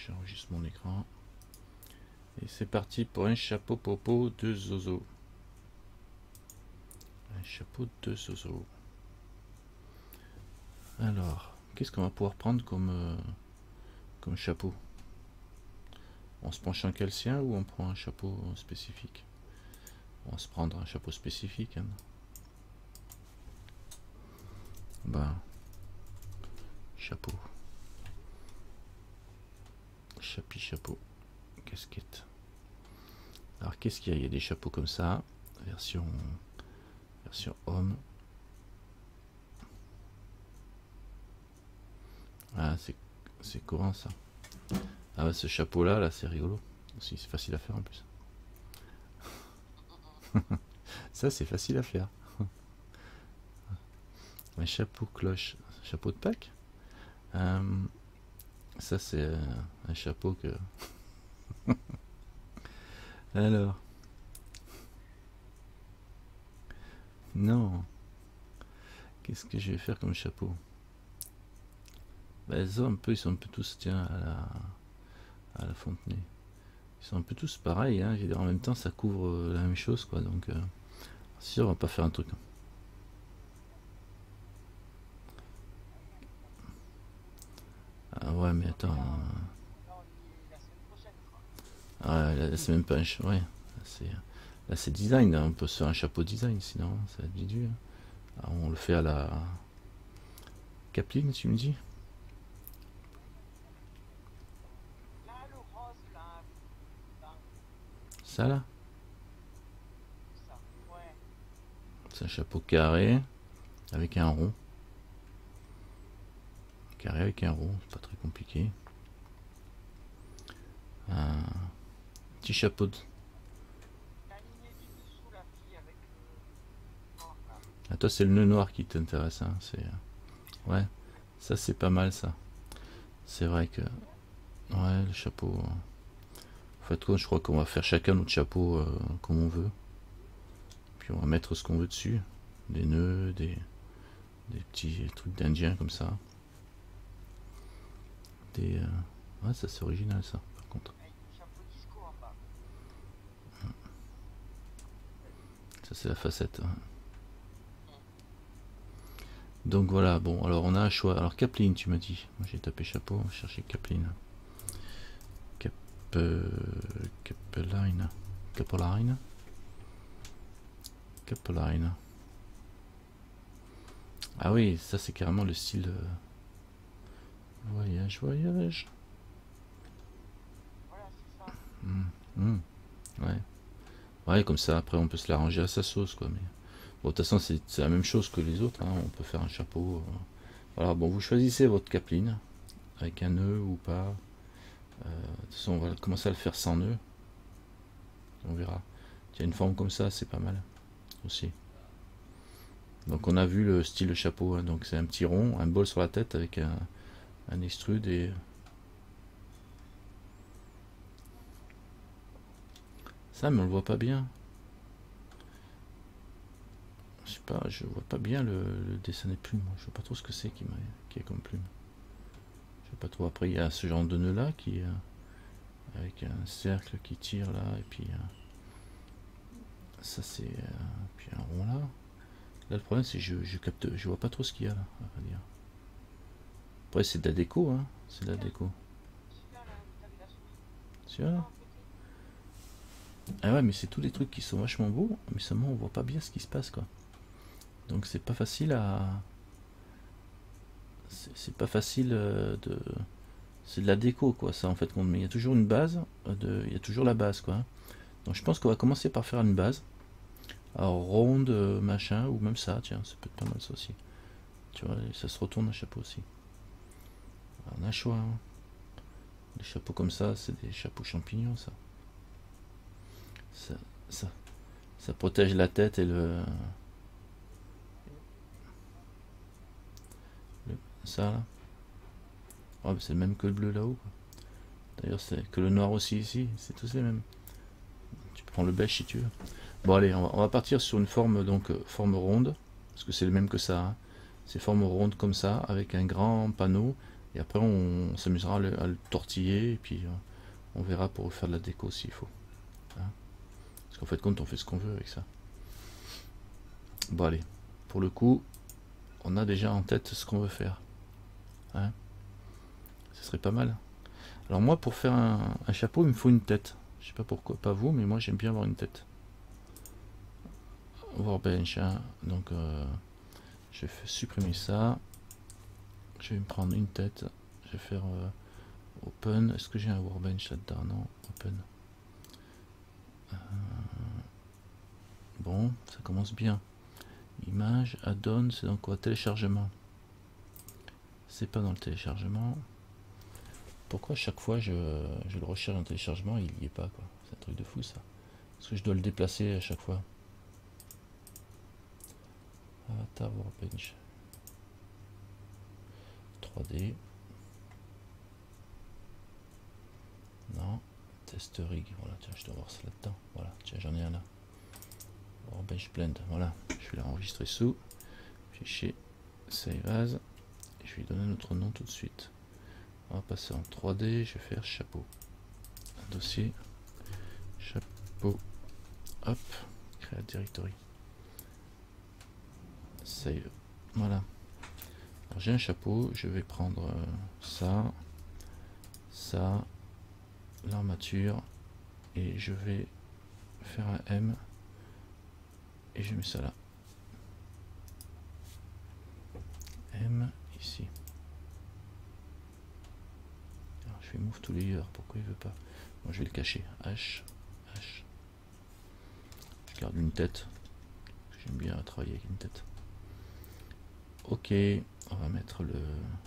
j'enregistre mon écran. Et c'est parti pour un chapeau popo de Zozo. Un chapeau de Zozo. Alors, qu'est-ce qu'on va pouvoir prendre comme chapeau? On se penche en calcien ou on prend un chapeau spécifique? On va se prendre un chapeau spécifique. Hein. Ben, chapeau. Chapeau. Casquette. Alors, qu'est-ce qu'il y a? Il y a des chapeaux comme ça. Version homme. Ah, c'est courant ça. Ah ouais, ce chapeau là c'est rigolo. Aussi, c'est facile à faire en plus. Ça, c'est facile à faire. Un chapeau cloche. Chapeau de Pâques. Ça, c'est un chapeau que... Alors... Non. Qu'est-ce que je vais faire comme chapeau? Bah, ils sont un peu tous, tiens, à la Fontenay. Ils sont un peu tous pareils, hein. Je veux dire, en même temps, ça couvre la même chose, quoi. Donc, si on va pas faire un truc. Ah ouais, mais attends. Ah, là, c'est même pas un... Ouais, là, c'est design. Hein. On peut se faire un chapeau design, sinon, ça va être dur. Alors, on le fait à la... Capline, tu me dis? Ça, là? C'est un chapeau carré, avec un rond. Carré avec un rond, c'est pas très compliqué. Un petit chapeau de... Ah, toi, c'est le nœud noir qui t'intéresse, hein. Ouais, ça c'est pas mal, ça. C'est vrai que... Ouais, le chapeau... En fait, je crois qu'on va faire chacun notre chapeau comme on veut. Puis on va mettre ce qu'on veut dessus. Des nœuds, des petits trucs d'Indien comme ça. Ouais, ça c'est original, ça, par contre. Ça c'est la facette. Hein. Donc voilà, bon, alors on a un choix. Alors Capline, tu m'as dit. Moi j'ai tapé chapeau, on va chercher Capline. Capeline. Ah oui, ça c'est carrément le style voyage. Ouais. Ouais, comme ça après on peut se l'arranger à sa sauce, quoi. Mais bon, de toute façon c'est la même chose que les autres, hein. On peut faire un chapeau. Voilà, bon, vous choisissez votre capeline avec un nœud ou pas. De toute façon, on va commencer à le faire sans nœud. On verra. Il y a une forme comme ça, c'est pas mal aussi. Donc on a vu le style chapeau, hein. Donc c'est un petit rond, un bol sur la tête avec un extrude et... Ça, mais on le voit pas bien. Je sais pas, je vois pas bien le dessin des plumes. Je vois pas trop ce que c'est qui est comme plume. Je sais pas trop. Après, il y a ce genre de nœud là qui est avec un cercle qui tire là, et puis ça c'est puis un rond là. Là, le problème c'est que je vois pas trop ce qu'il y a là, à dire. Après, c'est de la déco, hein. C'est de la déco. Tu vois là? Ah ouais, mais c'est tous les trucs qui sont vachement beaux, mais seulement on voit pas bien ce qui se passe, quoi. Donc c'est pas facile à... C'est pas facile de... C'est de la déco, quoi, ça, en fait. Mais il y a toujours une base, il y a toujours la base, quoi. Donc je pense qu'on va commencer par faire une base. Alors ronde, machin, ou même ça, tiens, ça peut être pas mal ça aussi. Tu vois, ça se retourne un chapeau aussi. Alors, on a choix, hein. Les chapeaux comme ça, c'est des chapeaux champignons, ça. Ça protège la tête et ça là. Oh, c'est le même que le bleu là-haut. D'ailleurs, c'est que le noir aussi ici, c'est tous les mêmes. Tu prends le beige si tu veux. Bon allez, on va partir sur une forme, donc forme ronde, parce que c'est le même que ça. Hein. C'est forme ronde comme ça, avec un grand panneau Et après on s'amusera à le tortiller et puis on verra pour faire de la déco s'il faut. Hein, parce qu'en fait compte on fait ce qu'on veut avec ça. Bon allez, pour le coup, on a déjà en tête ce qu'on veut faire. Hein, ce serait pas mal. Alors moi pour faire un chapeau il me faut une tête. Je sais pas pourquoi, pas vous, mais moi j'aime bien avoir une tête. Workbench, hein. Donc je vais supprimer ça. Je vais me prendre une tête. Je vais faire open. Est-ce que j'ai un workbench là-dedans? Non, open. Bon, ça commence bien. Image, add-on, c'est dans quoi? Téléchargement. C'est pas dans le téléchargement. Pourquoi à chaque fois je le recherche en téléchargement, il n'y est pas quoi? C'est un truc de fou ça. Est-ce que je dois le déplacer à chaque fois? Avatar Workbench 3D. Non. Test rig. Voilà, tiens, je dois voir ça là-dedans. Voilà, tiens, j'en ai un là. Workbench blend. Voilà, je vais l'enregistrer sous. Fichier save as. Et je vais lui donner notre nom tout de suite. On va passer en 3D. Je vais faire chapeau. Un dossier. Chapeau. Hop. Create directory. Save. Voilà. Alors j'ai un chapeau. Je vais prendre ça. Ça. L'armature. Et je vais faire un M. Et je mets ça là. M ici. Alors je vais move to layer. Pourquoi il veut pas? Moi je vais le cacher. H. H. Je garde une tête. J'aime bien travailler avec une tête. Ok. On va mettre le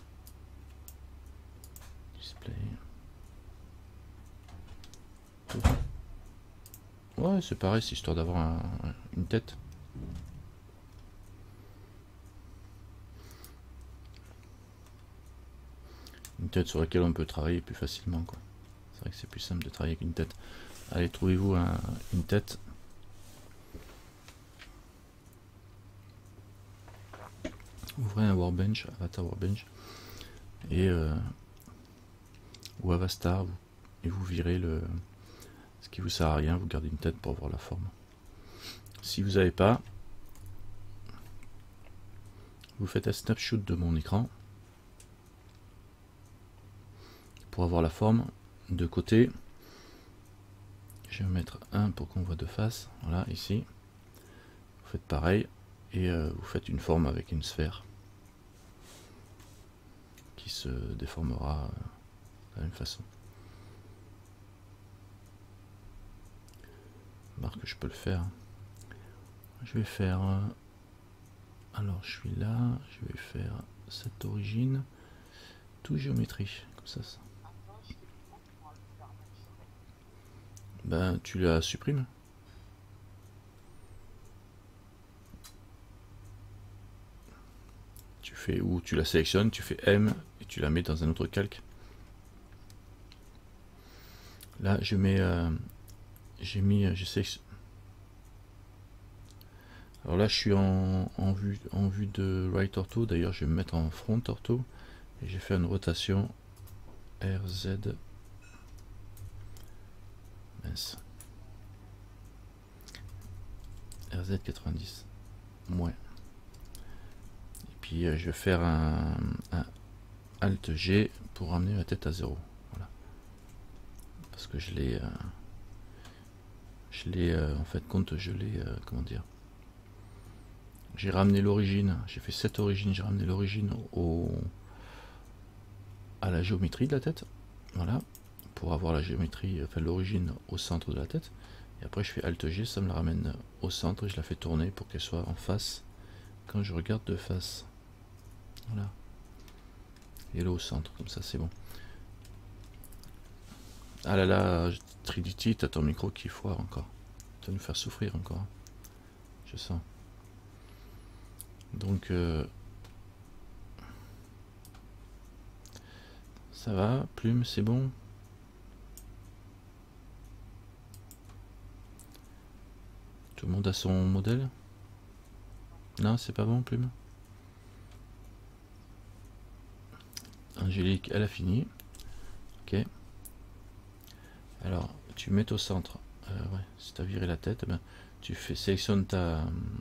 display. Ouais, c'est pareil, c'est histoire d'avoir une tête. Une tête sur laquelle on peut travailler plus facilement, quoi. C'est vrai que c'est plus simple de travailler avec une tête. Allez, trouvez-vous une tête. Ouvrez un workbench, avatar workbench, et ou avastar, et vous virez ce qui vous sert à rien, vous gardez une tête pour avoir la forme. Si vous n'avez pas, vous faites un snapshot de mon écran pour avoir la forme de côté. Je vais mettre un pour qu'on voit de face. Voilà, ici. Vous faites pareil et vous faites une forme avec une sphère qui se déformera de la même façon. Remarque que je peux le faire. Je vais faire alors je suis là, je vais faire cette origine tout géométrie comme ça. Ben tu la supprimes. Tu fais, ou tu la sélectionnes, tu fais M et tu la mets dans un autre calque. Là je mets je sélectionne. Alors là je suis en vue de right ortho, d'ailleurs je vais me mettre en front ortho et j'ai fait une rotation RZ. Mince. RZ 90. Moins. Et puis je vais faire un Alt G pour ramener ma tête à 0. Voilà. Parce que je l'ai en fait compte, je l'ai comment dire, j'ai ramené l'origine, j'ai fait cette origine, j'ai ramené l'origine à la géométrie de la tête. Voilà, pour avoir la géométrie, enfin l'origine au centre de la tête. Et après je fais Alt G, ça me la ramène au centre et je la fais tourner pour qu'elle soit en face quand je regarde de face. Voilà. Et là au centre, comme ça c'est bon. Ah là là, Trinity, t'as ton micro qui foire encore. Tu vas nous faire souffrir encore. Je sens. Donc ça va, Plume, c'est bon. Tout le monde a son modèle? Non, c'est pas bon, Plume? Angélique, elle a fini. Ok. Alors, tu mets au centre. Ouais, si tu as viré la tête, ben, tu sélectionnes ta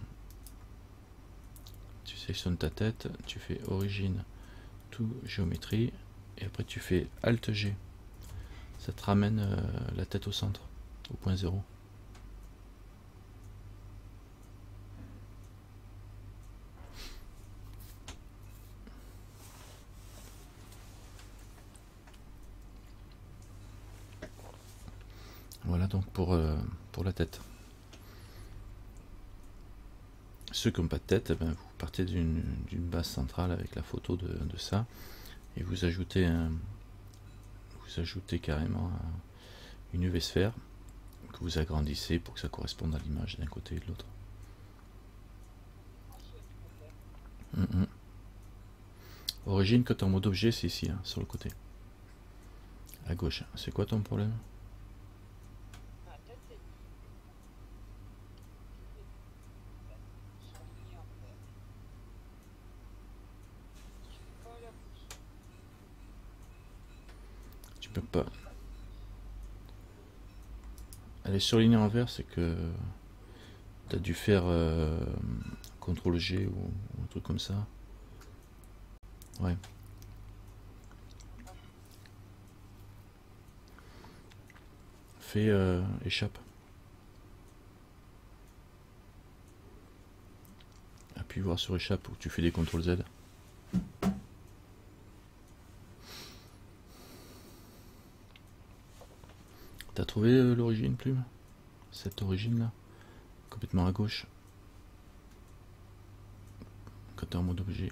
tête, tu fais origine, tout, géométrie, et après tu fais Alt G. Ça te ramène la tête au centre, au point 0. Voilà donc pour la tête. Ceux qui n'ont pas de tête, ben, vous partez d'une base centrale avec la photo de ça, et vous ajoutez carrément une UV sphère que vous agrandissez pour que ça corresponde à l'image d'un côté et de l'autre. Origine, quand tu es en mode objet, c'est ici, hein, sur le côté. À gauche. C'est quoi ton problème? Tu peux pas. Elle est surlignée en vert, c'est que tu as dû faire CTRL G ou un truc comme ça. Ouais. Fais échappe. Appuie voir sur échappe ou tu fais des CTRL Z. T'as trouvé l'origine, Plume? Cette origine là, complètement à gauche, quand tu es en mode objet.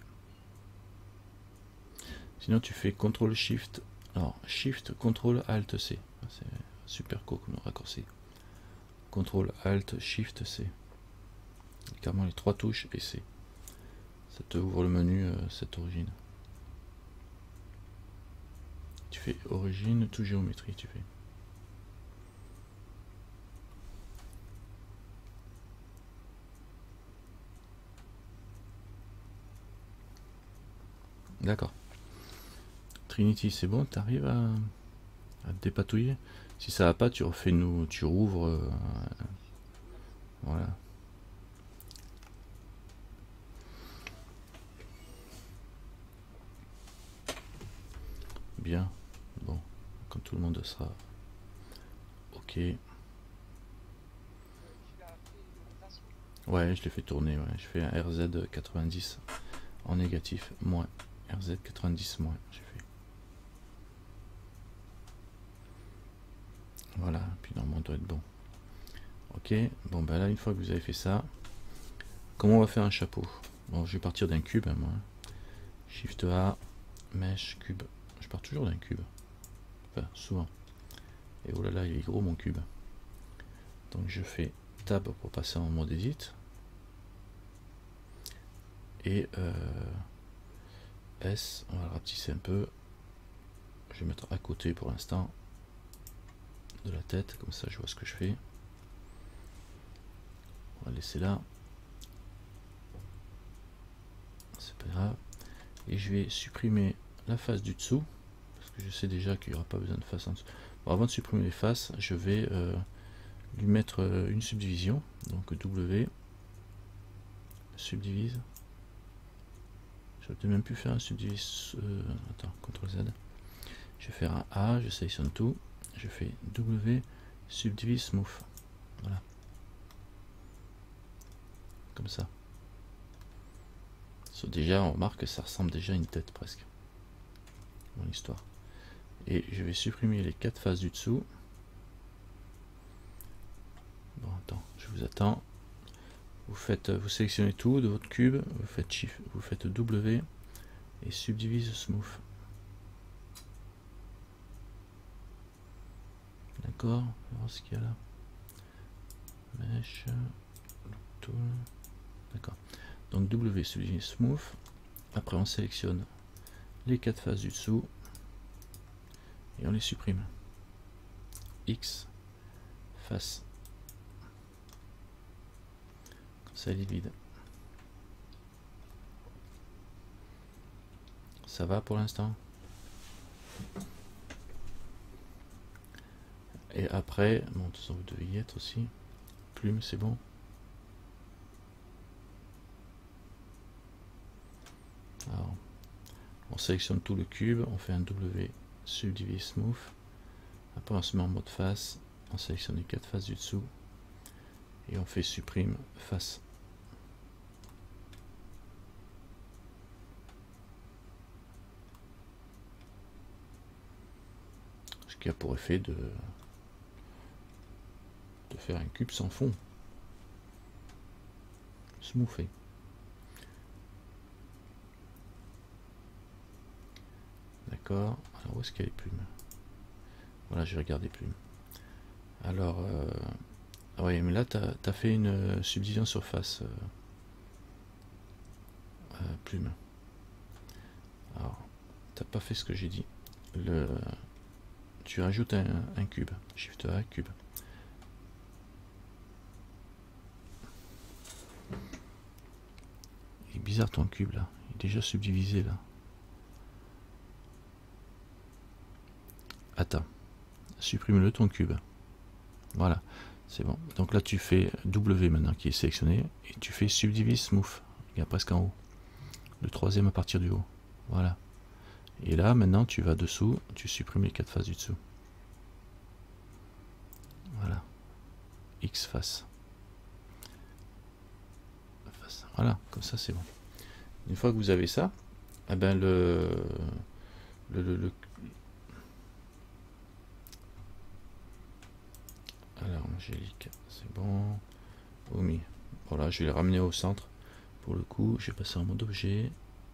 Sinon tu fais CTRL SHIFT, alors SHIFT, CTRL ALT C, c'est super cool comme raccourci. CTRL ALT SHIFT C, carrément les 3 touches et C. Ça te ouvre le menu cette origine. Tu fais origine, tout géométrie, tu fais. D'accord. Trinity, c'est bon, tu arrives à te dépatouiller. Si ça va pas, tu refais tu rouvres. Voilà. Bien. Bon, quand tout le monde sera ok. Ouais, je l'ai fait tourner. Ouais. Je fais un RZ 90 en négatif, moins. RZ 90 moins, j'ai fait. Voilà, puis normalement, doit être bon. Ok, bon, ben là, une fois que vous avez fait ça, comment on va faire un chapeau? Bon, je vais partir d'un cube, hein, moi. Shift A, Mesh, cube. Je pars toujours d'un cube. Enfin, souvent. Et oh là là, il est gros mon cube. Donc je fais Tab pour passer en mode Edit. Et S, on va le rapetisser un peu. Je vais mettre à côté pour l'instant de la tête, comme ça je vois ce que je fais. On va laisser là. C'est pas grave. Et je vais supprimer la face du dessous, parce que je sais déjà qu'il n'y aura pas besoin de face en dessous. Bon, avant de supprimer les faces, je vais lui mettre une subdivision. Donc W, subdivise. Je vais peut-être même plus faire un subdivise. Attends, CTRL Z. Je vais faire un A, je sélectionne tout. Je fais W, subdivise smooth. Voilà. Comme ça. So, déjà, on remarque que ça ressemble déjà à une tête presque. Mon histoire. Et je vais supprimer les 4 faces du dessous. Bon, attends, je vous attends. Vous sélectionnez tout de votre cube, vous faites Shift, vous faites W et subdivise smooth. D'accord, on va voir ce qu'il y a là. Mesh, tool. D'accord. Donc W subdivise smooth. Après on sélectionne les 4 faces du dessous et on les supprime. X, face. Comme ça il est vide. Ça va pour l'instant? Et après, bon, de toute façon, vous devez y être aussi. Plume, c'est bon. Alors, on sélectionne tout le cube, on fait un W, subdivise smooth. Après, on se met en mode face, on sélectionne les 4 faces du dessous et on fait supprime face. Ce qui a pour effet de faire un cube sans fond. Smoothé. D'accord. Alors où est-ce qu'il y a les plumes? Voilà, je regarde les plumes. Alors, ah ouais, mais là, tu as fait une subdivision surface. Plume. Alors, t'as pas fait ce que j'ai dit. Tu rajoutes un cube. Shift A, cube. Il est bizarre ton cube là. Il est déjà subdivisé là. Attends. Supprime-le ton cube. Voilà. C'est bon. Donc là tu fais W maintenant qui est sélectionné. Et tu fais subdivise smooth. Il y a presque en haut. Le troisième à partir du haut. Voilà. Et là maintenant tu vas dessous. Tu supprimes les 4 faces du dessous. Voilà. X face. Voilà, comme ça c'est bon. Une fois que vous avez ça, eh ben alors Angélique, c'est bon. Omi. Voilà, je vais les ramener au centre. Pour le coup, je vais passer en mode objet.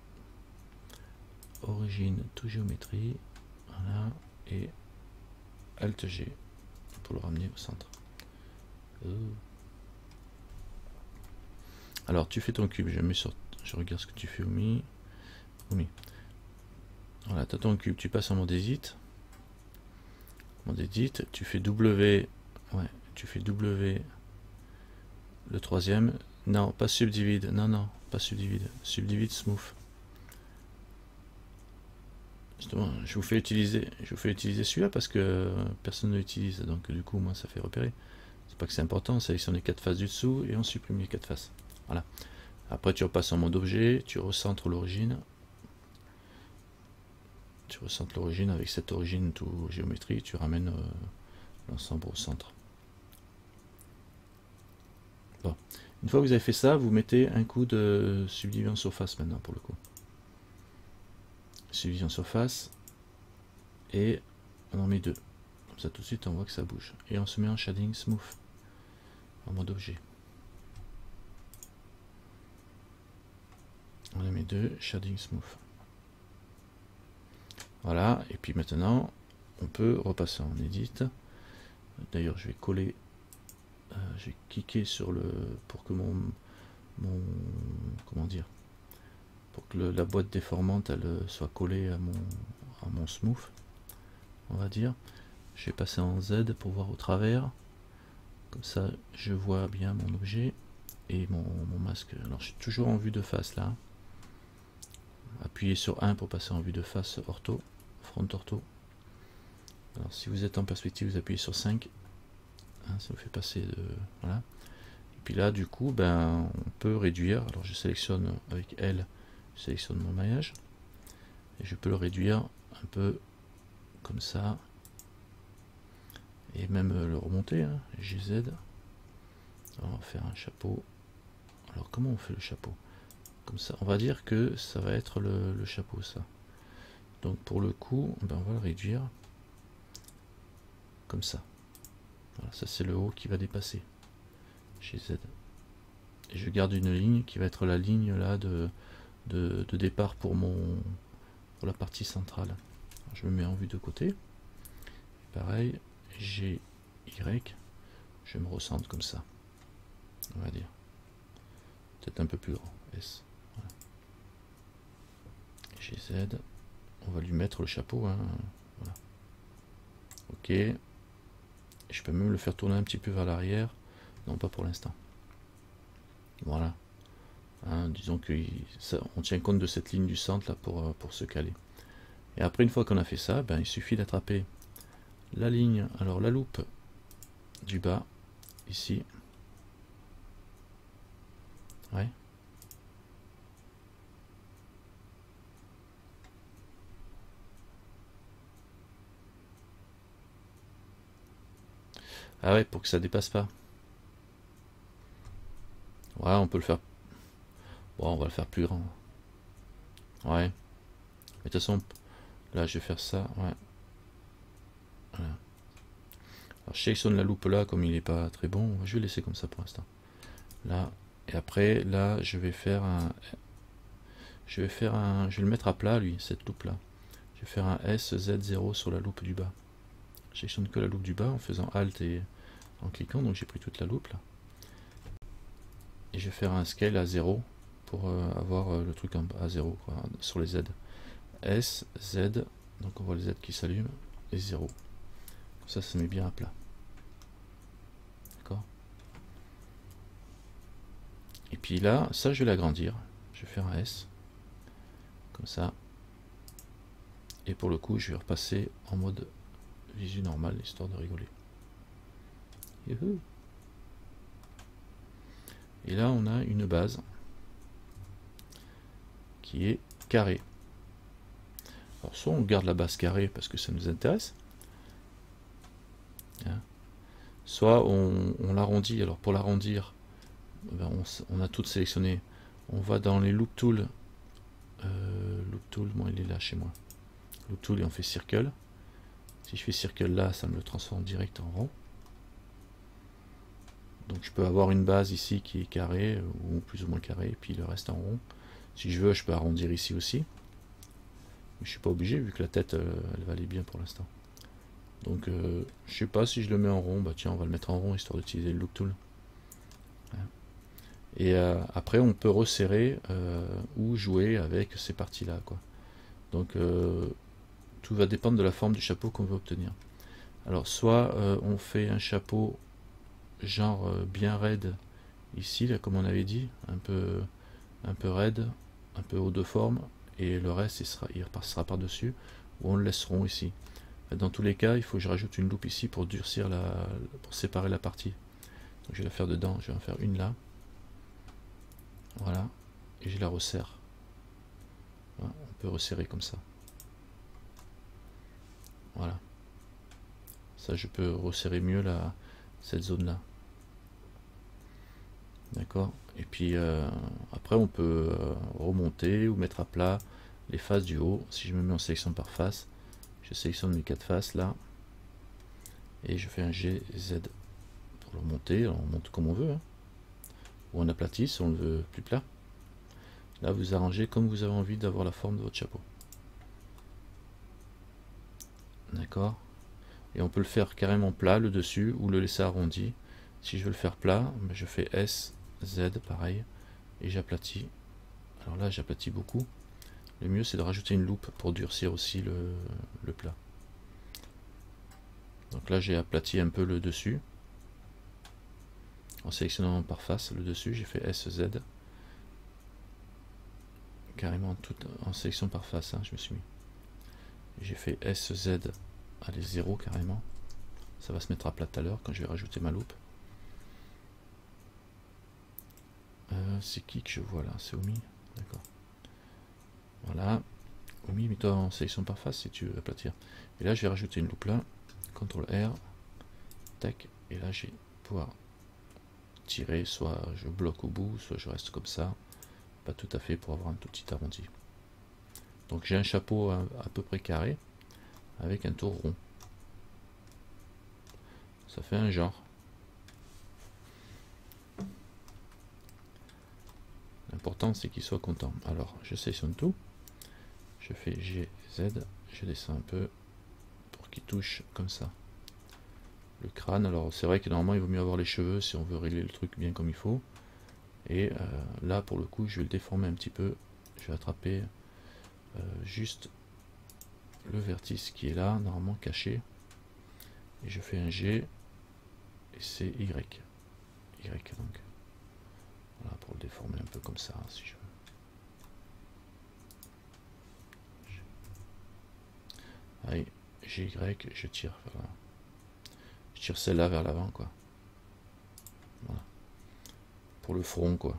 Origine, tout géométrie. Voilà. Et Alt G pour le ramener au centre. Alors tu fais ton cube, je regarde ce que tu fais Omi. Voilà, tu as ton cube, tu passes en mode edit. Mode edit, tu fais W. Ouais, tu fais W. Le troisième. Non, pas subdivide. Non, pas subdivide. Subdivide smooth. Justement, je vous fais utiliser celui-là parce que personne ne l'utilise. Donc du coup, moi, ça fait repérer. C'est pas que c'est important, on sélectionne les 4 faces du dessous et on supprime les 4 faces. Voilà. Après, tu repasses en mode objet, tu recentres l'origine. Tu recentres l'origine avec cette origine tout géométrie, tu ramènes l'ensemble au centre. Bon. Une fois que vous avez fait ça, vous mettez un coup de subdivision surface maintenant pour le coup. Subdivision surface et on en met 2. Comme ça tout de suite on voit que ça bouge. Et on se met en shading smooth en mode objet. On en met 2, shading smooth. Voilà, et puis maintenant on peut repasser en edit. D'ailleurs je vais coller, je vais cliquer sur le pour que comment dire, pour que la boîte déformante elle soit collée à mon smooth, on va dire. Je vais passer en Z pour voir au travers, comme ça je vois bien mon objet et mon masque. Alors je suis toujours en vue de face là. Appuyez sur 1 pour passer en vue de face ortho, front ortho. Alors si vous êtes en perspective, vous appuyez sur 5. Hein, ça vous fait passer de... Voilà. Et puis là, du coup, ben, on peut réduire. Alors je sélectionne avec L, je sélectionne mon maillage. Et je peux le réduire un peu comme ça. Et même le remonter, hein, GZ. Alors, on va faire un chapeau. Alors comment on fait le chapeau? Comme ça, on va dire que ça va être le chapeau, ça. Donc pour le coup, ben, on va le réduire comme ça. Voilà, ça c'est le haut qui va dépasser chez Z. Et je garde une ligne qui va être la ligne là de départ pour la partie centrale. Alors, je me mets en vue de côté. Pareil, G, Y, je me recentre comme ça. On va dire. Peut-être un peu plus grand. S. Voilà. GZ. On va lui mettre le chapeau. Hein. Voilà. Ok. Je peux même le faire tourner un petit peu vers l'arrière. Non, pas pour l'instant. Voilà. Hein, disons que on tient compte de cette ligne du centre là pour se caler. Et après, une fois qu'on a fait ça, ben, il suffit d'attraper la ligne, alors la loupe du bas, ici. Ouais. Ah ouais, pour que ça dépasse pas. Ouais, on peut le faire. Bon, on va le faire plus grand. Ouais. Mais de toute façon, là, je vais faire ça. Ouais. Voilà. Alors, je sélectionne la loupe là, comme il n'est pas très bon. Je vais laisser comme ça pour l'instant. Là. Et après, là, je vais faire un. Je vais le mettre à plat, lui, cette loupe là. Je vais faire un SZ0 sur la loupe du bas. Je sélectionne que la loupe du bas en faisant Alt et en cliquant. Donc, j'ai pris toute la loupe là. Et je vais faire un scale à 0 pour avoir le truc à 0 quoi, sur les Z. S, Z, donc on voit les Z qui s'allument, et 0. Ça se met bien à plat. D'accord. Et puis là, ça je vais l'agrandir. Je vais faire un S, comme ça. Et pour le coup, je vais repasser en mode visu normal, histoire de rigoler. Youhou. Et là, on a une base qui est carrée. Alors, soit on garde la base carrée parce que ça nous intéresse, hein. Soit on l'arrondit. Alors, pour l'arrondir, ben on a tout sélectionné. On va dans les Loop Tools. Loop Tool, bon, il est là chez moi. Loop Tool et on fait Circle. Si je fais Circle là, ça me le transforme direct en rond. Donc je peux avoir une base ici qui est carrée, ou plus ou moins carrée, et puis le reste en rond. Si je veux, je peux arrondir ici aussi. Mais je suis pas obligé, vu que la tête, elle va aller bien pour l'instant. Donc je sais pas si je le mets en rond, bah tiens, on va le mettre en rond, histoire d'utiliser le Loop Tool. Et après, on peut resserrer ou jouer avec ces parties-là, quoi. Donc tout va dépendre de la forme du chapeau qu'on veut obtenir. Alors soit on fait un chapeau genre bien raide ici, là, comme on avait dit, un peu raide, un peu haut de forme, et le reste il repassera par dessus, ou on le laisse rond ici. Dans tous les cas, il faut que je rajoute une loupe ici pour durcir pour séparer la partie. Donc je vais la faire dedans, je vais en faire une là. Voilà, et je la resserre. Voilà, on peut resserrer comme ça. Voilà. Ça, je peux resserrer mieux cette zone-là. D'accord. Et puis après, on peut remonter ou mettre à plat les faces du haut. Si je me mets en sélection par face, je sélectionne mes 4 faces là. Et je fais un GZ pour le remonter. Alors, on monte comme on veut, hein. Ou on aplatit si on le veut plus plat. Là, vous arrangez comme vous avez envie d'avoir la forme de votre chapeau. D'accord. Et on peut le faire carrément plat, le dessus, ou le laisser arrondi. Si je veux le faire plat, je fais S, Z, pareil, et j'aplatis. Alors là, j'aplatis beaucoup. Le mieux, c'est de rajouter une loupe pour durcir aussi le plat. Donc là, j'ai aplati un peu le dessus. En sélectionnant par face le dessus, j'ai fait S, Z. Carrément tout en sélection par face, hein, je me suis mis. J'ai fait S, Z, allez, 0 carrément. Ça va se mettre à plat tout à l'heure quand je vais rajouter ma loupe. C'est qui que je vois là? C'est Omi. D'accord. Voilà. Omi, mets-toi en sélection par face si tu veux aplatir. Et là, je vais rajouter une loupe là. CTRL R. Tac. Et là, je vais pouvoir tirer. Soit je bloque au bout, soit je reste comme ça. Pas tout à fait pour avoir un tout petit arrondi. Donc j'ai un chapeau à peu près carré avec un tour rond. Ça fait un genre. L'important c'est qu'il soit content. Alors je sélectionne tout. Je fais GZ. Je descends un peu pour qu'il touche comme ça. Le crâne, alors c'est vrai que normalement il vaut mieux avoir les cheveux si on veut régler le truc bien comme il faut. Et là pour le coup je vais le déformer un petit peu. Je vais attraper juste le vertice qui est là, normalement caché. Et je fais un G. Et c'est Y. Y donc. Voilà, pour le déformer un peu comme ça, si je veux. Allez, GY, je tire vers je tire celle-là vers l'avant, quoi. Voilà. Pour le front, quoi.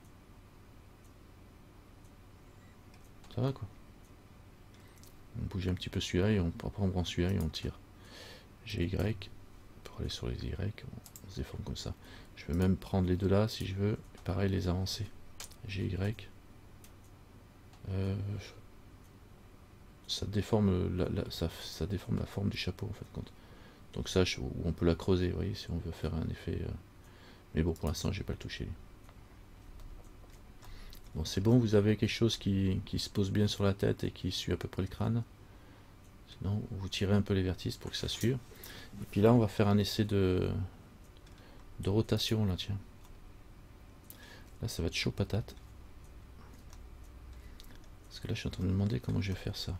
Ça va, quoi. On bouge un petit peu celui-là et après on prend celui-là et on tire. GY, pour aller sur les Y, on se déforme comme ça. Je vais même prendre les deux là si je veux, et pareil les avancer. GY. Ça déforme ça déforme la forme du chapeau en fait. Donc ça, on peut la creuser, vous voyez, si on veut faire un effet. Mais bon, pour l'instant, je vais pas le toucher. Bon, c'est bon, vous avez quelque chose qui se pose bien sur la tête et qui suit à peu près le crâne. Sinon, vous tirez un peu les vertices pour que ça suive. Et puis là, on va faire un essai de rotation, là, tiens. Là, ça va être chaud patate. Parce que là, je suis en train de me demander comment je vais faire ça.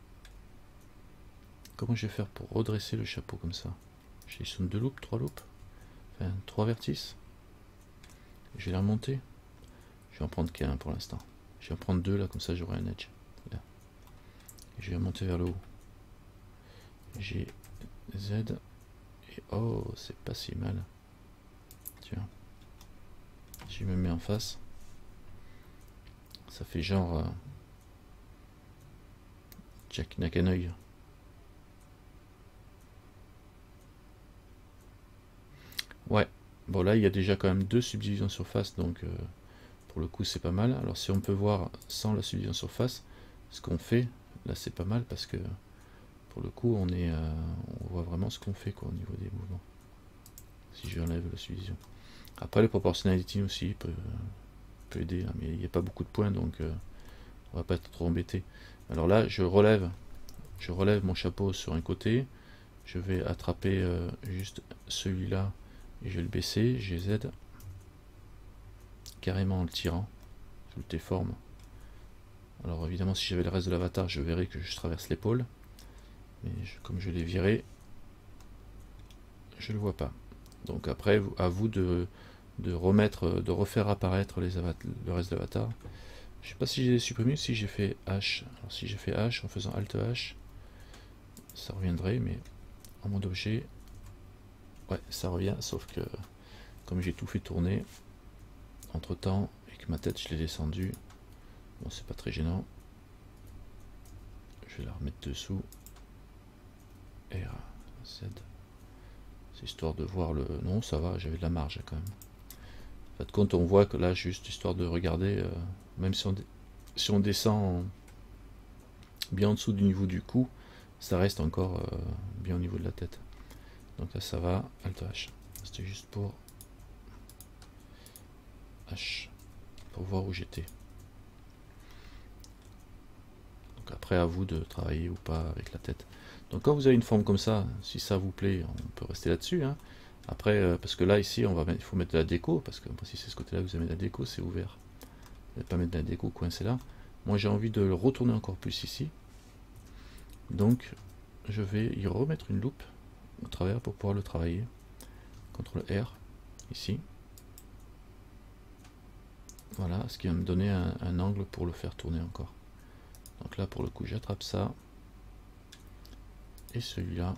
Comment je vais faire pour redresser le chapeau comme ça. J'ai une 2 loupes, 3 loupes. Enfin, 3 vertices. Je vais les remonter. Je vais en prendre qu'un pour l'instant. Je vais en prendre 2 là, comme ça j'aurai un edge. Là. Et je vais monter vers le haut. J'ai Z. Et oh, c'est pas si mal. Tiens. Je me mets en face. Ça fait genre Jack n'a qu'un œil. Ouais. Bon là il y a déjà quand même 2 subdivisions surface, donc pour le coup c'est pas mal. Alors si on peut voir sans la subdivision surface ce qu'on fait, là c'est pas mal parce que pour le coup on voit vraiment ce qu'on fait quoi au niveau des mouvements. Si je enlève la subdivision. Après le proportionality aussi peut aider, hein, mais il n'y a pas beaucoup de points donc on va pas être trop embêté. Alors là je relève mon chapeau sur un côté, je vais attraper juste celui-là et je vais le baisser, j'ai Z carrément en le tirant, je le déforme. Alors évidemment si j'avais le reste de l'avatar je verrais que je traverse l'épaule, mais comme je l'ai viré, je le vois pas. Donc après à vous de refaire apparaître le reste de l'avatar. Je sais pas si j'ai supprimé ou si j'ai fait H. Alors si j'ai fait H en faisant Alt H, ça reviendrait, mais en mode objet, ouais, ça revient, sauf que comme j'ai tout fait tourner entre temps et que ma tête je l'ai descendu, bon c'est pas très gênant. Je vais la remettre dessous. R, Z. C'est histoire de voir le. Non, ça va, j'avais de la marge quand même. En fait, compte, on voit que là, juste histoire de regarder, même si on descend bien en dessous du niveau du cou, ça reste encore bien au niveau de la tête. Donc là, ça va. Alt H. C'était juste pour H, pour voir où j'étais. Donc après, à vous de travailler ou pas avec la tête. Donc quand vous avez une forme comme ça, si ça vous plaît, on peut rester là-dessus. Hein. Après, parce que là, ici, il faut mettre de la déco, parce que si c'est ce côté-là que vous avez de la déco, c'est ouvert. Vous n'allez pas mettre de la déco coincé là. Moi, j'ai envie de le retourner encore plus ici. Donc, je vais y remettre une loupe au travers pour pouvoir le travailler. CTRL R, ici. Voilà, ce qui va me donner un angle pour le faire tourner encore. Donc là, pour le coup, j'attrape ça. Et celui-là.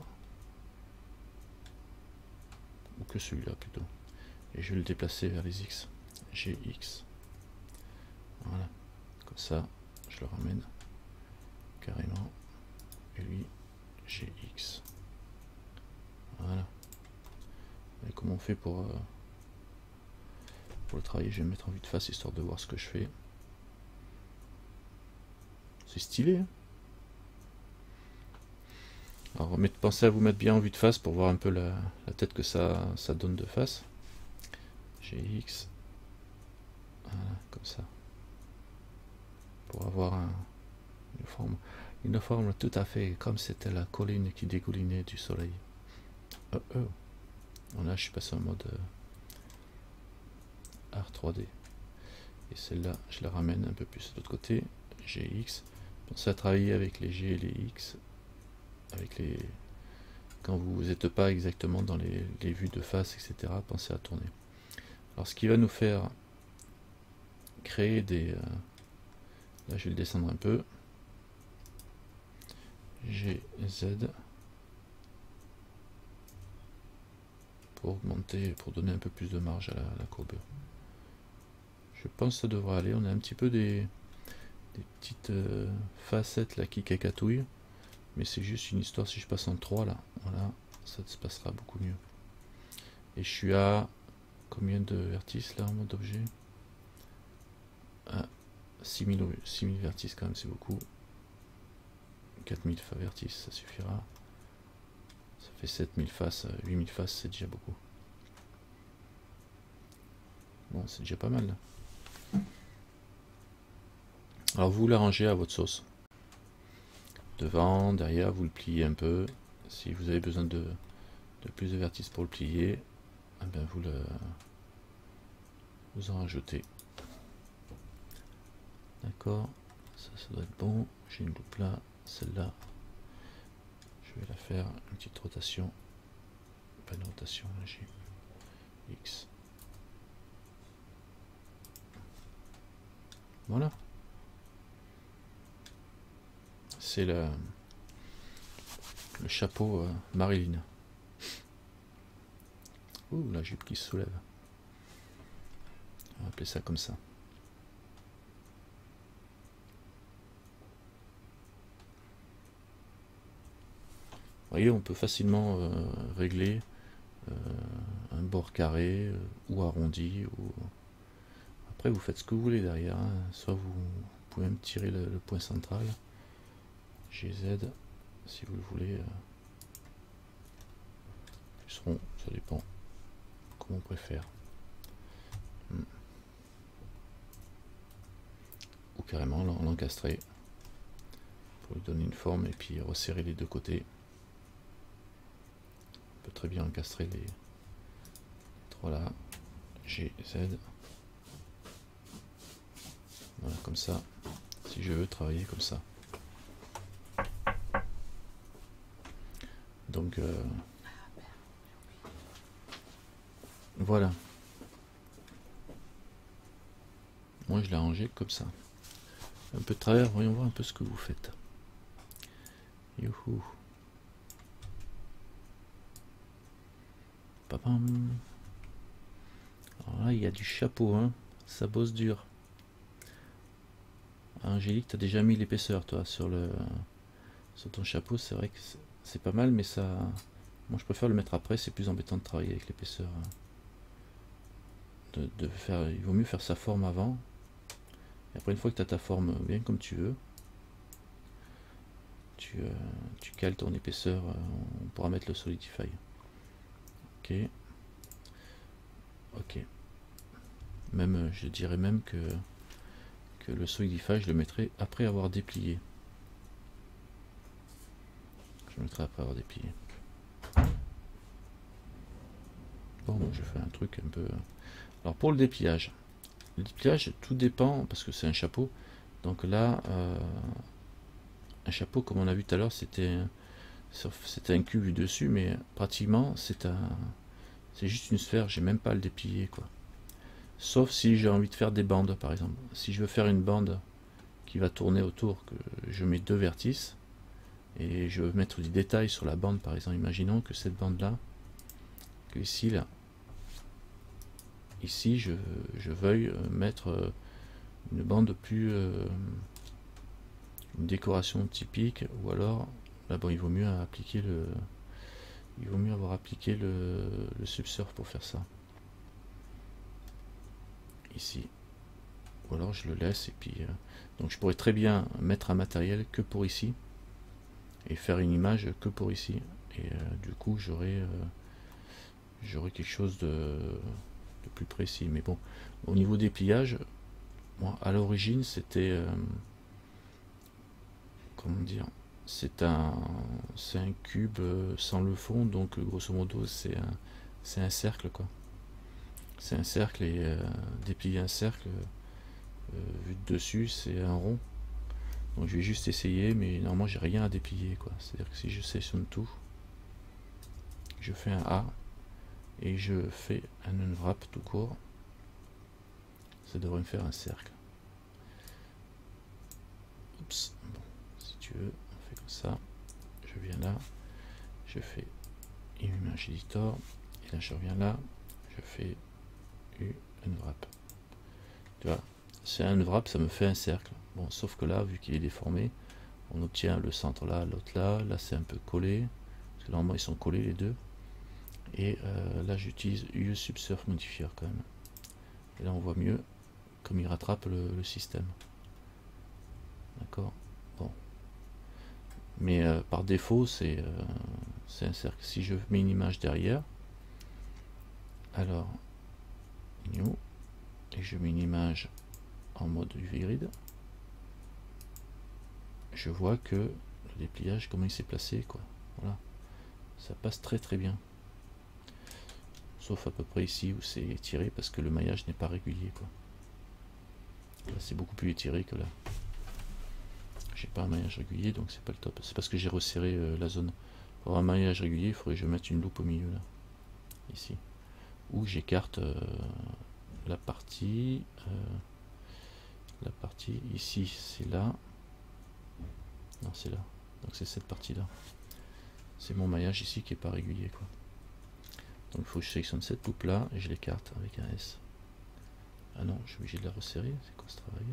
Ou que celui-là plutôt. Et je vais le déplacer vers les X. GX. Voilà. Comme ça, je le ramène carrément. Et lui, GX. Voilà. Et comment on fait pour le travailler? Je vais me mettre en vue de face histoire de voir ce que je fais. C'est stylé, hein. Alors pensez à vous mettre bien en vue de face pour voir un peu la tête que ça donne de face. GX. Voilà, comme ça. Pour avoir une forme tout à fait comme c'était la colline qui dégoulinait du soleil. Là, je suis passé en mode art 3D. Et celle-là, je la ramène un peu plus de l'autre côté. GX. Pensez à travailler avec les G et les X. Quand vous n'êtes pas exactement dans les vues de face, etc., pensez à tourner. Alors ce qui va nous faire créer des... là je vais le descendre un peu. GZ pour augmenter, pour donner un peu plus de marge à la courbure. Je pense que ça devrait aller. On a un petit peu des petites facettes là qui cacatouillent, mais c'est juste une histoire. Si je passe en 3 là, voilà, ça se passera beaucoup mieux. Et je suis à combien de vertices là en mode objet? À 6000 vertices quand même, c'est beaucoup. 4000 vertices, ça suffira. Ça fait 7000 faces, 8000 faces, c'est déjà beaucoup. Bon, c'est déjà pas mal là. Alors vous l'arrangez à votre sauce. Devant, derrière, vous le pliez un peu. Si vous avez besoin de plus de vertices pour le plier, eh bien vous en rajoutez. D'accord, ça doit être bon. J'ai une loupe là, celle-là. Je vais la faire une petite rotation. Pas une rotation, là j'ai X. Voilà. C'est le chapeau Marilyn. Ouh, la jupe qui se soulève. On va appeler ça comme ça. Vous voyez, on peut facilement régler un bord carré ou arrondi. Après, vous faites ce que vous voulez derrière. Hein. Soit vous pouvez même tirer le point central. GZ, si vous le voulez. Plus rond, ça dépend. Comment on préfère. Ou carrément l'encastrer pour lui donner une forme et puis resserrer les deux côtés. On peut très bien encastrer les trois là. GZ. Voilà, comme ça. Si je veux travailler comme ça. Donc voilà. Moi je l'ai rangé comme ça. Un peu de travers, voyons voir un peu ce que vous faites. Youhou. Papam. Alors là il y a du chapeau, hein. Ça bosse dur. Angélique, t'as déjà mis l'épaisseur toi sur ton chapeau, c'est vrai que c'est pas mal, mais ça. Moi je préfère le mettre après, c'est plus embêtant de travailler avec l'épaisseur. Il vaut mieux faire sa forme avant. Et après, une fois que tu as ta forme bien comme tu veux, tu cales ton épaisseur, on pourra mettre le Solidify. Ok. Ok. Même, je dirais même que le Solidify, je le mettrai après avoir déplié. Je le mettrai après avoir déplié. Bon, je fais un truc un peu... Alors pour le dépliage, tout dépend, parce que c'est un chapeau. Donc là, un chapeau, comme on a vu tout à l'heure, c'était un cube vu dessus, mais pratiquement, c'est juste une sphère, j'ai même pas à le déplier, quoi. Sauf si j'ai envie de faire des bandes, par exemple. Si je veux faire une bande qui va tourner autour, que je mets deux vertices, et je veux mettre du détail sur la bande, par exemple. Imaginons que cette bande-là, que ici, là, ici, je veuille mettre une bande plus... une décoration typique, ou alors, là, bon, il vaut mieux appliquer il vaut mieux avoir appliqué le subsurf pour faire ça. Ici. Ou alors je le laisse, et puis... donc je pourrais très bien mettre un matériel que pour ici, et faire une image que pour ici. Et du coup, j'aurai quelque chose de plus précis. Mais bon, au niveau des pliages, moi, à l'origine, c'était... comment dire, c'est un cube sans le fond, donc grosso modo c'est un cercle, quoi. C'est un cercle, et déplier un cercle vu de dessus, c'est un rond. Donc je vais juste essayer, mais normalement j'ai rien à déplier, quoi. C'est à dire que si je sélectionne tout, je fais un A et je fais un unwrap tout court, ça devrait me faire un cercle. Oups, bon, si tu veux, on fait comme ça. je viens là, je fais Image Editor, et là je reviens là, je fais Unwrap. Tu vois, c'est un Unwrap, ça me fait un cercle. Bon, sauf que là, vu qu'il est déformé, on obtient le centre là, l'autre là, là c'est un peu collé, parce que normalement ils sont collés les deux. Et là j'utilise Use Subsurf Modifier quand même. Et là on voit mieux comme il rattrape le système. D'accord. Bon. Mais par défaut c'est un cercle. Si je mets une image derrière, alors New, et je mets une image en mode UV Grid, je vois que le dépliage, comment il s'est placé, quoi. Voilà. Ça passe très très bien. Sauf à peu près ici où c'est étiré parce que le maillage n'est pas régulier, quoi. Là c'est beaucoup plus étiré que là. J'ai pas un maillage régulier donc c'est pas le top. C'est parce que j'ai resserré la zone. Pour avoir un maillage régulier, il faudrait que je mette une loupe au milieu là. Ici. Où j'écarte la partie ici, c'est là. Non, c'est là. Donc c'est cette partie là. C'est mon maillage ici qui est pas régulier, quoi. Donc il faut que je sélectionne cette loupe là et je l'écarte avec un S. Ah non, je suis obligé de la resserrer, c'est quoi ce travail?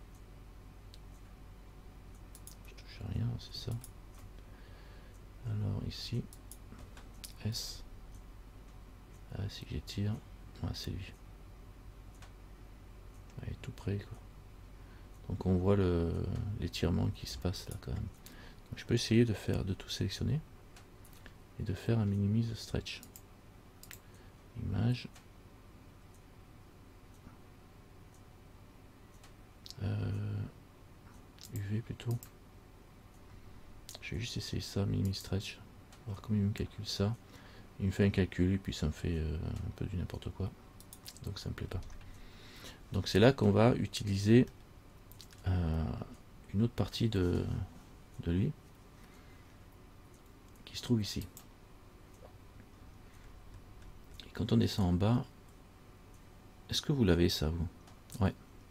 Je touche à rien, c'est ça. Alors ici, S. Ah, si j'étire, ah, c'est lui. Il est tout près, quoi. Donc on voit l'étirement qui se passe là quand même. Donc je peux essayer de tout sélectionner et de faire un minimise stretch. Image. UV plutôt. Je vais juste essayer ça, minimise stretch. Voir comment il me calcule ça. Il me fait un calcul et puis ça me fait un peu du n'importe quoi. Donc ça me plaît pas. Donc c'est là qu'on va utiliser une autre partie de lui qui se trouve ici. Et quand on descend en bas, est-ce que vous l'avez ça vous? Ouais.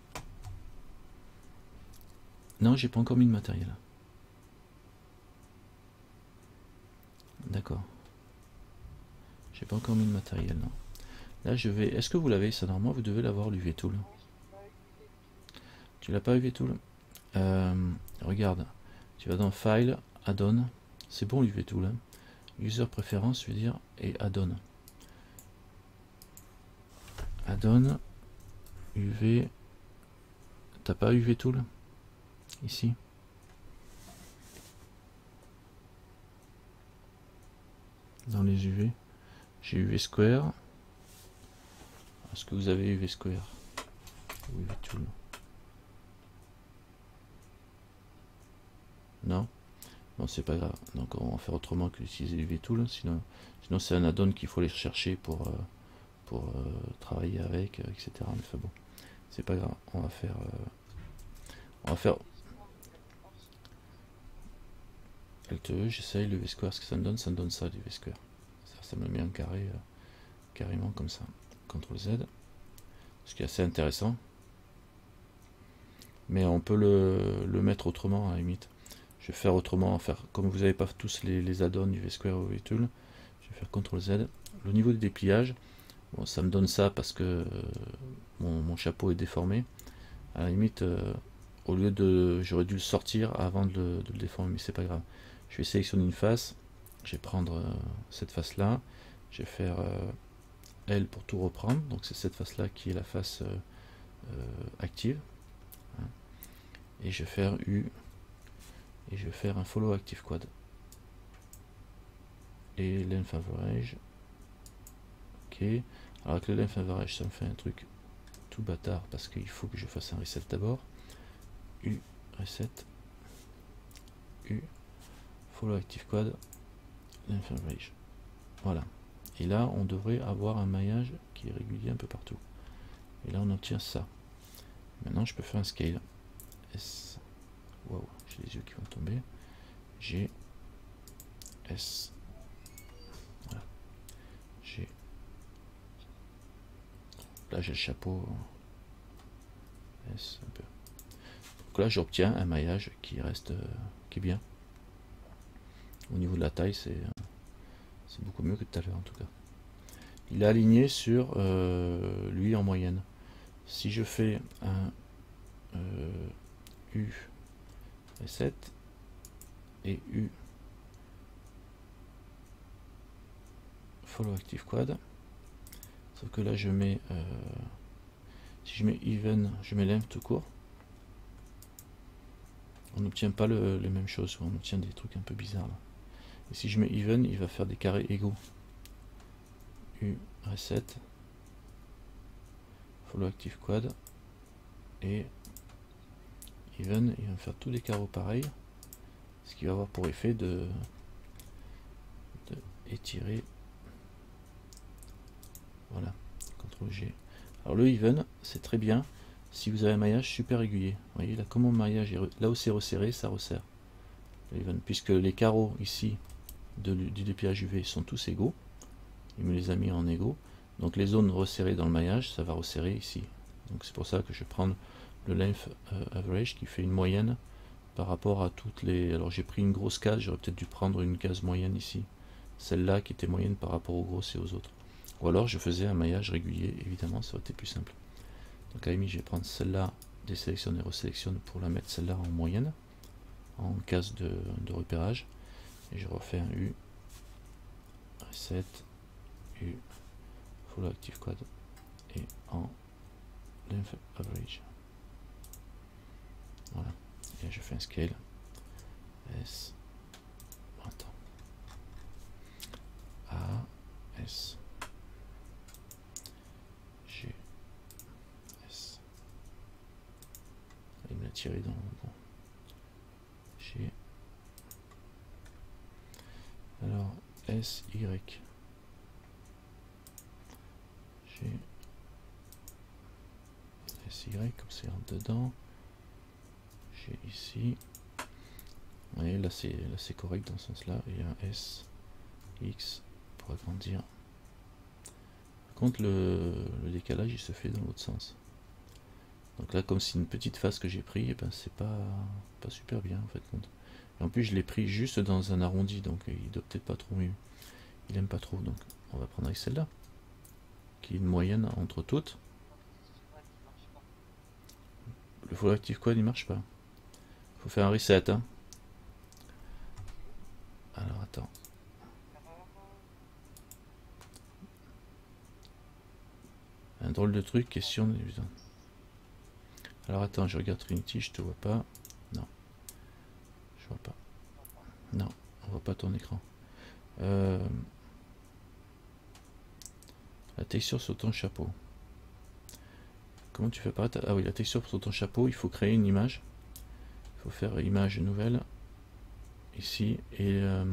Non, j'ai pas encore mis de matériel. D'accord. J'ai pas encore mis de matériel, non. Là je vais. Est-ce que vous l'avez ça? Normalement vous devez l'avoir l'UV Tool. Tu l'as pas UV Tool? Regarde, tu vas dans File, Add-on, c'est bon l'UV Tool, hein. User Préférence, je veux dire, et Add-on. Add-on, UV, t'as pas UV Tool? Ici. Dans les UV, j'ai UV Square. Est-ce que vous avez UV Square? UV Tool. Non, non c'est pas grave. Donc on va faire autrement que d'utiliser l'UV Tool. Sinon c'est un add-on qu'il faut aller chercher pour travailler avec, etc. Mais enfin bon, c'est pas grave. On va faire LTE, j'essaye le V-Square, ce que ça me donne ça du V-Square. Ça me met un carré carrément comme ça. CTRL Z. Ce qui est assez intéressant. Mais on peut le mettre autrement à la limite. Je vais faire autrement, comme vous n'avez pas tous les add-ons du V-Square ou V-Tool, je vais faire CTRL Z. Le niveau du dépliage, bon, ça me donne ça parce que mon chapeau est déformé. À la limite, au lieu de, j'aurais dû le sortir avant de le déformer, mais c'est pas grave. Je vais sélectionner une face, je vais prendre cette face là, je vais faire L pour tout reprendre, donc c'est cette face là qui est la face active, hein. Et je vais faire U, et je vais faire un follow active quad, et length average, ok. Alors avec le length average ça me fait un truc tout bâtard, parce qu'il faut que je fasse un reset d'abord, U, reset, U, follow active quad, length average, voilà. Et là on devrait avoir un maillage qui est régulier un peu partout, et là on obtient ça. Maintenant je peux faire un scale S, waouh, j'ai les yeux qui vont tomber, G, S, voilà, G, là j'ai le chapeau S un peu, donc là j'obtiens un maillage qui reste qui est bien. Au niveau de la taille, c'est beaucoup mieux que tout à l'heure en tout cas. Il est aligné sur lui en moyenne. Si je fais un U reset et U follow active quad, sauf que là je mets si je mets even, je mets length tout court, on n'obtient pas les mêmes choses, on obtient des trucs un peu bizarres là. Et si je mets even, il va faire des carrés égaux. U reset follow active quad et even, il va me faire tous les carreaux pareils, ce qui va avoir pour effet de étirer. Voilà, CTRL G. Alors le even, c'est très bien si vous avez un maillage super régulier. Vous voyez là, comme mon maillage est là où c'est resserré, ça resserre. Le even, puisque les carreaux ici du dépillage UV sont tous égaux, il me les a mis en égaux. Donc les zones resserrées dans le maillage, ça va resserrer ici. Donc c'est pour ça que je vais prendre le length average qui fait une moyenne par rapport à toutes les. Alors j'ai pris une grosse case, j'aurais peut-être dû prendre une case moyenne ici. Celle-là qui était moyenne par rapport aux grosses et aux autres. Ou alors je faisais un maillage régulier, évidemment ça aurait été plus simple. Donc à la limite je vais prendre celle-là, désélectionne et resélectionne pour la mettre celle-là en moyenne, en case de repérage. Et je refais un U, reset, U, follow active quad et en length average. Voilà. Et je fais un scale S. Attends. A, S. G. S. Il me l'a tiré dans le bon. G. Alors, S, Y. G. S, Y, comme c'est en dedans. J'ai ici. Vous voyez, là c'est correct dans ce sens-là. Il y a un S, X pour agrandir. Par contre, le décalage il se fait dans l'autre sens. Donc là, comme c'est une petite face que j'ai pris, et ben c'est pas super bien en fait. Et en plus, je l'ai pris juste dans un arrondi, donc il doit peut-être pas trop mieux. Il aime pas trop, donc on va prendre avec celle-là, qui est une moyenne entre toutes. Le follow active quad il marche pas. Faut faire un reset. Hein. Alors attends. Un drôle de truc, question. Alors attends, je regarde Trinity, je te vois pas. Non. Je vois pas. Non, on voit pas ton écran. La texture sur ton chapeau. Comment tu fais apparaître? Ah oui, la texture sur ton chapeau, il faut créer une image. Il faut faire image nouvelle. Ici. Et... alors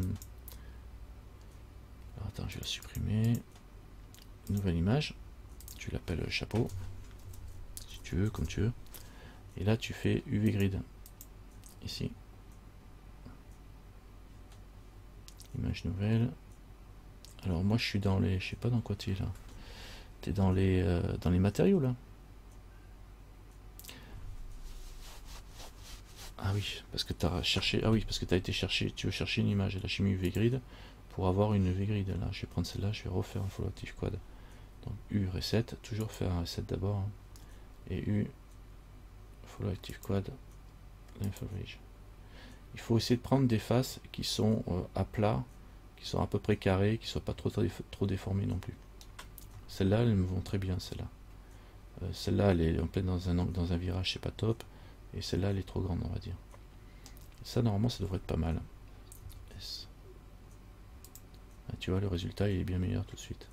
attends, je vais la supprimer. Nouvelle image. Tu l'appelles chapeau. Si tu veux, comme tu veux. Et là, tu fais UV grid. Ici. Image nouvelle. Alors moi, je suis dans les... Je sais pas dans quoi tu es là. Tu es dans les matériaux là. Ah oui, parce que tu as cherché. Ah oui, parce que tu as été chercher. Tu veux chercher une image. Et là, j'ai mis UV grid pour avoir une UV grid. Là, je vais prendre celle-là. Je vais refaire un follow active quad. Donc U reset. Toujours faire un reset d'abord. Hein. Et U follow active quad. Length average. Il faut essayer de prendre des faces qui sont à plat, qui sont à peu près carrées, qui ne soient pas trop déformées non plus. Celles-là, elles me vont très bien. Celle-là, celle-là, elle est en plein dans un virage, c'est pas top. Et celle-là, elle est trop grande, on va dire. Ça, normalement, ça devrait être pas mal. S. Ah, tu vois, le résultat, il est bien meilleur tout de suite.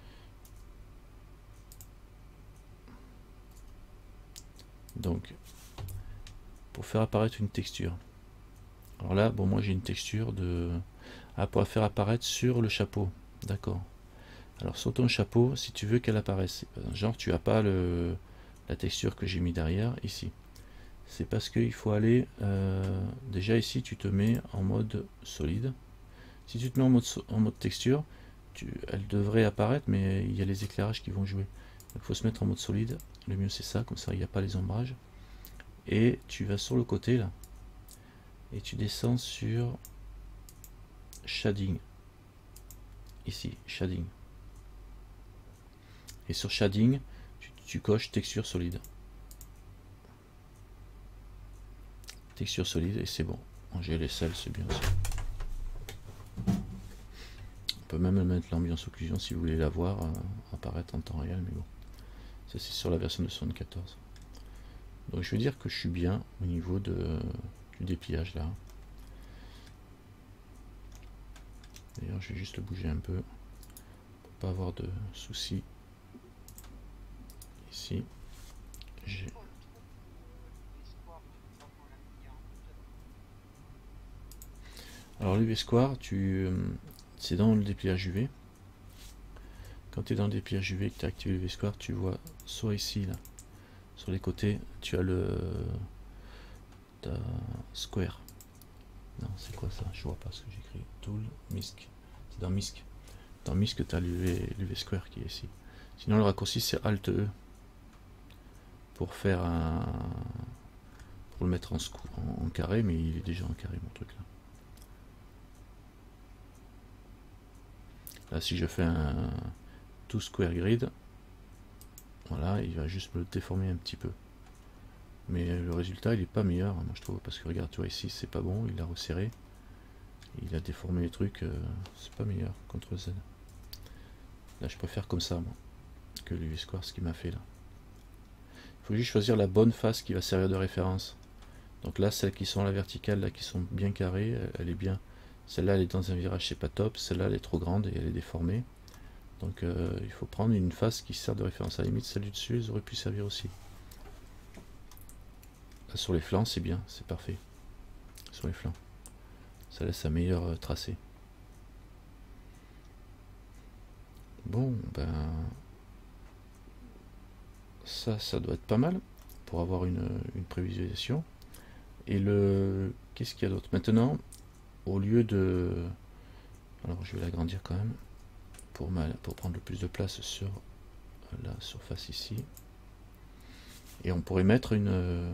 Donc, pour faire apparaître une texture. Alors là, bon, moi j'ai une texture de... Ah, pour la faire apparaître sur le chapeau. D'accord. Alors sur ton chapeau, si tu veux qu'elle apparaisse, genre tu n'as pas la texture que j'ai mis derrière, ici. C'est parce qu'il faut aller... déjà ici, tu te mets en mode solide. Si tu te mets en mode texture, elle devrait apparaître, mais il y a les éclairages qui vont jouer. Il faut se mettre en mode solide. Le mieux c'est ça, comme ça il n'y a pas les ombrages. Et tu vas sur le côté là. Et tu descends sur shading. Ici, shading. Et sur shading, tu coches texture solide. Texture solide et c'est bon. En GLSL, c'est bien aussi. On peut même mettre l'ambiance occlusion si vous voulez la voir apparaître en temps réel, mais bon. Ça c'est sur la version de 74. Donc je veux dire que je suis bien au niveau du dépliage là. D'ailleurs je vais juste le bouger un peu pour pas avoir de soucis. Ici j'ai alors l'UV Square, c'est dans le dépliage UV. Quand tu es dans le dépliage UV et que tu actives l'UV Square, tu vois soit ici là, sur les côtés, tu as ta Square. Non, c'est quoi ça? Je vois pas ce que j'écris. Tool, MISC. C'est dans MISC. Dans MISC, tu as l'UV Square qui est ici. Sinon, le raccourci, c'est Alt E. Pour faire pour le mettre en carré, mais il est déjà en carré, mon truc là. Là, si je fais un To Square Grid, voilà, il va juste me le déformer un petit peu. Mais le résultat, il est pas meilleur, moi je trouve, parce que regarde, tu vois ici, c'est pas bon, il a resserré, il a déformé les trucs, c'est pas meilleur, CTRL Z. Là, je préfère comme ça, moi, que l'UV Square, ce qu'il m'a fait là. Il faut juste choisir la bonne face qui va servir de référence. Donc là, celles qui sont à la verticale, là, qui sont bien carrées, elle est bien. Celle-là, elle est dans un virage, c'est pas top. Celle-là, elle est trop grande et elle est déformée. Donc il faut prendre une face qui sert de référence. À la limite, celle du dessus, elles auraient pu servir aussi. Là, sur les flancs, c'est bien, c'est parfait. Sur les flancs. Ça laisse un meilleur tracé. Bon, ben... ça doit être pas mal pour avoir une prévisualisation. Et qu'est-ce qu'il y a d'autre maintenant? Au lieu de... Alors je vais l'agrandir quand même pour prendre le plus de place sur la surface ici. Et on pourrait mettre une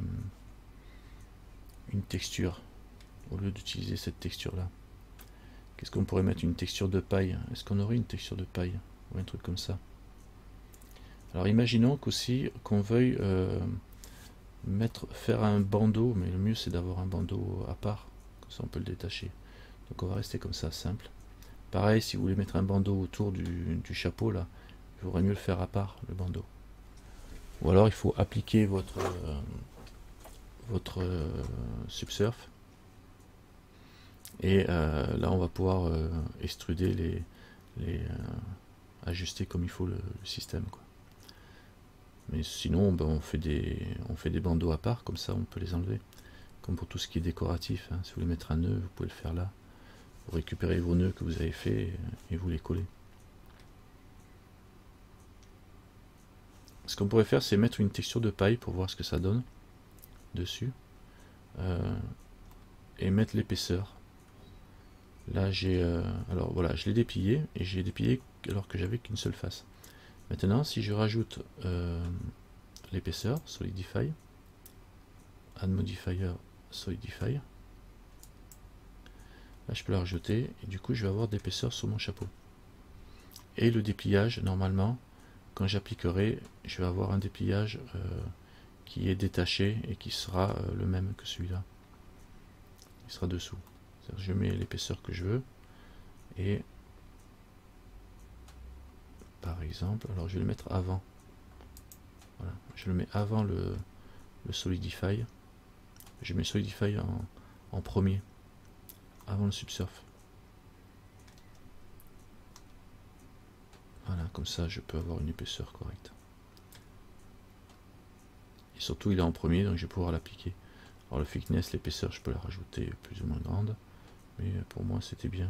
texture au lieu d'utiliser cette texture là. Qu'est-ce qu'on pourrait mettre? Une texture de paille. Est-ce qu'on aurait une texture de paille ou un truc comme ça? Alors imaginons qu'aussi qu'on veuille faire un bandeau, mais le mieux c'est d'avoir un bandeau à part, comme ça on peut le détacher. Donc on va rester comme ça, simple. Pareil, si vous voulez mettre un bandeau autour du chapeau là, il vaudrait mieux le faire à part, le bandeau. Ou alors il faut appliquer votre subsurf. Et là on va pouvoir extruder ajuster comme il faut le système, quoi. Mais sinon ben, on fait des bandeaux à part, comme ça on peut les enlever. Comme pour tout ce qui est décoratif, hein. Si vous voulez mettre un nœud, vous pouvez le faire là. Vous récupérez vos nœuds que vous avez fait et vous les collez. Ce qu'on pourrait faire, c'est mettre une texture de paille pour voir ce que ça donne dessus. Et mettre l'épaisseur. Là j'ai... alors voilà, je l'ai déplié, et j'ai déplié alors que j'avais qu'une seule face. Maintenant, si je rajoute l'épaisseur, Solidify, Add Modifier, Solidify, là je peux la rajouter, et du coup je vais avoir de l'épaisseur sur mon chapeau. Et le dépliage, normalement, quand j'appliquerai, je vais avoir un dépliage qui est détaché et qui sera le même que celui-là. Il sera dessous. Je mets l'épaisseur que je veux, et par exemple, alors je vais le mettre avant. Voilà, je le mets avant le Solidify. Je mets Solidify en premier, avant le Subsurf. Voilà, comme ça je peux avoir une épaisseur correcte. Et surtout il est en premier, donc je vais pouvoir l'appliquer. Alors le thickness, l'épaisseur, je peux la rajouter plus ou moins grande, mais pour moi c'était bien.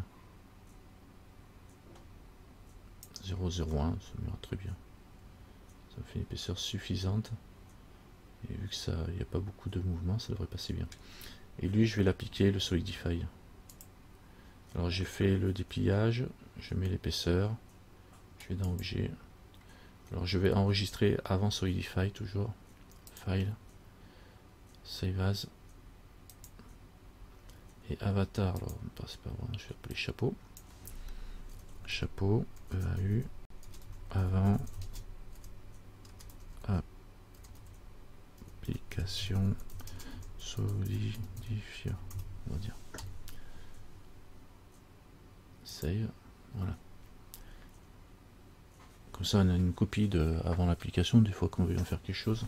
0,01, ça m'ira très bien. Ça me fait une épaisseur suffisante. Et vu que ça, il n'y a pas beaucoup de mouvement, ça devrait passer bien. Et lui, je vais l'appliquer, le Solidify. Alors j'ai fait le dépliage, je mets l'épaisseur, je vais dans Objet. Alors je vais enregistrer avant Solidify toujours. File, Save As. Et avatar, alors c'est pas bon, je vais appeler chapeau. Chapeau, EAU, avant, application, solidifier, on va dire. Save, voilà. Comme ça on a une copie de avant l'application, des fois qu'on veut en faire quelque chose.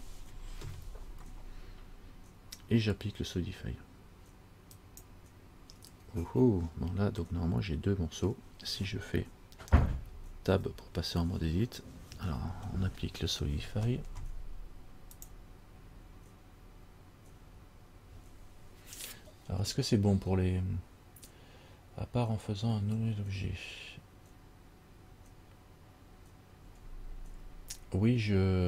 Et j'applique le Solidify. Oh, bon là, donc normalement j'ai deux morceaux. Si je fais Tab pour passer en mode Edit, alors on applique le Solidify. Alors est-ce que c'est bon pour les... À part en faisant un nouvel objet. Oui,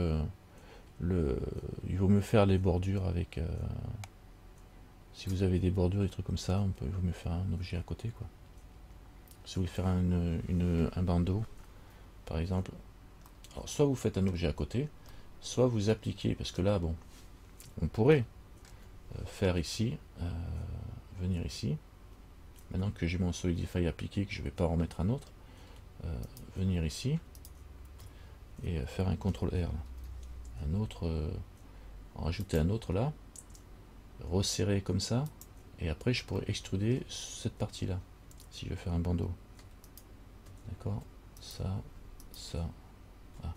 il vaut mieux faire les bordures avec... si vous avez des bordures, des trucs comme ça, il vaut mieux faire un objet à côté, quoi. Si vous voulez faire un bandeau, par exemple, alors soit vous faites un objet à côté, soit vous appliquez, parce que là, bon, on pourrait faire ici, venir ici, maintenant que j'ai mon Solidify appliqué, que je ne vais pas en remettre un autre, venir ici, et faire un CTRL R, un autre, en rajouter un autre là, resserrer comme ça, et après je pourrais extruder cette partie là, si je veux faire un bandeau. D'accord, ça, ah.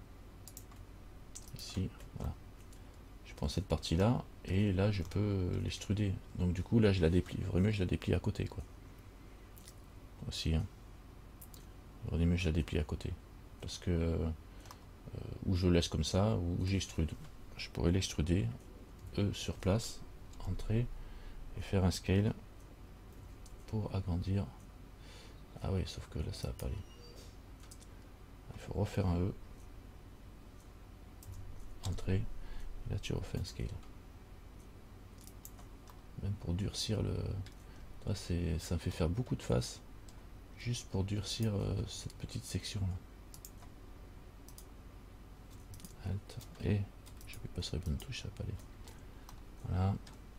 Ici, voilà. Je prends cette partie là, et là je peux l'extruder. Donc du coup là je la déplie, vraiment je la déplie à côté, quoi. Aussi, hein. Vraiment je la déplie à côté. Parce que ou je laisse comme ça, ou j'extrude. Je pourrais l'extruder, sur place, entrer, et faire un scale pour agrandir. Ah oui, sauf que là ça va pas aller. Il faut refaire un E, entrer, et là tu refais un scale. Même pour durcir le... Là, ça me fait faire beaucoup de faces, juste pour durcir cette petite section là. Alt, et je vais pas sur les bonnes touches, ça va pas aller. Voilà.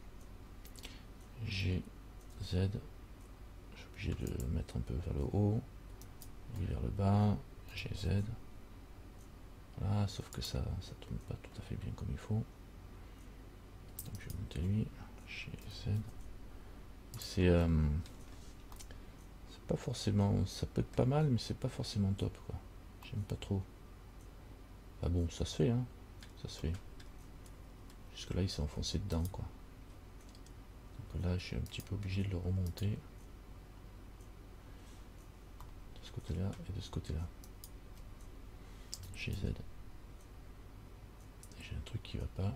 G, Z, je suis obligé de le mettre un peu vers le haut, et vers le bas, G, Z. Voilà, sauf que ça tourne pas tout à fait bien comme il faut. Donc je vais monter lui, G, Z. C'est pas forcément, ça peut être pas mal, mais c'est pas forcément top, quoi. J'aime pas trop. Ah bon, ça se fait, hein, ça se fait. Jusque là il s'est enfoncé dedans, quoi. Donc là je suis un petit peu obligé de le remonter de ce côté là et de ce côté là. GZ, j'ai un truc qui va pas.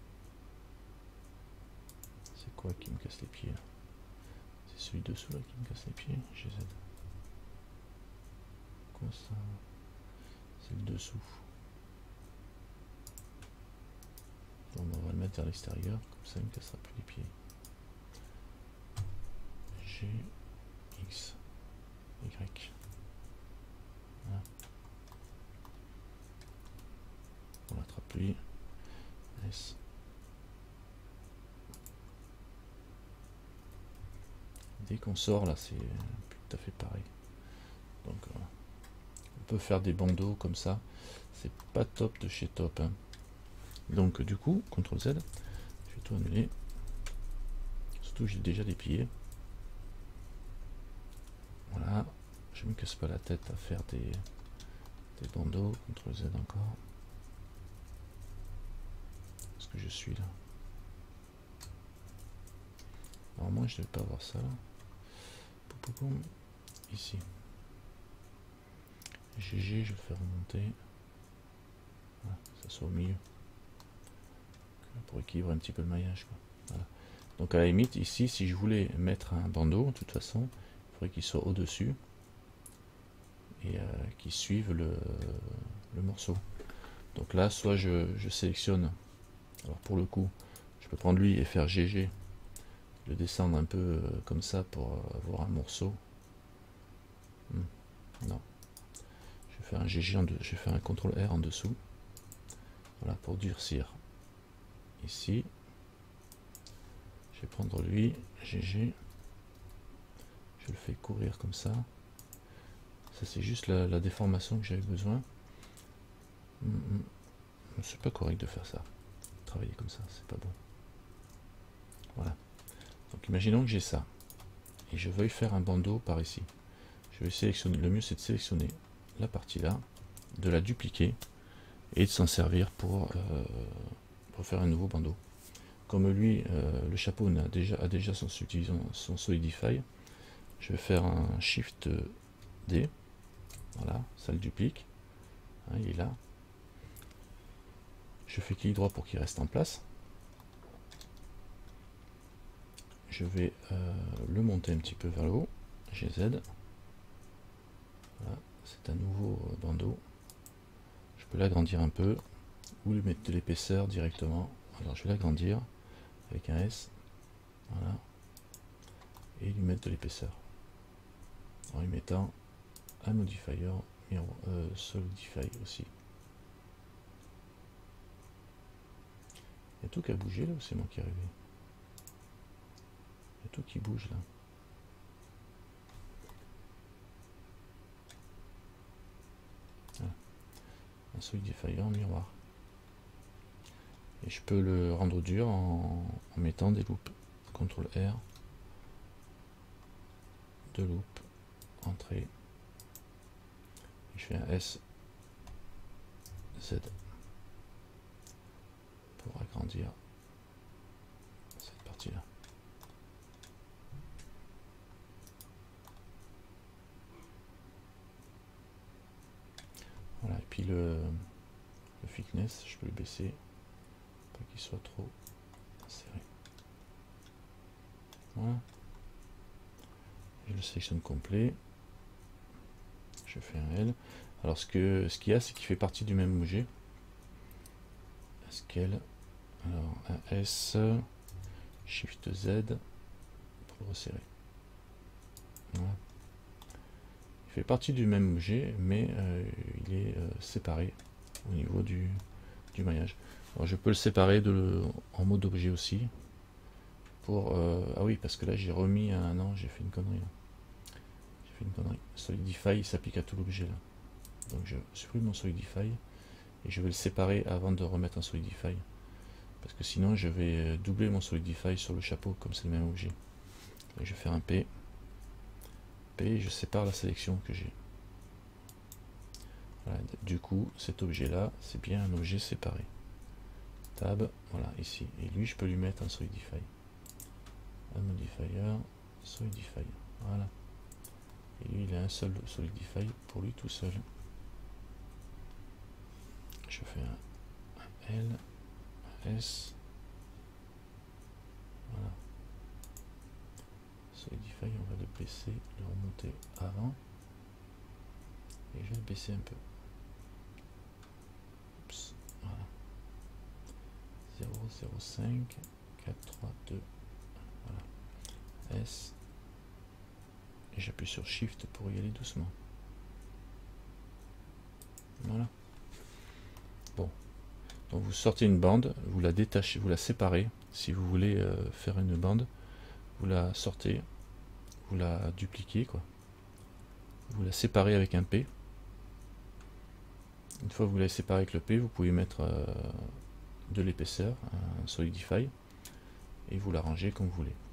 C'est quoi qui me casse les pieds là? C'est celui dessous là qui me casse les pieds. GZ, quoi ça? C'est le dessous. Bon, on va le mettre vers l'extérieur, comme ça il me cassera plus les pieds. G, X, Y. Voilà. On l'attrape lui. S. Dès qu'on sort là, c'est plus tout à fait pareil. Donc on peut faire des bandeaux comme ça. C'est pas top de chez top, hein. Donc du coup, CTRL Z, je vais tout annuler. Surtout j'ai déjà déplié. Voilà, je me casse pas la tête à faire des bandeaux. CTRL Z encore. Est-ce que je suis là? Normalement je ne devais pas avoir ça là. Ici. GG, je le fais remonter. Voilà, ça soit au milieu. Pour équilibrer un petit peu le maillage, quoi. Voilà. Donc à la limite, ici, si je voulais mettre un bandeau, de toute façon, il faudrait qu'il soit au-dessus et qu'il suive le morceau. Donc là, soit je sélectionne, alors pour le coup, je peux prendre lui et faire GG, le descendre un peu comme ça pour avoir un morceau. Non. Je vais faire un GG, je vais faire un CTRL R en dessous. Voilà, pour durcir. Ici. Je vais prendre lui, GG. Je le fais courir comme ça. Ça c'est juste la déformation que j'avais besoin. C'est pas correct de faire ça. Travailler comme ça, c'est pas bon. Voilà. Donc imaginons que j'ai ça. Et je veuille faire un bandeau par ici. Je vais sélectionner. Le mieux c'est de sélectionner la partie là, de la dupliquer et de s'en servir pour faire un nouveau bandeau. Comme lui, le chapeau a déjà son Solidify, je vais faire un Shift D. Voilà, ça le duplique. Hein, il est là. Je fais clic droit pour qu'il reste en place. Je vais le monter un petit peu vers le haut. GZ. Voilà, c'est un nouveau bandeau. Je peux l'agrandir un peu ou lui mettre de l'épaisseur directement. Alors je vais l'agrandir avec un S. Voilà. Et lui mettre de l'épaisseur. En lui mettant un modifier Solidify aussi. Il y a tout qui a bougé là ou c'est moi qui est arrivé? Il y a tout qui bouge là. Voilà. Un Solidifier en miroir. Et je peux le rendre dur en mettant des loops. CTRL R. De loop. Entrée. Et je fais un S. Z. Pour agrandir cette partie là. Voilà, et puis le thickness, je peux le baisser, pas qu'il soit trop serré. Voilà. Je le sélectionne complet. Je fais un L. Alors ce qu'il y a, c'est qu'il fait partie du même objet. Scale. Alors un S, Shift Z pour le resserrer. Voilà. Il fait partie du même objet, mais il est séparé au niveau du maillage. Alors je peux le séparer en mode objet aussi. Pour ah oui, parce que là j'ai remis un. Non, j'ai fait une connerie. J'ai fait une connerie. Solidify s'applique à tout l'objet là. Donc je supprime mon Solidify et je vais le séparer avant de remettre un Solidify. Parce que sinon je vais doubler mon Solidify sur le chapeau comme c'est le même objet. Et je vais faire un P. P, je sépare la sélection que j'ai. Voilà, du coup, cet objet-là, c'est bien un objet séparé. Tab, voilà, ici. Et lui, je peux lui mettre un Solidify. Un modifier, Solidify. Voilà. Et lui, il a un seul Solidify pour lui tout seul. Je fais un L, un S. Voilà. Solidify, on va le baisser, le remonter avant. Et je vais le baisser un peu. Oups, voilà. 0, 0, 5, 4, 3, 2. Voilà. S. Et j'appuie sur Shift pour y aller doucement. Voilà. Bon. Donc vous sortez une bande, vous la détachez, vous la séparez. Si vous voulez faire une bande, vous la sortez, vous la dupliquez, quoi. Vous la séparez avec un P. Une fois que vous l'avez séparé avec le P, vous pouvez mettre de l'épaisseur, un Solidify, et vous l'arrangez comme vous voulez.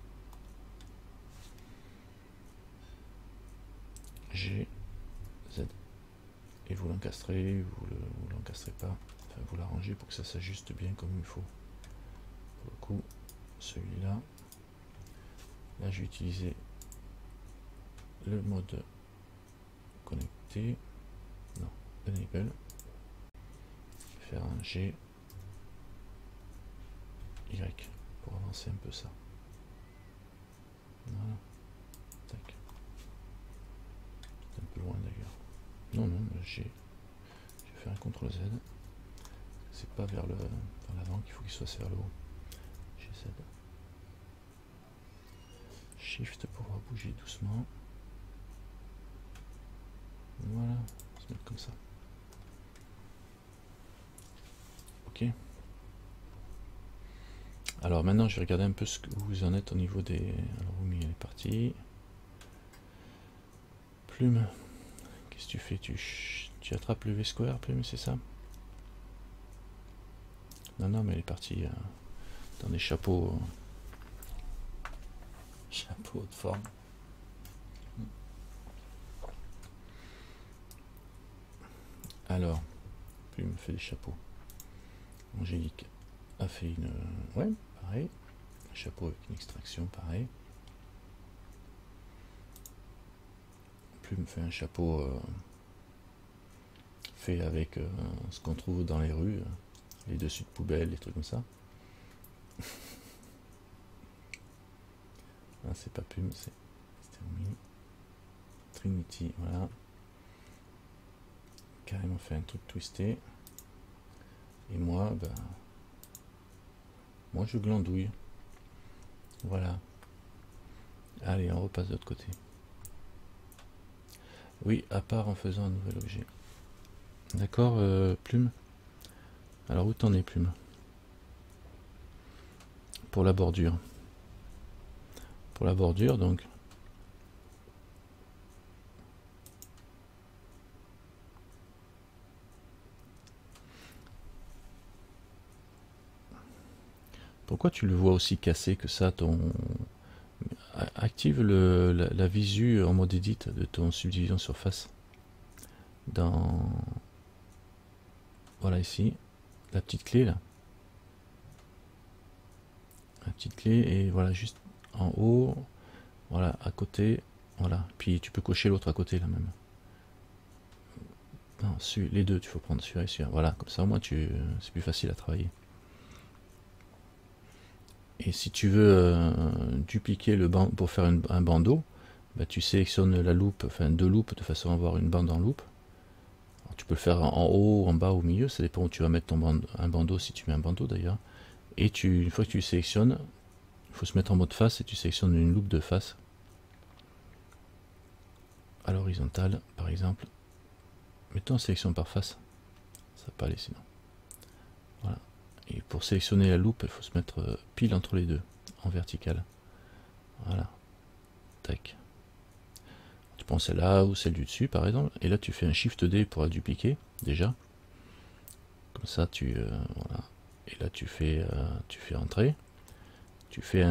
G, Z. Et vous l'encastrez, vous l'encastrez pas, enfin vous l'arrangez pour que ça s'ajuste bien comme il faut. Pour le coup, celui-là, là je vais utiliser le mode connecté, non, enable, faire un G, Y pour avancer un peu ça. Voilà. Tac. Un peu loin d'ailleurs. Non, non, G. Je vais faire un CTRL Z. C'est pas vers l'avant qu'il faut qu'il soit vers le haut. GZ. Shift pour bouger doucement. Voilà, on va se mettre comme ça. Ok. Alors maintenant je vais regarder un peu ce que vous en êtes au niveau des... Alors Rumi elle est partie. Plume, qu'est-ce que tu fais? Tu attrapes le V-square, Plume, c'est ça? Non, non, mais elle est partie dans des chapeaux. Chapeaux de forme. Alors, Plume fait des chapeaux. Angélique a fait une... ouais, pareil. Un chapeau avec une extraction, pareil. Plume fait un chapeau fait avec ce qu'on trouve dans les rues, les dessus de poubelles, les trucs comme ça. Ah, c'est pas Plume, c'est Trinity, voilà. Carrément fait un truc twisté. Et moi, ben, moi je glandouille. Voilà. Allez, on repasse de l'autre côté. Oui, à part en faisant un nouvel objet. D'accord, Plume. Alors où t'en es, Plume? Pour la bordure. Pour la bordure, donc. Pourquoi tu le vois aussi cassé que ça, ton... Active la visu en mode edit de ton subdivision surface. Dans... Voilà, ici. La petite clé, là. La petite clé, et voilà, juste en haut. Voilà, à côté. Voilà. Puis tu peux cocher l'autre à côté, là, même. Non, les deux, tu faut prendre celui-là et celui-là. Voilà, comme ça, au moins, c'est plus facile à travailler. Et si tu veux dupliquer le banc pour faire un bandeau, bah, tu sélectionnes la loupe, enfin deux loupes de façon à avoir une bande en loupe. Alors, tu peux le faire en haut, en bas, au milieu, ça dépend où tu vas mettre un bandeau, si tu mets un bandeau d'ailleurs. Et une fois que tu sélectionnes, il faut se mettre en mode face et tu sélectionnes une loupe de face. À l'horizontale, par exemple. Mettons en sélection par face. Ça va pas aller sinon. Voilà. Et pour sélectionner la loupe, il faut se mettre pile entre les deux, en vertical. Voilà. Tac. Tu prends celle-là ou celle du dessus, par exemple. Et là, tu fais un Shift D pour la dupliquer, déjà. Comme ça, voilà. Et là, tu fais entrer. Tu fais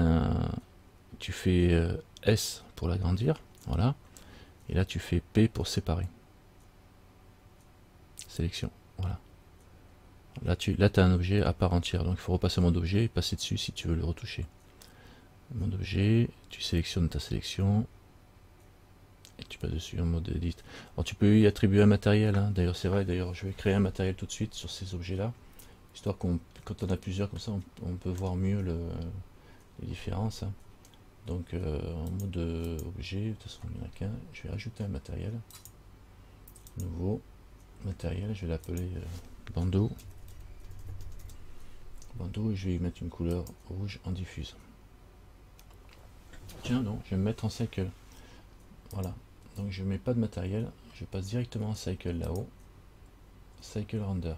S pour l'agrandir. Voilà. Et là, tu fais P pour séparer. Sélection. Voilà. Là, tu as un objet à part entière. Donc, il faut repasser en mode objet et passer dessus si tu veux le retoucher. Mode objet, tu sélectionnes ta sélection. Et tu passes dessus en mode edit. Alors, tu peux y attribuer un matériel. Hein. D'ailleurs, c'est vrai. D'ailleurs, je vais créer un matériel tout de suite sur ces objets-là. Histoire quand on a plusieurs comme ça, on peut voir mieux les différences. Hein. Donc, en mode objet, de toute façon, il n'y en a qu'un. Je vais ajouter un matériel. Nouveau matériel, je vais l'appeler bandeau. Bandeau, et je vais y mettre une couleur rouge en diffuse. Tiens, non, je vais me mettre en cycle. Voilà. Donc, je ne mets pas de matériel. Je passe directement en cycle là-haut. Cycle render.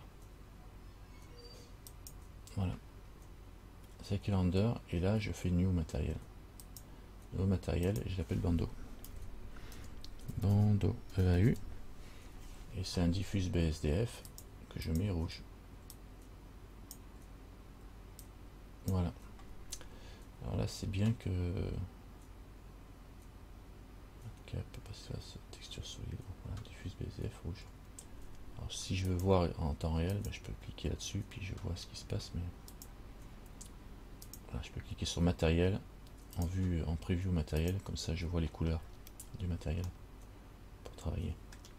Voilà. Cycle render. Et là, je fais new matériel. Nouveau matériel, et je l'appelle bandeau. Bandeau EAU. Et c'est un diffuse BSDF que je mets rouge. Voilà. Alors là, c'est bien que cap, parce que texture solide. Voilà, diffuse BSDF rouge. Alors si je veux voir en temps réel, ben, je peux cliquer là-dessus, puis je vois ce qui se passe. Mais voilà, je peux cliquer sur matériel en preview matériel, comme ça je vois les couleurs du matériel pour travailler.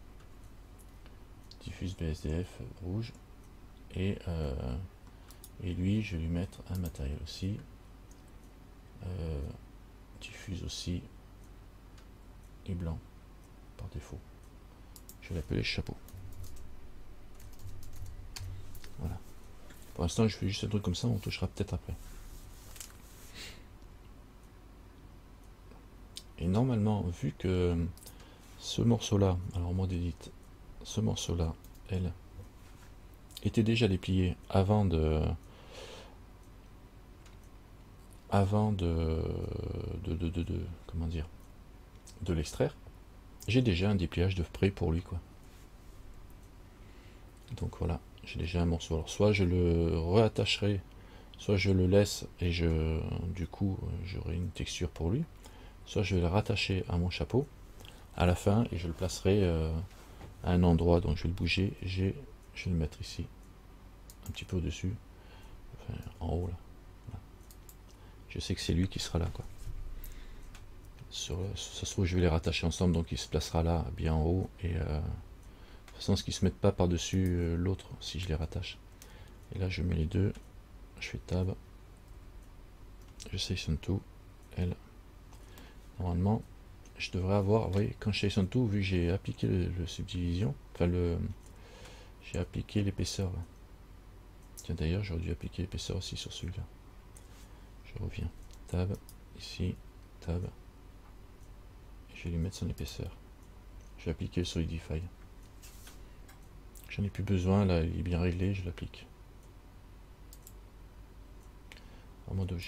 Diffuse BSDF rouge, et lui je vais lui mettre un matériel aussi, diffuse aussi, et blanc par défaut. Je vais l'appeler chapeau. Voilà. Pour l'instant je fais juste un truc comme ça, on touchera peut-être après. Et normalement, vu que ce morceau-là, alors en mode edit, ce morceau-là, elle, était déjà déplié avant de comment dire, de l'extraire. j'ai déjà un dépliage de près pour lui, quoi. Donc voilà, j'ai déjà un morceau. Alors soit je le réattacherai, soit je le laisse et du coup j'aurai une texture pour lui, soit je vais le rattacher à mon chapeau à la fin et je le placerai à un endroit, donc je vais le bouger, je vais le mettre ici, un petit peu au-dessus, enfin, en haut là. Voilà. Je sais que c'est lui qui sera là, quoi. Ça se trouve, je vais les rattacher ensemble, donc il se placera là, bien en haut, et de toute façon, ce qui se mette pas par-dessus l'autre si je les rattache. Et là, je mets les deux, je fais tab, je sélectionne tout, L. Normalement, je devrais avoir, vous voyez, quand je sélectionne tout, vu que j'ai appliqué le subdivision, enfin j'ai appliqué l'épaisseur là. Tiens, d'ailleurs, j'aurais dû appliquer l'épaisseur aussi sur celui-là. Je reviens, tab, ici, tab, et je vais lui mettre son épaisseur. Je vais appliquer le Solidify. J'en ai plus besoin, là, il est bien réglé, je l'applique. En mode objet.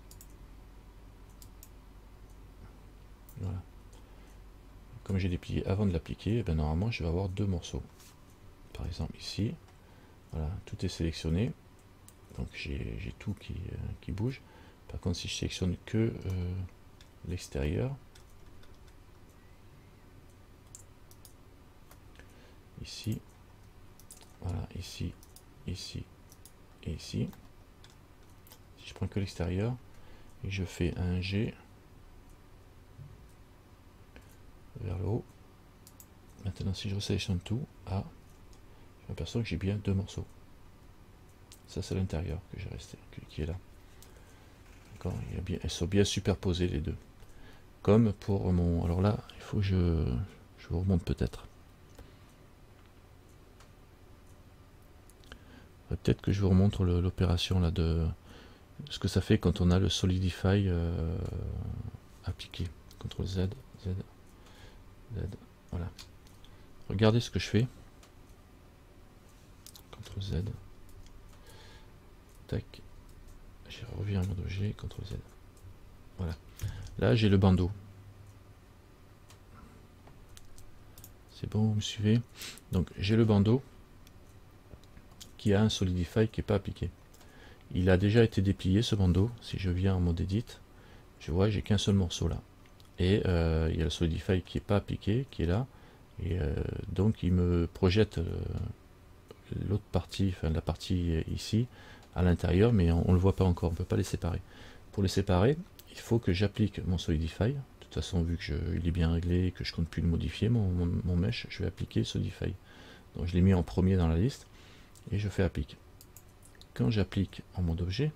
Voilà. Comme j'ai déplié avant de l'appliquer, ben normalement je vais avoir deux morceaux. Par exemple ici, voilà, tout est sélectionné. Donc j'ai tout qui bouge. Par contre, si je sélectionne que l'extérieur, ici, voilà, ici, ici et ici. Si je prends que l'extérieur et que je fais un G vers le haut, maintenant si je resélectionne tout, je m'aperçois que j'ai bien deux morceaux. Ça c'est l'intérieur que j'ai resté, qui est là. D'accord, elles sont bien superposées les deux. Comme pour mon... Alors là, il faut que je vous remonte peut-être. Peut-être que je vous remontre l'opération là de ce que ça fait quand on a le Solidify appliqué. CTRL Z, Z, Z, voilà. Regardez ce que je fais. CTRL Z. Tac. Je reviens en mode objet, CTRL Z. Voilà. Là, j'ai le bandeau. C'est bon, vous me suivez? Donc, j'ai le bandeau qui a un Solidify qui n'est pas appliqué. Il a déjà été déplié, ce bandeau. Si je viens en mode Edit, je vois j'ai qu'un seul morceau là. Et il y a le Solidify qui n'est pas appliqué, qui est là. Et donc, il me projette l'autre partie, enfin la partie ici, à l'intérieur, mais on ne le voit pas encore, on ne peut pas les séparer. Pour les séparer, il faut que j'applique mon Solidify. De toute façon, vu qu'il est bien réglé et que je ne compte plus le modifier, mon mesh, je vais appliquer Solidify. Donc je l'ai mis en premier dans la liste, et je fais applique. Quand j'applique en mode objet,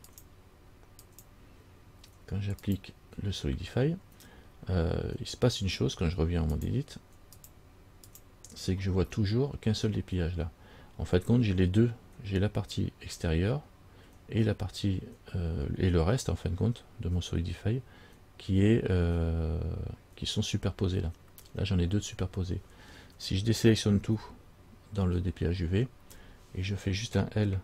quand j'applique le Solidify, il se passe une chose quand je reviens en mode edit, c'est que je vois toujours qu'un seul dépliage là. En fait, compte, j'ai les deux, j'ai la partie extérieure et la partie et le reste en fin de compte de mon Solidify qui sont superposés là. Là, j'en ai deux de superposés. Si je désélectionne tout dans le dépliage UV et je fais juste un L,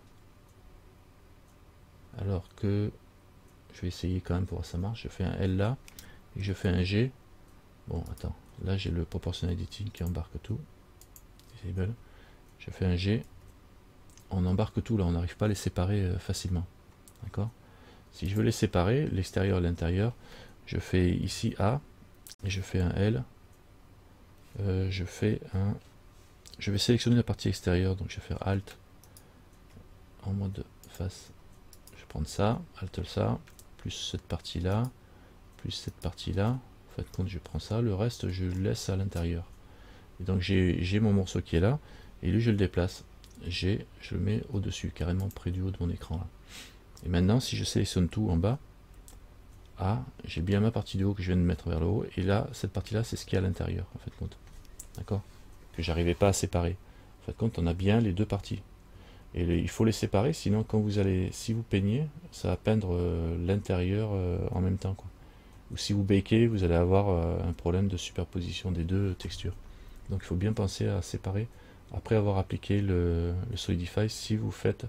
alors que je vais essayer quand même pour voir si ça marche, je fais un L là et je fais un G. Bon, attends, là j'ai le proportional editing qui embarque tout. Disable. Je fais un G, on embarque tout là, on n'arrive pas à les séparer facilement. D'accord? Si je veux les séparer, l'extérieur et l'intérieur, je fais ici A et je fais un L. Je vais sélectionner la partie extérieure, donc je vais faire Alt en mode face. Je vais prendre ça, Alt ça, plus cette partie là, plus cette partie là. En fait, quand je prends ça, le reste je le laisse à l'intérieur. Et donc j'ai mon morceau qui est là, et lui je le déplace. Je le mets au-dessus, carrément près du haut de mon écran là. Et maintenant, si je sélectionne tout en bas, j'ai bien ma partie de haut que je viens de mettre vers le haut, et là, cette partie-là, c'est ce qui est à l'intérieur, en fait, compte. D'accord? Que j'arrivais pas à séparer. En fait, compte, on a bien les deux parties. Et il faut les séparer, sinon, si vous peignez, ça va peindre l'intérieur en même temps, quoi. Ou si vous bakez, vous allez avoir un problème de superposition des deux textures. Donc, il faut bien penser à séparer après avoir appliqué le Solidify, si vous faites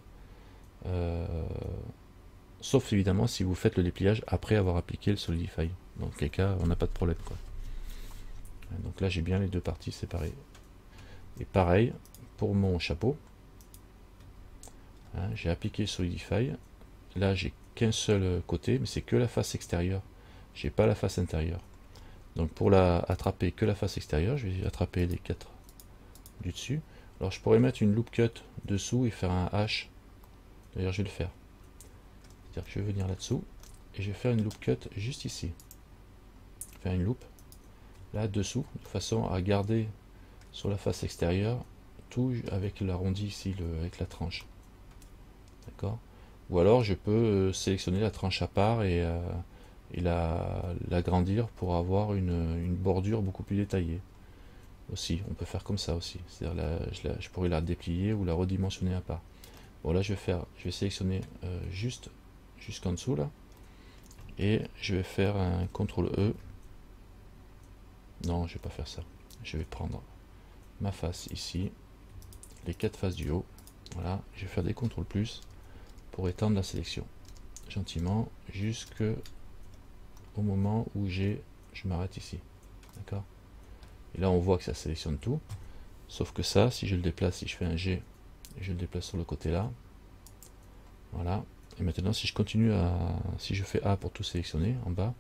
sauf évidemment si vous faites le dépliage après avoir appliqué le Solidify. Dans quel cas, on n'a pas de problème, quoi. Donc là j'ai bien les deux parties séparées. Et pareil pour mon chapeau. Hein, j'ai appliqué Solidify. Là j'ai qu'un seul côté, mais c'est que la face extérieure. J'ai pas la face intérieure. Donc pour la attraper que la face extérieure, je vais attraper les 4 du dessus. Alors je pourrais mettre une loop cut dessous et faire un H. D'ailleurs je vais le faire. C'est-à-dire que je vais venir là-dessous et je vais faire une loop cut juste ici. Faire une loop là dessous, de façon à garder sur la face extérieure tout avec l'arrondi ici, avec la tranche. D'accord. Ou alors je peux sélectionner la tranche à part et l'agrandir pour avoir une bordure beaucoup plus détaillée. Aussi, on peut faire comme ça aussi. C'est-à-dire je pourrais la déplier ou la redimensionner à part. Bon là je vais sélectionner jusqu'en dessous là. Et je vais faire un CTRL E. Non, je vais pas faire ça. Je vais prendre ma face ici, les 4 faces du haut. Voilà, je vais faire des CTRL plus pour étendre la sélection. Gentiment, jusqu'au moment où je m'arrête ici. D'accord. Et là on voit que ça sélectionne tout. Sauf que ça, si je le déplace, si je fais un G, je le déplace sur le côté là. Voilà. Et maintenant si je continue si je fais A pour tout sélectionner en bas,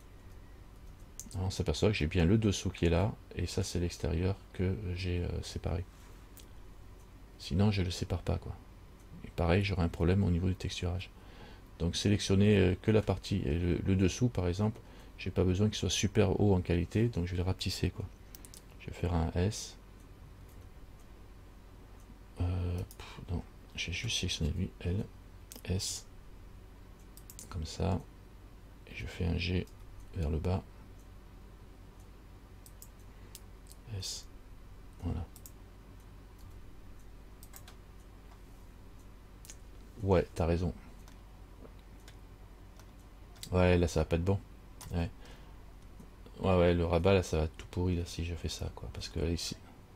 on s'aperçoit que j'ai bien le dessous qui est là, et ça c'est l'extérieur que j'ai séparé. Sinon je ne le sépare pas, quoi. Et pareil, j'aurai un problème au niveau du texturage. Donc sélectionner que la partie, et le dessous par exemple, j'ai pas besoin qu'il soit super haut en qualité, donc je vais le rapetisser, quoi. Je vais faire un S. Non, j'ai juste sélectionné lui, L, S, comme ça, et je fais un G vers le bas, S, voilà. Ouais, t'as raison. Ouais, là ça va pas être bon. Ouais. Ouais, le rabat là ça va être tout pourri là si je fais ça, quoi. Parce que là, ici,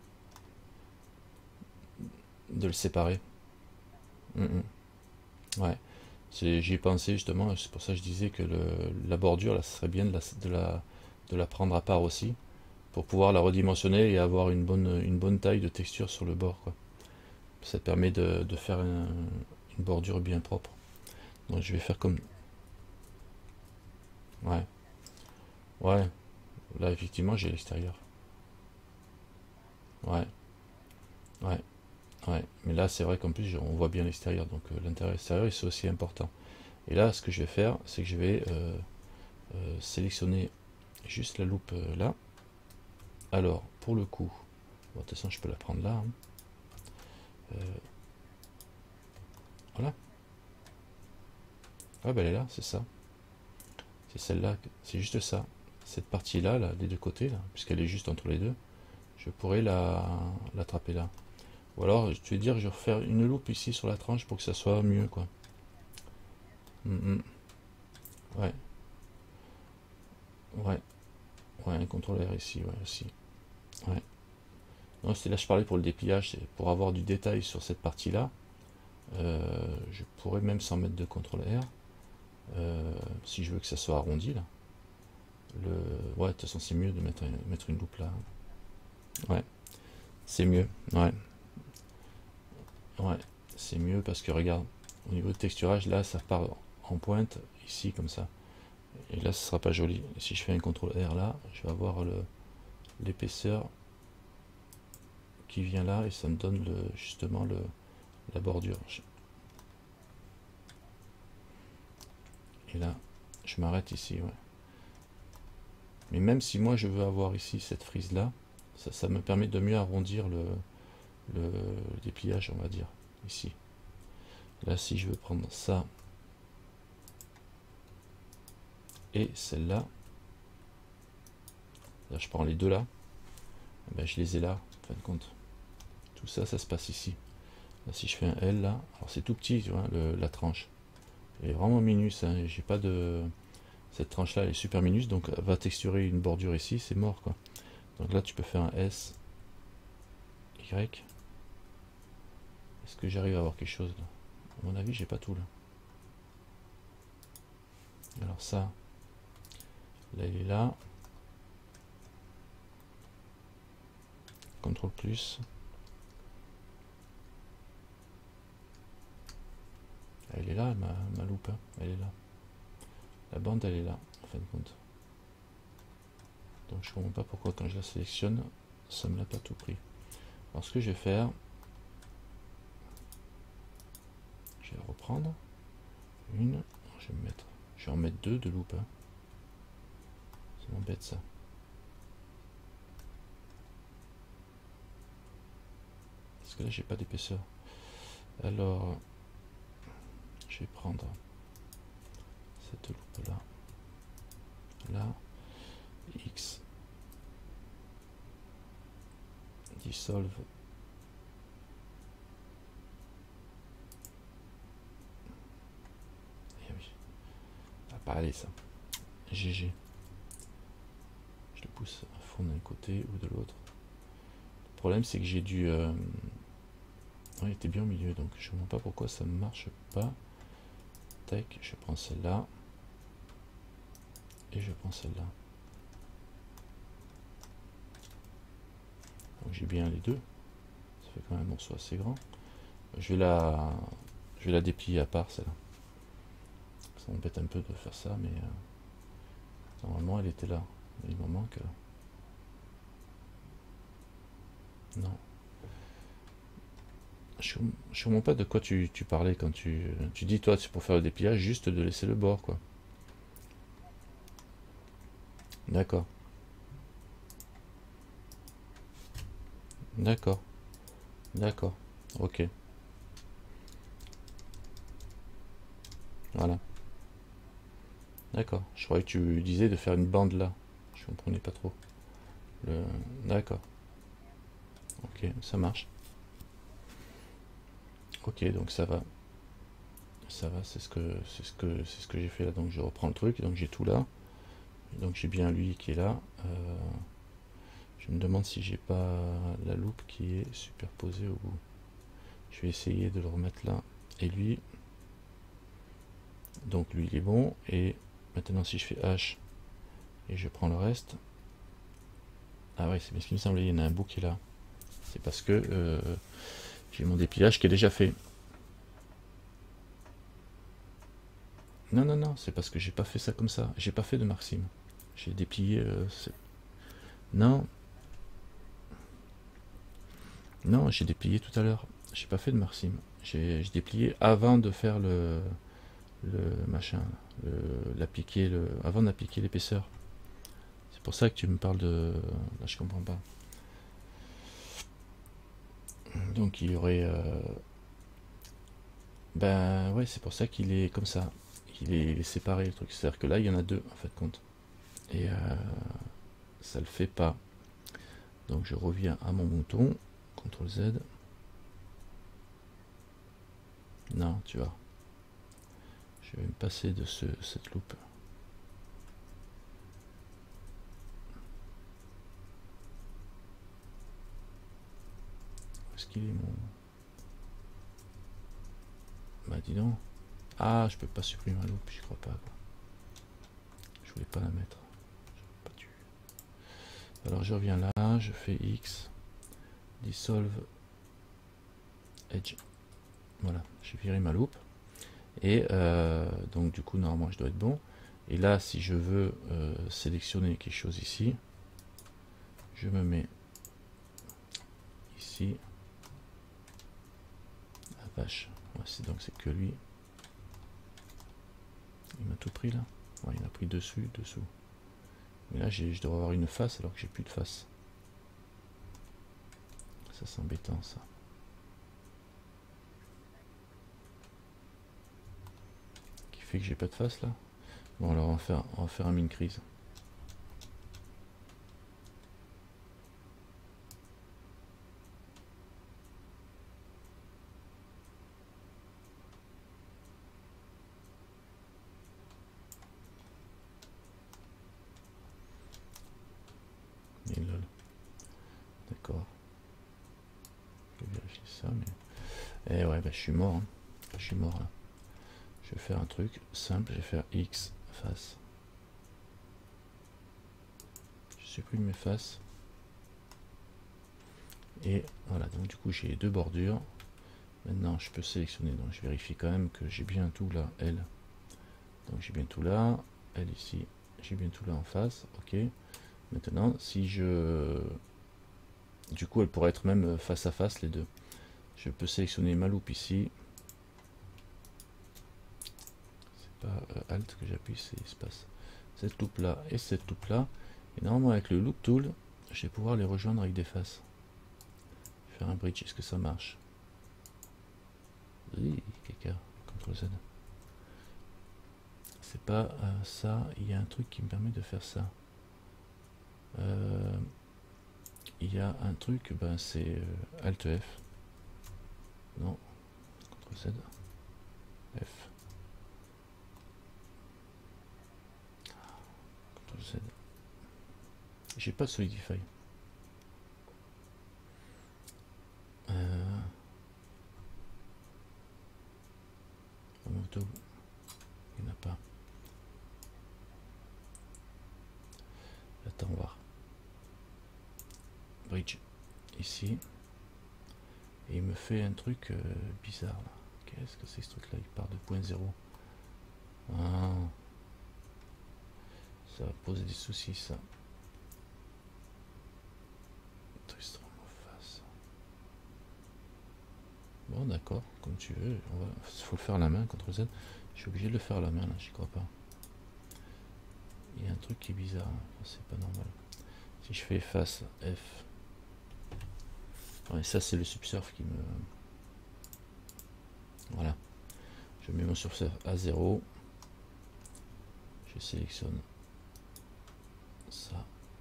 de le séparer. Mm, mm. Ouais. J'y ai pensé justement, c'est pour ça que je disais que la bordure là, ce serait bien de la prendre à part aussi, pour pouvoir la redimensionner et avoir une bonne taille de texture sur le bord, quoi. Ça te permet de faire une bordure bien propre. Donc je vais faire comme. Ouais. Ouais. Là effectivement j'ai l'extérieur. Ouais. Ouais. Ouais. Mais là c'est vrai qu'en plus on voit bien l'extérieur. Donc l'intérieur et l'extérieur c'est aussi important. Et là ce que je vais faire, c'est que je vais sélectionner juste la loupe là. Alors pour le coup, bon, de toute façon je peux la prendre là, hein. Voilà. Ah ben elle est là, c'est ça. C'est celle-là, c'est juste ça. Cette partie-là, là, des deux côtés, là, puisqu'elle est juste entre les deux, je pourrais l'attraper là. Ou alors, je vais dire, je vais refaire une loupe ici sur la tranche pour que ça soit mieux, quoi. Ouais, ouais, ouais, un contrôle R ici, ouais, aussi. Ouais. Non, c'est là je parlais pour le dépliage, c'est pour avoir du détail sur cette partie-là. Je pourrais même sans mettre de contrôle R, si je veux que ça soit arrondi là. Ouais, de toute façon c'est mieux de mettre une loupe là. Ouais, c'est mieux. Ouais, ouais, c'est mieux parce que regarde, au niveau de texturage là, ça part en pointe ici comme ça. Et là, ce sera pas joli. Et si je fais un contrôle R là, je vais avoir l'épaisseur qui vient là et ça me donne justement la bordure. Et là, je m'arrête ici, ouais. Mais même si moi je veux avoir ici cette frise là, ça me permet de mieux arrondir le dépliage, on va dire, ici. Là, si je veux prendre ça et celle-là, là je prends les deux là, ben, je les ai là, en fin de compte. Tout ça, ça se passe ici. Là, si je fais un L là, alors c'est tout petit, tu vois, la tranche. Elle est vraiment minus, hein, j'ai pas de. Cette tranche là elle est super minus, donc va texturer une bordure ici, c'est mort, quoi. Donc là tu peux faire un S, Y. Est-ce que j'arrive à avoir quelque chose là? À mon avis, j'ai pas tout là. Alors ça, là il est là. CTRL plus. Elle est là, ma loupe, hein. Elle est là. La bande, elle est là, en fin de compte. Donc je ne comprends pas pourquoi quand je la sélectionne, ça me l'a pas tout pris. Alors ce que je vais faire, je vais reprendre une, je vais en mettre deux de loupe. Hein. Ça m'embête ça. Parce que là j'ai pas d'épaisseur. Alors je vais prendre cette loupe là, là, X, dissolve. Et oui, ça va pas aller ça. GG. Je le pousse à fond d'un côté ou de l'autre. Le problème c'est que j'ai dû... il était bien au milieu, donc je ne vois pas pourquoi ça ne marche pas. Tac, je prends celle-là. Et je prends celle-là. Donc j'ai bien les deux. Ça fait quand même un morceau assez grand. Je vais la déplier à part celle-là. Ça m'embête un peu de faire ça, mais normalement elle était là. Mais il m'en manque. Non. Je ne comprends pas de quoi tu parlais quand tu dis toi c'est pour faire le dépliage juste de laisser le bord quoi. D'accord. D'accord. D'accord. Ok. Voilà. D'accord. Je croyais que tu disais de faire une bande là. Je comprenais pas trop. D'accord. Ok, ça marche. Ok, donc ça va. Ça va, c'est ce que j'ai fait là. Donc je reprends le truc, donc j'ai tout là. Donc j'ai bien lui qui est là. Je me demande si j'ai pas la loupe qui est superposée au bout. Je vais essayer de le remettre là. Et lui, donc lui il est bon. Et maintenant si je fais H et je prends le reste. Ah ouais, c'est bien ce qui me semblait, il y en a un bout qui est là. C'est parce que j'ai mon dépliage qui est déjà fait. Non, non, non, c'est parce que j'ai pas fait ça comme ça. J'ai pas fait de Maxime. J'ai déplié. Non, non, j'ai déplié tout à l'heure. J'ai pas fait de Maxime. J'ai déplié avant de faire le machin, l'appliquer, avant d'appliquer l'épaisseur. C'est pour ça que tu me parles de. Là, je comprends pas. Donc il y aurait. Ben ouais, c'est pour ça qu'il est comme ça. Il est séparé le truc. C'est-à-dire que là, il y en a deux en fait compte. Et ça le fait pas. Donc je reviens à mon bouton, CTRL Z. Non, tu vois. Je vais me passer de cette loupe. Où est-ce qu'il est mon... Bah dis donc. Ah, je peux pas supprimer ma loupe, j'y crois pas. Quoi. Je voulais pas la mettre. Pas dû. Alors je reviens là, je fais X, dissolve, edge. Voilà, j'ai viré ma loupe. Et donc du coup normalement je dois être bon. Et là si je veux sélectionner quelque chose ici, je me mets ici. Ah vache, ouais, donc c'est que lui. Il m'a tout pris là. Ouais, il a pris dessus, dessous. Mais là je dois avoir une face alors que j'ai plus de face. Ça c'est embêtant ça. Qui fait que j'ai pas de face là. Bon alors on va faire un mine crise. Et lol. D'accord. Je vais vérifier ça mais. Eh ouais bah je suis mort. Hein. Je suis mort là. Je vais faire un truc simple, je vais faire X face. Je supprime mes faces. Et voilà, donc du coup j'ai deux bordures. Maintenant je peux sélectionner, donc je vérifie quand même que j'ai bien tout là, elle. Donc j'ai bien tout là, elle ici, j'ai bien tout là en face, ok. Maintenant si je... Du coup elle pourrait être même face à face les deux. Je peux sélectionner ma loupe ici. C'est pas Alt que j'appuie, c'est espace. Cette loupe là et cette loupe là. Et normalement avec le loop tool, je vais pouvoir les rejoindre avec des faces. Faire un bridge, est-ce que ça marche? Oui, caca, CTRL Z. C'est pas ça, il y a un truc qui me permet de faire ça. Il y a un truc, ben c'est Alt F. Non, CTRL Z. F. CTRL Z. J'ai pas de Solidify. Il n'y en a pas. Attends, on va voir. Bridge ici. Et il me fait un truc bizarre là. Qu'est-ce que c'est ce truc là? Il part de point 0. Ah. Ça va poser des soucis ça. Tristram face. Bon d'accord, comme tu veux. Il faut le faire à la main, CTRL Z. Je suis obligé de le faire à la main là, j'y crois pas. Il y a un truc qui est bizarre, c'est pas normal. Si je fais face F. Ouais, ça c'est le subsurf qui me... Voilà. Je mets mon subsurf à 0. Je sélectionne ça.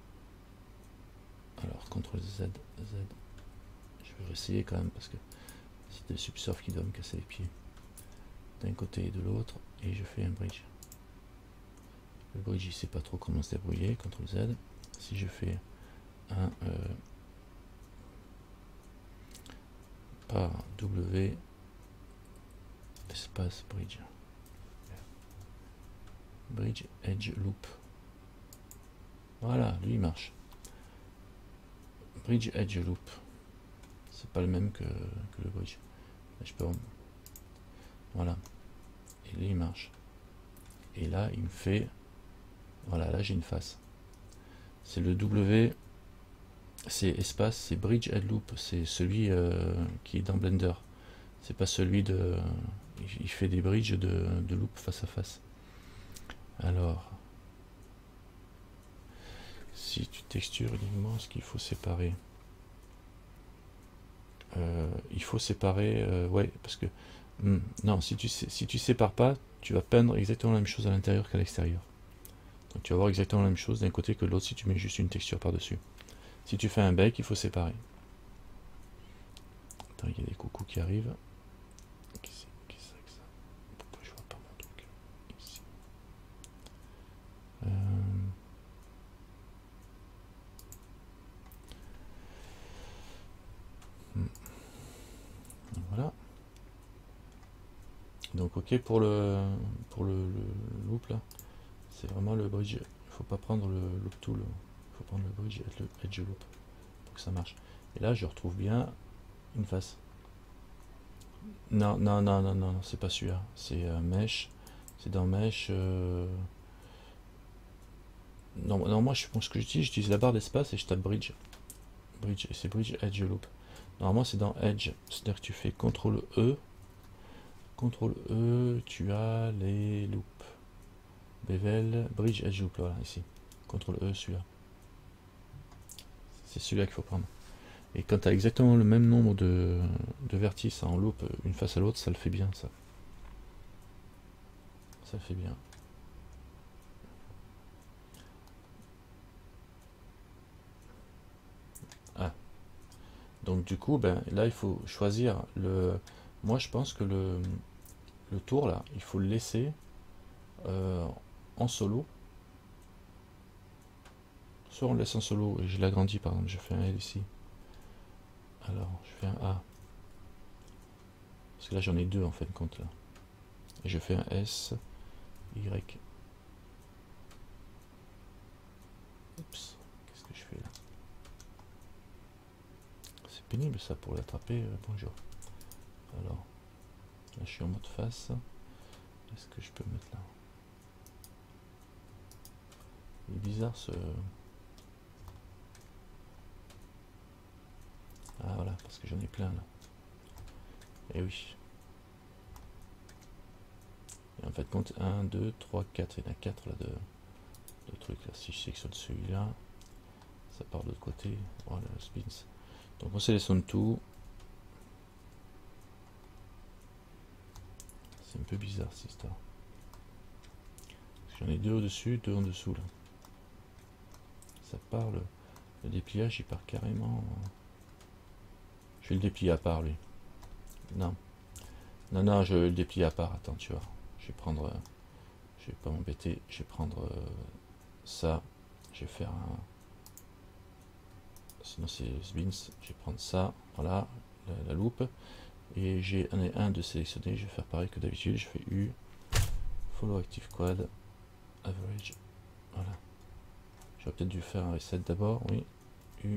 Alors CTRL Z, Z. Je vais essayer quand même parce que c'est le subsurf qui doit me casser les pieds. D'un côté et de l'autre. Et je fais un bridge. Le bridge il sait pas trop comment se débrouiller. CTRL Z. Si je fais un par W espace bridge. Bridge edge loop. Voilà, lui il marche. Bridge edge loop. C'est pas le même que le bridge. Là, je peux... Voilà. Et là il marche. Et là il me fait... Voilà, là j'ai une face. C'est le W, c'est espace, c'est bridge head loop, c'est celui qui est dans Blender. C'est pas celui de... Il fait des bridges de loop face à face. Alors, si tu textures uniquement ce qu'il faut séparer, il faut séparer, ouais, parce que non, si tu sépares pas, tu vas peindre exactement la même chose à l'intérieur qu'à l'extérieur. Donc tu vas avoir exactement la même chose d'un côté que de l'autre si tu mets juste une texture par-dessus. Si tu fais un bec, il faut séparer. Attends, il y a des coucous qui arrivent. Qu'est-ce que ça? Pourquoi je vois pas mon truc ici? Voilà. Donc ok pour le loop là. C'est vraiment le bridge. Il faut pas prendre le loop tool. Il faut prendre le bridge et le edge loop pour que ça marche. Et là je retrouve bien une face. Non, non, non, non, non, c'est pas celui-là. C'est Mesh. C'est dans Mesh. Non, non, moi je pense que j'utilise la barre d'espace et je tape bridge. Bridge, et c'est bridge edge loop. Normalement c'est dans edge. C'est-à-dire que tu fais CTRL E. CTRL E, tu as les loops. Bevel, bridge edge loop, voilà, ici. CTRL E, celui-là. C'est celui-là qu'il faut prendre. Et quand tu as exactement le même nombre de vertices en loop, une face à l'autre, ça le fait bien, ça. Ça le fait bien. Ah. Donc du coup, ben, là, il faut choisir le... Moi, je pense que le tour, là, il faut le laisser en solo. Soit on le laisse en solo, et je l'agrandis, par exemple, je fais un L ici. Alors, je fais un A. Parce que là, j'en ai deux, en fin de compte, là. Et je fais un S, Y. Oups, qu'est-ce que je fais là? C'est pénible ça pour l'attraper. Bonjour. Alors, là je suis en mode face. Est-ce que je peux mettre là? Il est bizarre ce... Ah voilà, parce que j'en ai plein là. Et oui. Et en fait, compte 1, 2, 3, 4. Il y en a 4 là de trucs là. Si je sélectionne celui-là, ça part de l'autre côté. Voilà, le spins. Donc on sélectionne tout. C'est un peu bizarre cette histoire. J'en ai 2 au-dessus, 2 en dessous là. Ça part le dépliage, il part carrément. Je vais le déplier à part lui. Non. Non, je vais le déplier à part. Attends, tu vois. Je vais prendre. Je vais pas m'embêter. Je vais prendre ça. Je vais faire un. Sinon c'est spins. Je vais prendre ça. Voilà. La loupe. Et j'ai un de sélectionné. Je vais faire pareil que d'habitude. Je fais U. Follow Active Quad. Average. Voilà. J'aurais peut-être dû faire un reset d'abord. Oui. U.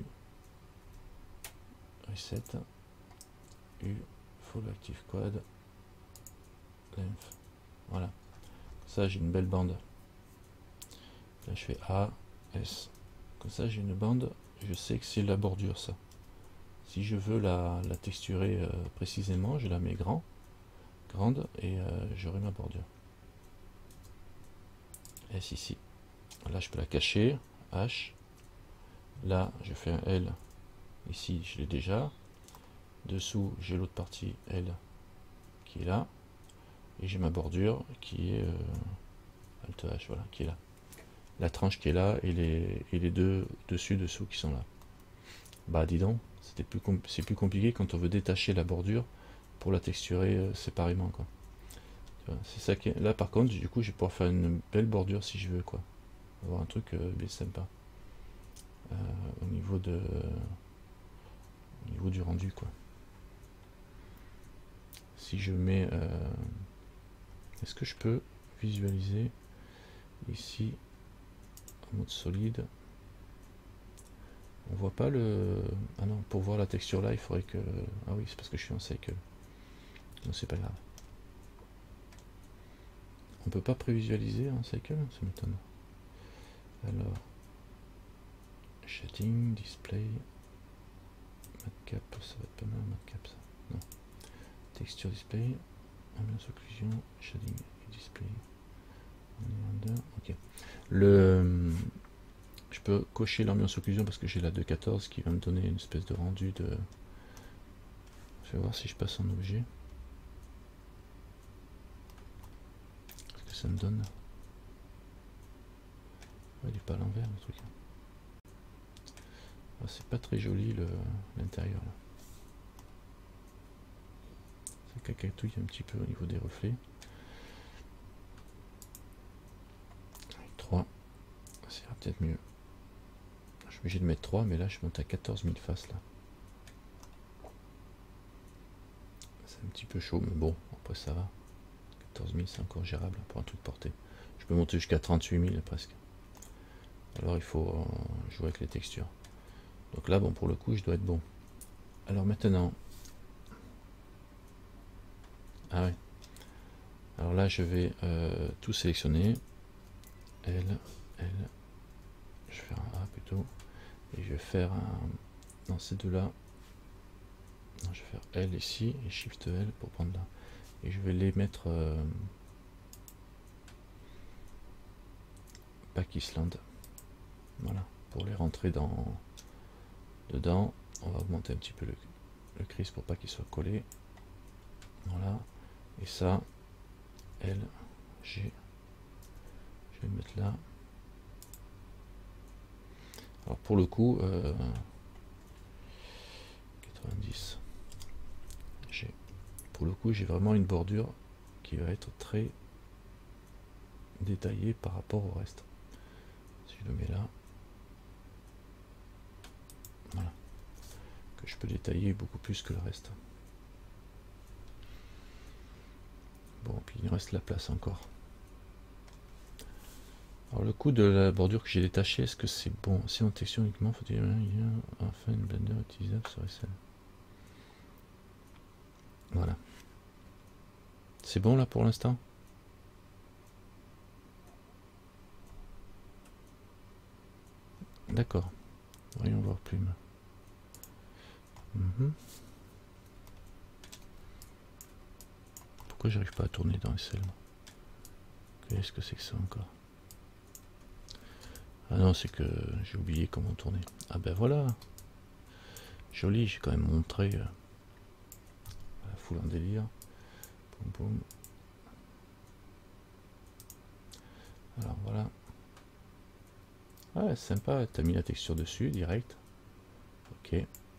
Reset. U. Follow Active Quad. Length. Voilà. Ça j'ai une belle bande. Là je fais A, S. Comme ça j'ai une bande. Je sais que c'est la bordure ça. Si je veux la texturer précisément, je la mets grande et j'aurai ma bordure. S ici. Là je peux la cacher. H. Là je fais un L. Ici je l'ai déjà. Dessous j'ai l'autre partie L qui est là. Et j'ai ma bordure qui est Alt H, voilà, qui est là. La tranche qui est là et les deux dessous qui sont là. Bah dis donc, c'est plus compliqué quand on veut détacher la bordure pour la texturer séparément quoi. C'est ça qui est... Là par contre du coup je vais pouvoir faire une belle bordure si je veux quoi. Avoir un truc bien sympa. Au niveau du rendu quoi. Si je mets est-ce que je peux visualiser ici en mode solide? On voit pas le... Ah non, pour voir la texture là, il faudrait que... Ah oui, c'est parce que je suis en cycle. Non, c'est pas grave. On peut pas prévisualiser en cycle? Ça m'étonne. Alors... Shading, display... Matcap, ça va être pas mal, matcap ça. Non. Texture display, ambiance occlusion, shading et display. On est en 2. Ok. Je peux cocher l'ambiance occlusion parce que j'ai la 2.14 qui va me donner une espèce de rendu de... Je vais voir si je passe en objet. Qu'est-ce que ça me donne? Il n'est pas à l'envers le truc. Ah, c'est pas très joli l'intérieur là. Ça cacatouille un petit peu au niveau des reflets. 3. Ça ira peut-être mieux. Je suis obligé de mettre 3, mais là je monte à 14 000 faces là. C'est un petit peu chaud, mais bon, après ça va. 14 000 c'est encore gérable pour un truc porté. Je peux monter jusqu'à 38 000 presque. Alors il faut jouer avec les textures. Donc là, bon, pour le coup, je dois être bon. Alors maintenant... Ah ouais. Alors là, je vais tout sélectionner. L, je vais faire un A plutôt. Et je vais faire un... Dans ces deux-là. Je vais faire L ici et Shift L pour prendre là. Et je vais les mettre... Pack Island. Voilà. Pour les rentrer dedans. On va augmenter un petit peu le crisp pour pas qu'il soit collé. Voilà. Et ça, L, G. Je vais le mettre là. Alors pour le coup, 90. Pour le coup, j'ai vraiment une bordure qui va être très détaillée par rapport au reste. Si je le mets là, voilà, que je peux détailler beaucoup plus que le reste. Bon, puis il reste la place encore. Alors le coup de la bordure que j'ai détachée, est-ce que c'est bon? Si en texture uniquement, faut-il enfin une blender utilisable sur SL? c'est bon là pour l'instant? D'accord. Voyons voir plume. Pourquoi j'arrive pas à tourner dans SL? Qu'est-ce que c'est que ça encore? Ah non, c'est que j'ai oublié comment tourner. Ah ben voilà. Joli, j'ai quand même montré la foule en délire. Boum boum. Alors voilà. Ouais, sympa, t'as mis la texture dessus, direct. Ok.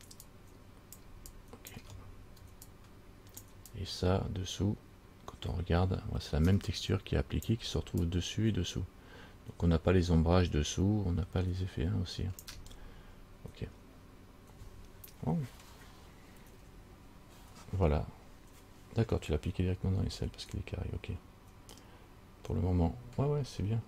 Ok. Et ça, dessous, quand on regarde, c'est la même texture qui est appliquée, qui se retrouve dessus et dessous. Donc on n'a pas les ombrages dessous, on n'a pas les effets hein, aussi. Ok. Bon. Voilà. D'accord, tu l'as appliqué directement dans les selles parce qu'il est carré, ok. Pour le moment. Ouais, c'est bien.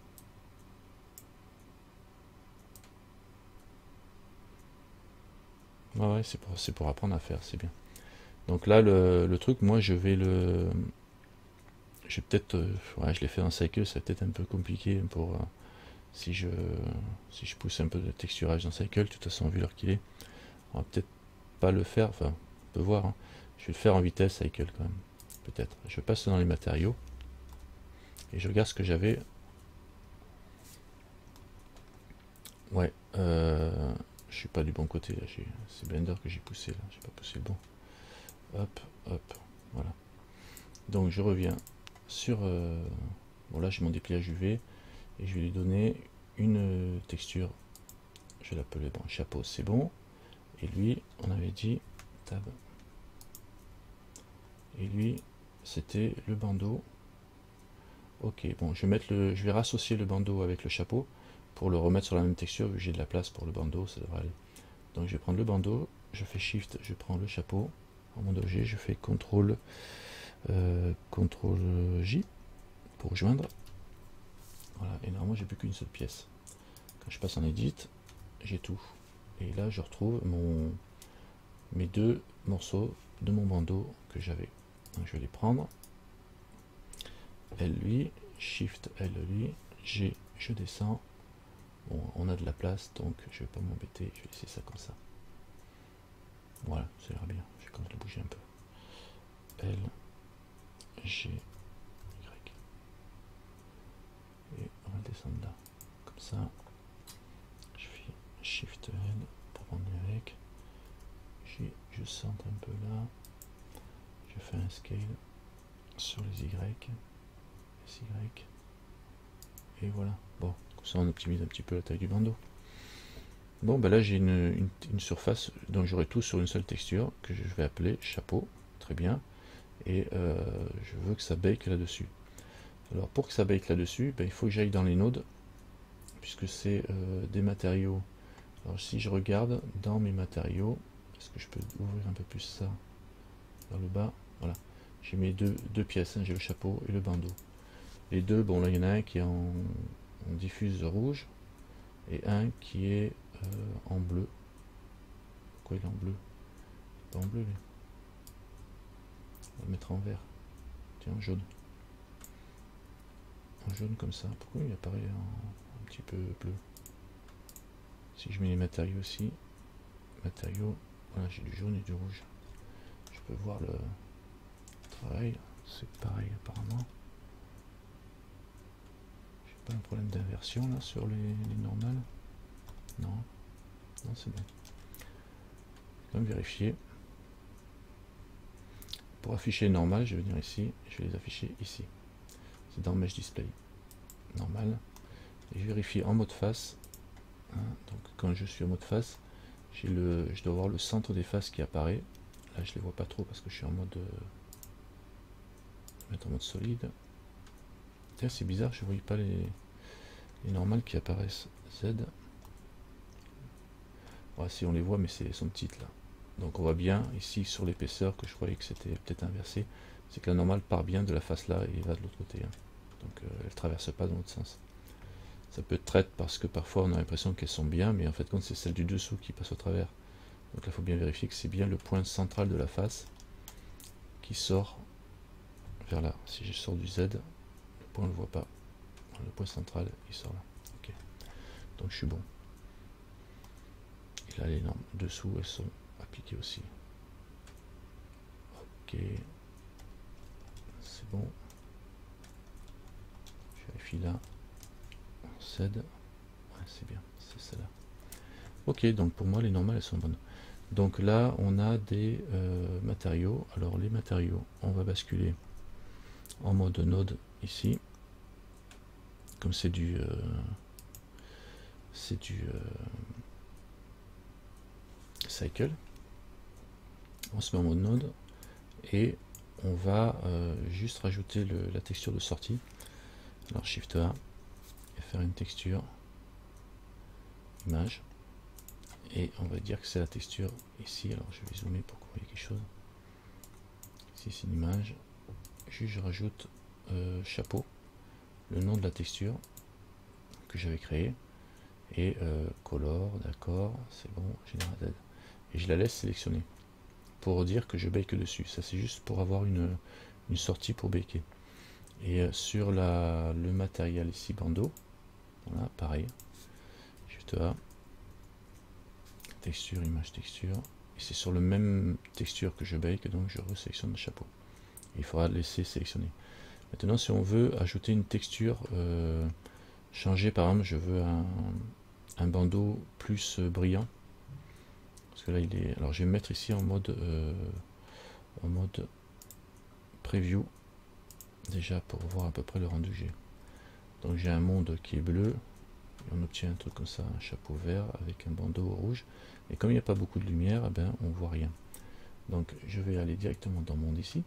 Ouais, c'est pour apprendre à faire, c'est bien. Donc là, le truc, moi, je vais peut-être... ouais, je l'ai fait en Cycle, c'est peut-être un peu compliqué pour... si je pousse un peu de texturage dans Cycle, de toute façon, vu l'heure qu'il est, on va peut-être pas le faire, enfin, on peut voir. Hein. Je vais le faire en vitesse Cycle quand même, peut-être. Je passe dans les matériaux, et je regarde ce que j'avais. Ouais, je suis pas du bon côté, là. C'est Blender que j'ai poussé, là. J'ai pas poussé le bon. Hop, hop, voilà. Donc je reviens sur... bon là j'ai mon dépliage UV, et je vais lui donner une texture. Je vais l'appeler, bon, chapeau, c'est bon. Et lui, on avait dit, tab. Et lui, c'était le bandeau. Ok, bon, je vais rassocier le bandeau avec le chapeau pour le remettre sur la même texture, vu que j'ai de la place pour le bandeau, ça devrait aller. Donc je vais prendre le bandeau, je fais Shift, je prends le chapeau, en mode objet, je fais CTRL, CTRL J pour joindre. Voilà, et normalement j'ai plus qu'une seule pièce. Quand je passe en Edit, j'ai tout. Et là je retrouve mes deux morceaux de mon bandeau que j'avais. Donc je vais les prendre. L lui, Shift L lui, G, je descends. Bon, on a de la place, donc je vais pas m'embêter, je vais laisser ça comme ça. Voilà, ça ira bien. Je vais quand même le bouger un peu. L, G, Y. Et on va descendre là, comme ça. Je fais Shift L pour prendre avec. Je centre un peu là. Je fais un scale sur les Y. Et voilà. Bon, comme ça on optimise un petit peu la taille du bandeau. Bon, ben là j'ai une surface, donc j'aurai tout sur une seule texture que je vais appeler chapeau. Très bien. Et je veux que ça bake là-dessus. Alors pour que ça bake là-dessus, ben, il faut que j'aille dans les nodes, puisque c'est des matériaux. Alors si je regarde dans mes matériaux, est-ce que je peux ouvrir un peu plus ça vers le bas? Voilà. J'ai mes deux pièces, hein, j'ai le chapeau et le bandeau. Les deux, bon là il y en a un qui est en diffuse rouge et un qui est en bleu. Pourquoi il est en bleu? Pas en bleu lui. On va le mettre en vert. Tiens, en jaune. En jaune comme ça. Pourquoi il apparaît un petit peu bleu? Si je mets les matériaux aussi, matériaux, voilà, j'ai du jaune et du rouge. Je peux voir le travail, c'est pareil apparemment. J'ai pas un problème d'inversion là sur les normales. Non, non c'est bon. Je vais quand même vérifier. Pour afficher les normales, je vais venir ici, je vais les afficher ici. C'est dans Mesh Display. Normal. Et je vérifie en mode face. Hein, donc quand je suis en mode face, je dois voir le centre des faces qui apparaît. Là je les vois pas trop parce que je suis en mode mettre en mode solide. C'est bizarre, je ne voyais pas les normales qui apparaissent. Z. Ouais, si on les voit, mais elles sont petites là. Donc on voit bien ici sur l'épaisseur que je croyais que c'était peut-être inversé. C'est que la normale part bien de la face là et va de l'autre côté. Hein. Donc elle ne traverse pas dans l'autre sens. Ça peut être traite parce que parfois on a l'impression qu'elles sont bien, mais en fait c'est celle du dessous qui passe au travers. Donc là il faut bien vérifier que c'est bien le point central de la face qui sort vers là. Si je sors du Z, le point on le voit pas. Le point central, il sort là. Ok. Donc je suis bon. Et là, les normes dessous, elles sont appliquées aussi. Ok. C'est bon. Je vérifie là. On cède. Ouais, c'est bien. C'est celle-là. Ok, donc pour moi, les normales, elles sont bonnes. Donc là, on a des matériaux. Alors les matériaux, on va basculer en mode node ici. Comme c'est du cycle. On se met en mode node et on va juste rajouter la texture de sortie. Alors Shift A et faire une texture image. Et on va dire que c'est la texture ici. Alors je vais zoomer pour que vous voyez quelque chose. Ici c'est une image. Juste je rajoute chapeau, le nom de la texture que j'avais créé et color, d'accord, c'est bon, Generate. Et je la laisse sélectionner pour dire que je bake dessus. Ça c'est juste pour avoir une sortie pour baker. Et sur le matériel ici bandeau, voilà, pareil, Shift A, texture, image, texture, et c'est sur le même texture que je bake, donc je resélectionne le chapeau. Il faudra laisser sélectionner. Maintenant, si on veut ajouter une texture, changer par exemple, je veux un bandeau plus brillant, parce que là il est. Alors je vais me mettre ici en mode preview, déjà pour voir à peu près le rendu que j'ai. Donc j'ai un monde qui est bleu, et on obtient un truc comme ça, un chapeau vert avec un bandeau rouge. Et comme il n'y a pas beaucoup de lumière, eh ben, on voit rien. Donc je vais aller directement dans monde ici.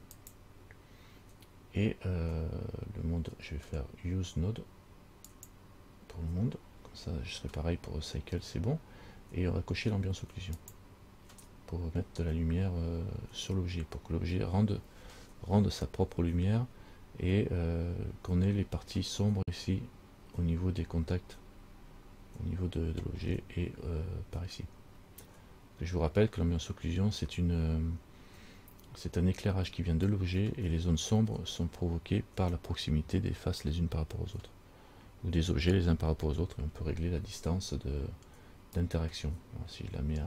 Et le monde, je vais faire use node pour le monde. Comme ça, je serai pareil pour cycle, c'est bon. Et on va cocher l'ambiance occlusion pour mettre de la lumière sur l'objet, pour que l'objet rende sa propre lumière et qu'on ait les parties sombres ici au niveau des contacts, au niveau de l'objet et par ici. Et je vous rappelle que l'ambiance occlusion, c'est un éclairage qui vient de l'objet et les zones sombres sont provoquées par la proximité des faces les unes par rapport aux autres, ou des objets les uns par rapport aux autres, et on peut régler la distance d'interaction. Si je la mets à 1,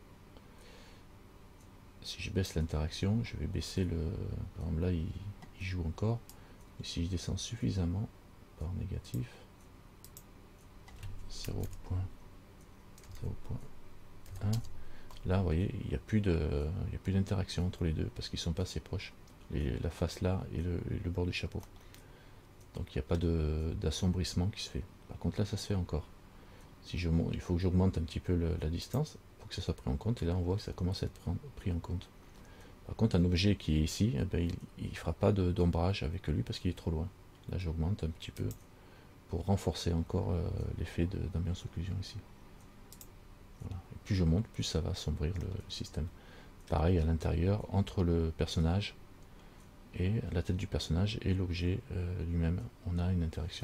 si je baisse l'interaction, je vais baisser le... Par exemple là, il joue encore, et si je descends suffisamment par négatif, 0.1, là vous voyez il n'y a plus d'interaction entre les deux parce qu'ils sont pas assez proches, la face là et le bord du chapeau, donc il n'y a pas d'assombrissement qui se fait. Par contre là ça se fait encore. Si il faut que j'augmente un petit peu la distance pour que ça soit pris en compte, et là on voit que ça commence à être pris en compte. Par contre un objet qui est ici, eh ben, il ne fera pas d'ombrage avec lui parce qu'il est trop loin. Là j'augmente un petit peu pour renforcer encore l'effet d'ambiance occlusion ici. Voilà. Et plus je monte, plus ça va assombrir le système. Pareil à l'intérieur, entre le personnage et la tête du personnage et l'objet lui-même, on a une interaction.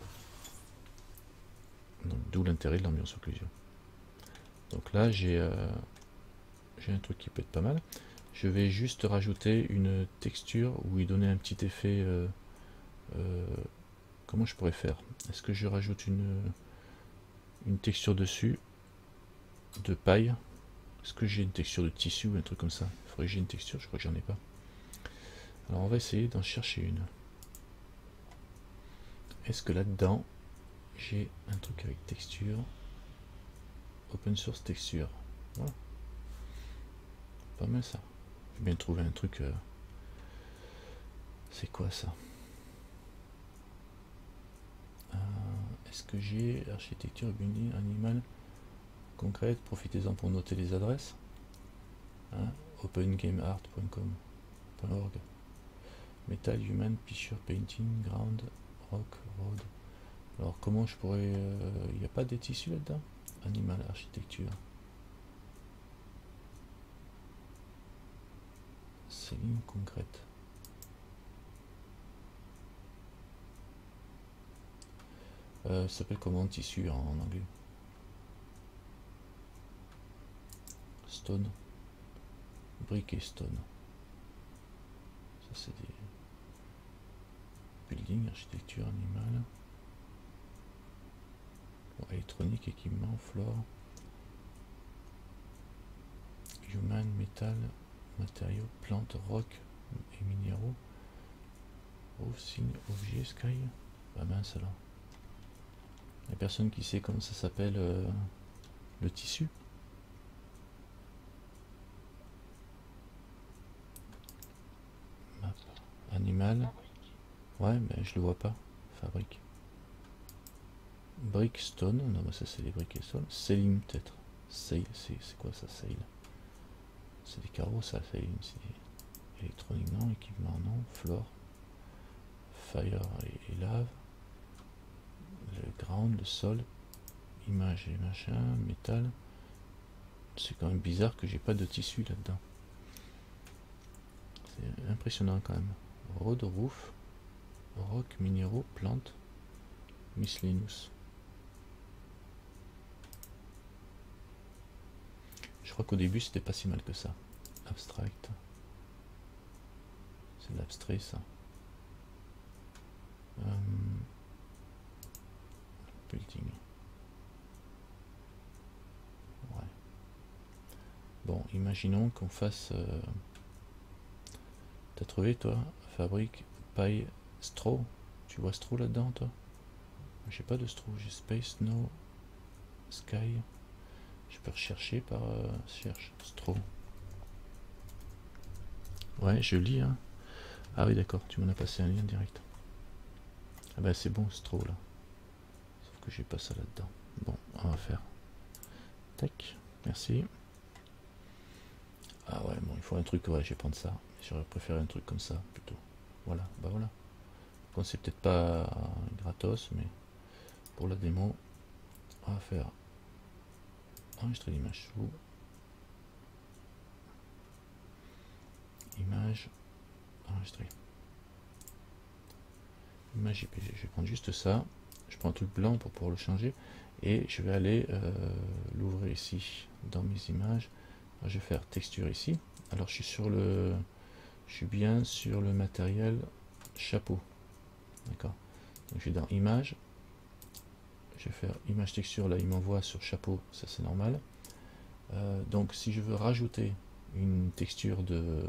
D'où l'intérêt de l'ambiance occlusion. Donc là j'ai un truc qui peut être pas mal. Je vais juste rajouter une texture ou y donner un petit effet. Comment je pourrais faire? Est-ce que je rajoute une texture dessus de paille? Est-ce que j'ai une texture de tissu ou un truc comme ça? Il faudrait que j'ai une texture, je crois que j'en ai pas. Alors on va essayer d'en chercher une. Est-ce que là-dedans j'ai un truc avec texture? Open source texture. Voilà. Pas mal ça. J'ai bien trouvé un truc. C'est quoi ça? Est-ce que j'ai architecture building animal concrète? Profitez-en pour noter les adresses. opengameart.com.org. Metal, human, picture, painting, ground, rock, road. Alors comment je pourrais... Il n'y a pas des tissus là-dedans? Animal, architecture. C'est ligne concrète. Ça s'appelle comment tissu en anglais? Stone. Brick et stone. Ça c'est des... building, architecture, animal, électronique, équipement, flore, human, métal, matériaux, plantes, rock et minéraux, signe, objet, sky. Bah mince alors. Il y a personne qui sait comment ça s'appelle le tissu. Map. Animal. Ouais, mais je le vois pas. Fabrique. Brick stone. Non, mais ça c'est les briques et stone. Sailing peut-être. Sail, c'est quoi ça, sail? C'est des carreaux ça, sailing. C'est électronique non, équipement non, flore. Fire et lave. Le ground, le sol. Image et machin, métal. C'est quand même bizarre que j'ai pas de tissu là-dedans. C'est impressionnant quand même. Road, roof, rock, minéraux, plantes, miscellaneous. Je crois qu'au début c'était pas si mal que ça. Abstract. C'est de l'abstrait ça. Building. Ouais. Bon, imaginons qu'on fasse... T'as trouvé toi? Fabrique, paille, straw. Tu vois straw là-dedans toi? J'ai pas de straw, j'ai space, no, sky. Je peux rechercher par... cherche, straw. Ouais, je lis hein. Ah oui d'accord, tu m'en as passé un lien direct. Ah bah c'est bon straw là. Sauf que j'ai pas ça là-dedans. Bon, on va faire. Tac, merci. Ah ouais, bon, il faut un truc, ouais, je vais prendre ça. J'aurais préféré un truc comme ça, plutôt. Voilà, bah voilà. Bon, c'est peut-être pas gratos, mais pour la démo, on va faire enregistrer l'image sous. Image, enregistrer. Image JPG, je vais prendre juste ça. Je prends un truc blanc pour pouvoir le changer. Et je vais aller l'ouvrir ici, dans mes images. Alors, je vais faire texture ici. Alors je suis sur le... Je suis bien sur le matériel chapeau. D'accord. Donc je vais dans image. Je vais faire image texture. Là il m'envoie sur chapeau. Ça c'est normal. Donc si je veux rajouter une texture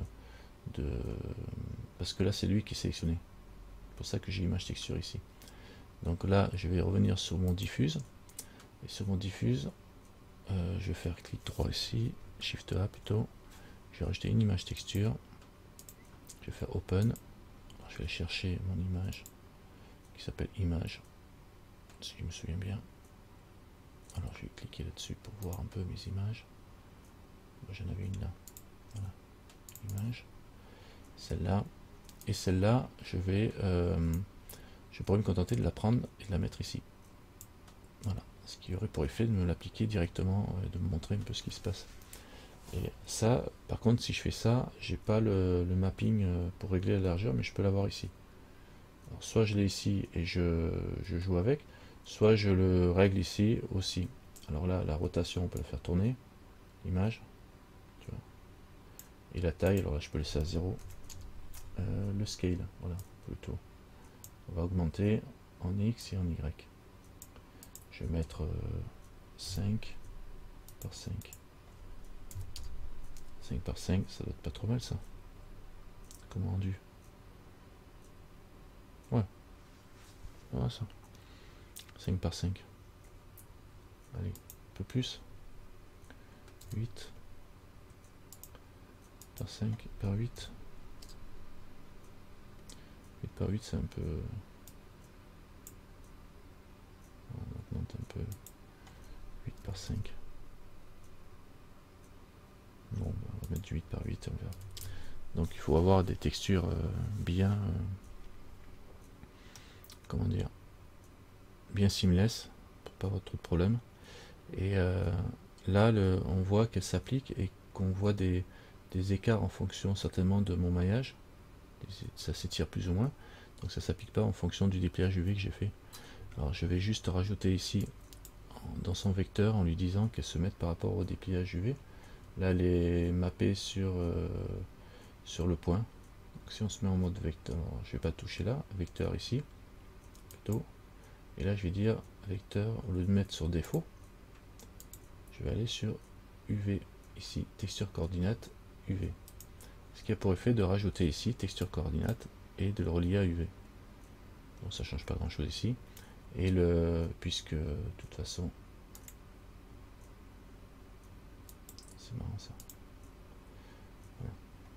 parce que là c'est lui qui est sélectionné. C'est pour ça que j'ai image texture ici. Donc là je vais revenir sur mon diffuse. Et sur mon diffuse, je vais faire clic droit ici. Shift A plutôt. Je vais rajouter une image texture. Je vais faire open. Alors, je vais aller chercher mon image qui s'appelle image, si je me souviens bien. Alors je vais cliquer là-dessus pour voir un peu mes images. J'en avais une là. Voilà. Image. Celle-là. Et celle-là, je pourrais me contenter de la prendre et de la mettre ici. Voilà. Ce qui aurait pour effet de me l'appliquer directement et de me montrer un peu ce qui se passe. Et ça, par contre, si je fais ça, j'ai pas le mapping pour régler la largeur, mais je peux l'avoir ici. Alors, soit je l'ai ici et je joue avec, soit je le règle ici aussi. Alors là, la rotation, on peut la faire tourner, l'image, tu vois. Et la taille, alors là, je peux laisser à 0. Le scale, voilà, plutôt. On va augmenter en X et en Y. Je vais mettre 5 par 5. 5 par 5, ça doit être pas trop mal ça. Comme rendu. Ouais. Voilà ça. 5 par 5. Allez, un peu plus. 8 par 5 par 8. 8 par 8 c'est un peu... On augmente un peu. 8 par 5. Bon, on va mettre du 8 par 8, on verra. Donc il faut avoir des textures bien... comment dire, bien seamless pour pas avoir trop de problèmes. Et là on voit qu'elle s'applique et qu'on voit des écarts en fonction certainement de mon maillage. Ça s'étire plus ou moins, donc ça s'applique pas en fonction du dépliage UV que j'ai fait. Alors je vais juste rajouter ici dans son vecteur en lui disant qu'elle se mette par rapport au dépliage UV. Là elle est mappée sur le point, Si on se met en mode vecteur, je vais pas toucher là, vecteur ici, plutôt. Et là, je vais dire vecteur, au lieu de mettre sur défaut, je vais aller sur UV, ici, texture coordinate UV. Ce qui a pour effet de rajouter ici texture coordinate et de le relier à UV. Bon, ça change pas grand chose ici. Et puisque de toute façon, c'est marrant ça. Voilà.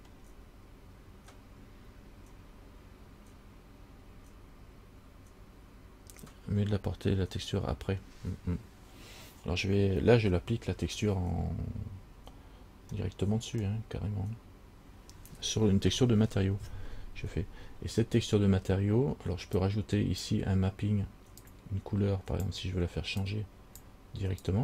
Mieux de l'apporter la texture après. Alors là je l'applique la texture directement dessus, hein, carrément. Sur une texture de matériau. Je fais. Et cette texture de matériau, alors je peux rajouter ici un mapping, une couleur par exemple si je veux la faire changer directement.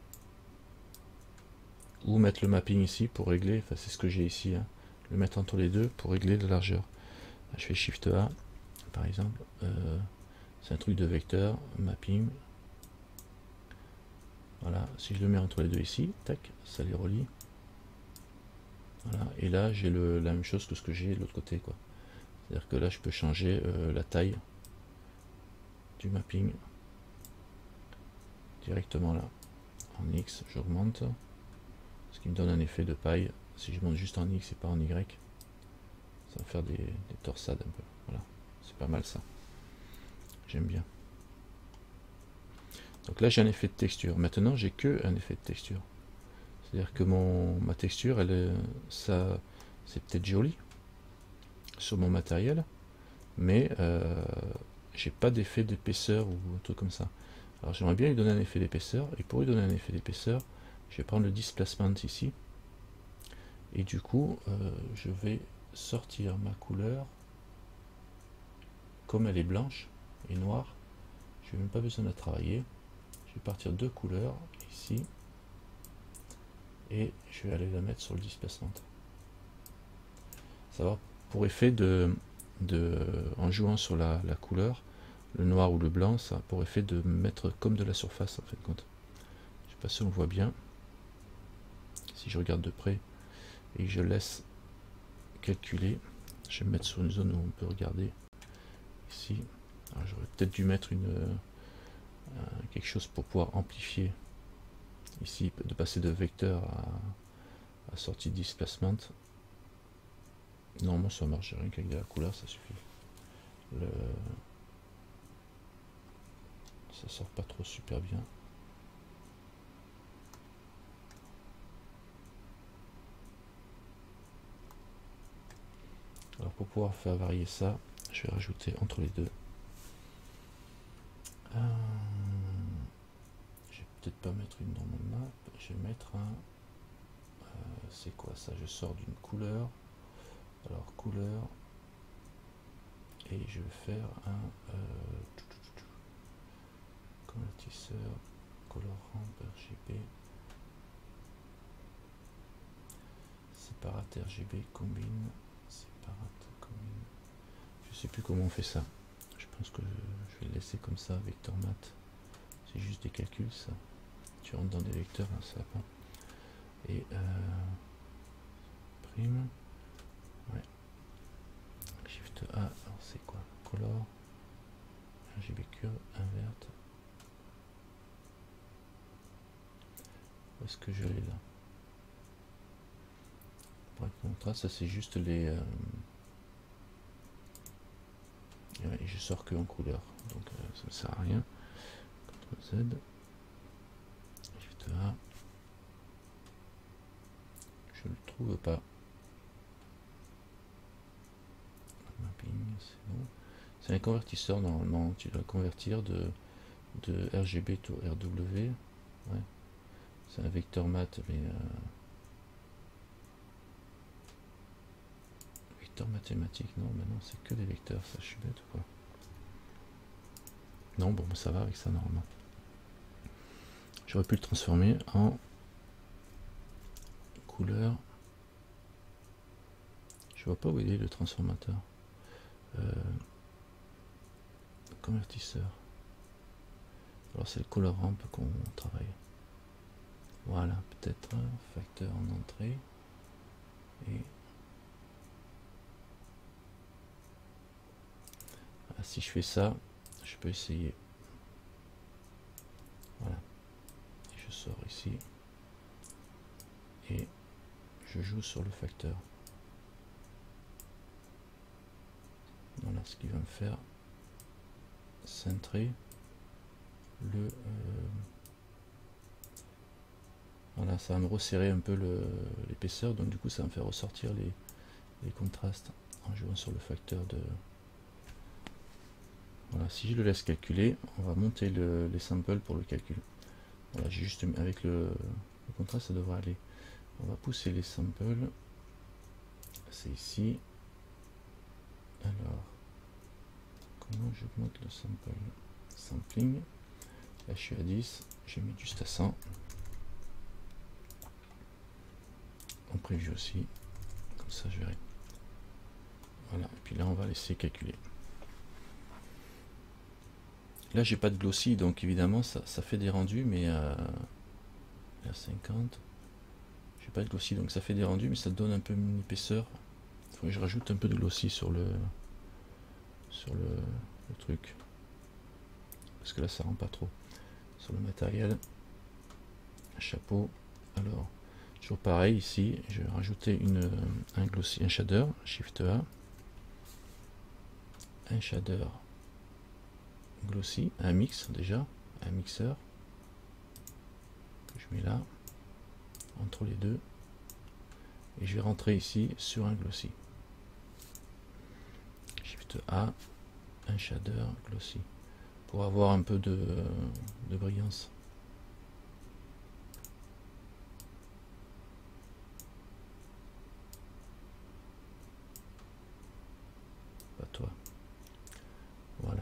Ou mettre le mapping ici pour régler, enfin c'est ce que j'ai ici, hein, le mettre entre les deux pour régler la largeur. Je fais Shift A par exemple, c'est un truc de vecteur, mapping. Voilà, si je le mets entre les deux ici, tac, ça les relie. Voilà, et là j'ai la même chose que ce que j'ai de l'autre côté, quoi. C'est-à-dire que là je peux changer la taille du mapping directement là. En X, j'augmente, ce qui me donne un effet de paille. Si je monte juste en X et pas en Y, ça va faire des torsades un peu. Voilà, c'est pas mal ça. J'aime bien. Donc là j'ai un effet de texture. Maintenant j'ai que un effet de texture. C'est-à-dire que ma texture, ça, c'est peut-être joli sur mon matériel, mais j'ai pas d'effet d'épaisseur ou un truc comme ça. Alors j'aimerais bien lui donner un effet d'épaisseur, et pour lui donner un effet d'épaisseur, je vais prendre le displacement ici, et du coup je vais sortir ma couleur, comme elle est blanche et noire, je n'ai même pas besoin de la travailler, je vais partir de couleurs ici, et je vais aller la mettre sur le displacement. Ça va pour effet en jouant sur la couleur, le noir ou le blanc, ça a pour effet de mettre comme de la surface en fait compte. Je sais pas si on voit bien. Si je regarde de près et que je laisse calculer, je vais me mettre sur une zone où on peut regarder ici. J'aurais peut-être dû mettre quelque chose pour pouvoir amplifier ici, de passer de vecteur à sortie de displacement. Normalement ça marche, rien qu'avec de la couleur ça suffit. Ça sort pas trop super bien. Alors pour pouvoir faire varier ça, je vais rajouter entre les deux. Je vais peut-être pas mettre une normal map, je vais mettre un... c'est quoi ça? Je sors d'une couleur. Alors couleur. Et je vais faire un convertisseur color ramp RGB. Séparate RGB combine. Séparate combine. Je sais plus comment on fait ça. Je pense que je vais le laisser comme ça, vecteur mat. C'est juste des calculs ça. Tu rentres dans des vecteurs, hein, ça va pas. Et prime. Ouais. Shift A, alors c'est quoi? Color. RGB curve, inverte. Où est-ce que je l'ai là? Pour être contraste, ça c'est juste les... et je sors que en couleur, donc ça ne sert à rien. CTRL Z. Shift A. Je ne le trouve pas. Mapping, c'est bon. C'est un convertisseur normalement. Tu dois convertir de RGB to RW. Ouais. C'est un vecteur mat, mais vecteur mathématique, non, maintenant c'est que des vecteurs, ça je suis bête ou quoi? Non, bon, ça va avec ça normalement. J'aurais pu le transformer en couleur. Je vois pas où il est le transformateur. Convertisseur. Alors c'est le color ramp qu'on travaille. Voilà, peut-être facteur en entrée. Et si je fais ça, je peux essayer. Voilà. Et je sors ici. Et je joue sur le facteur. Voilà ce qui va me faire centrer le... voilà, ça va me resserrer un peu l'épaisseur, donc du coup ça va me faire ressortir les contrastes en jouant sur le facteur de... Voilà, si je le laisse calculer, on va monter les samples pour le calcul. Voilà, j'ai juste avec le contraste, ça devrait aller. On va pousser les samples. C'est ici. Alors, comment j'augmente le sample? Sampling. Là, je suis à 10. Je vais mettre juste à 100. En preview aussi. Comme ça, je verrai. Voilà. Et puis là, on va laisser calculer. Là, j'ai pas de glossy, donc évidemment, ça fait des rendus, mais à 50. J'ai pas de glossy, donc ça fait des rendus, mais ça donne un peu une épaisseur. Il faut que je rajoute un peu de glossy sur le truc. Parce que là, ça rend pas trop. Sur le matériel. Chapeau. Alors, toujours pareil ici, je vais rajouter un glossy, un shader, Shift A. Un shader glossy, un mix déjà, un mixeur que je mets là entre les deux et je vais rentrer ici sur un glossy. Shift A, un shader glossy pour avoir un peu de brillance. Pas toi. Voilà.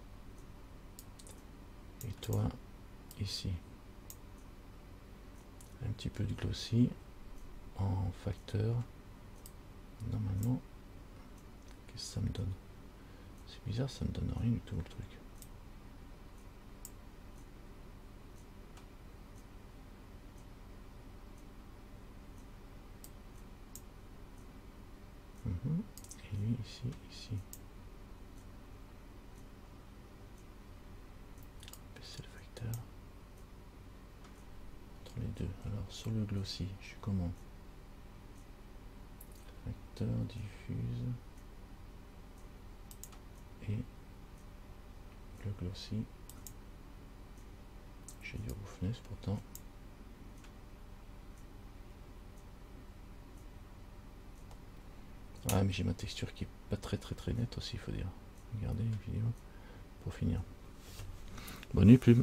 Et toi, ici. Un petit peu de glossy en facteur. Normalement, qu'est-ce que ça me donne? C'est bizarre, ça me donne rien du tout le truc. Et lui, ici. C'est le facteur. Entre les deux. Alors, sur le glossy, je suis comment? Facteur, diffuse. Et le glossy. J'ai du roughness pourtant. Ah, mais j'ai ma texture qui est pas très nette aussi, il faut dire. Regardez les vidéos pour finir. Bonne nuit, plume.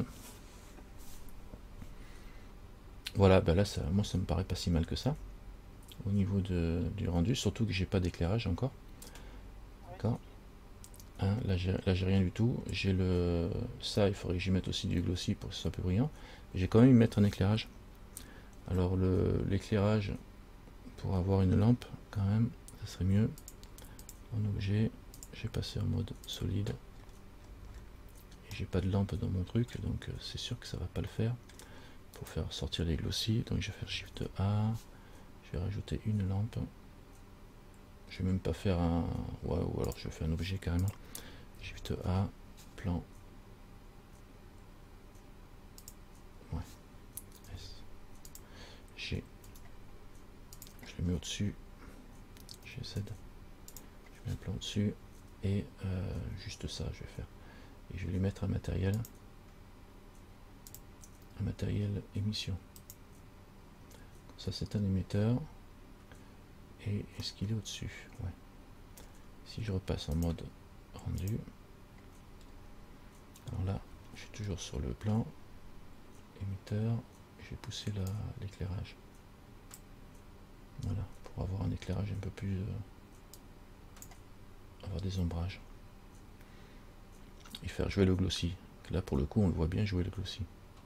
Voilà, bah là, moi, ça me paraît pas si mal que ça. Au niveau du rendu, surtout que j'ai pas d'éclairage encore. D'accord. Hein, là, j'ai rien du tout. J'ai ça, il faudrait que j'y mette aussi du glossy pour que ce soit plus brillant. J'ai quand même mettre un éclairage. Alors, l'éclairage, pour avoir une lampe, quand même, ça serait mieux. En objet, j'ai passé en mode solide. Et j'ai pas de lampe dans mon truc, donc c'est sûr que ça va pas le faire. Pour faire sortir les glossy, donc je vais faire Shift A. Je vais rajouter une lampe. Je vais même pas faire un... Ouais, ou alors je fais un objet carrément. Shift A, plan. Ouais. S. G. Je le mets au-dessus. GZ. Je mets un plan au-dessus. Et juste ça, je vais faire. Et je vais lui mettre un matériel. Un matériel émission. Ça, c'est un émetteur. Et est-ce qu'il est au-dessus? Ouais. Si je repasse en mode rendu, alors là, je suis toujours sur le plan émetteur, je vais pousser l'éclairage. Voilà, pour avoir un éclairage un peu plus... avoir des ombrages. Et faire jouer le glossy. Là, pour le coup, on le voit bien jouer le glossy.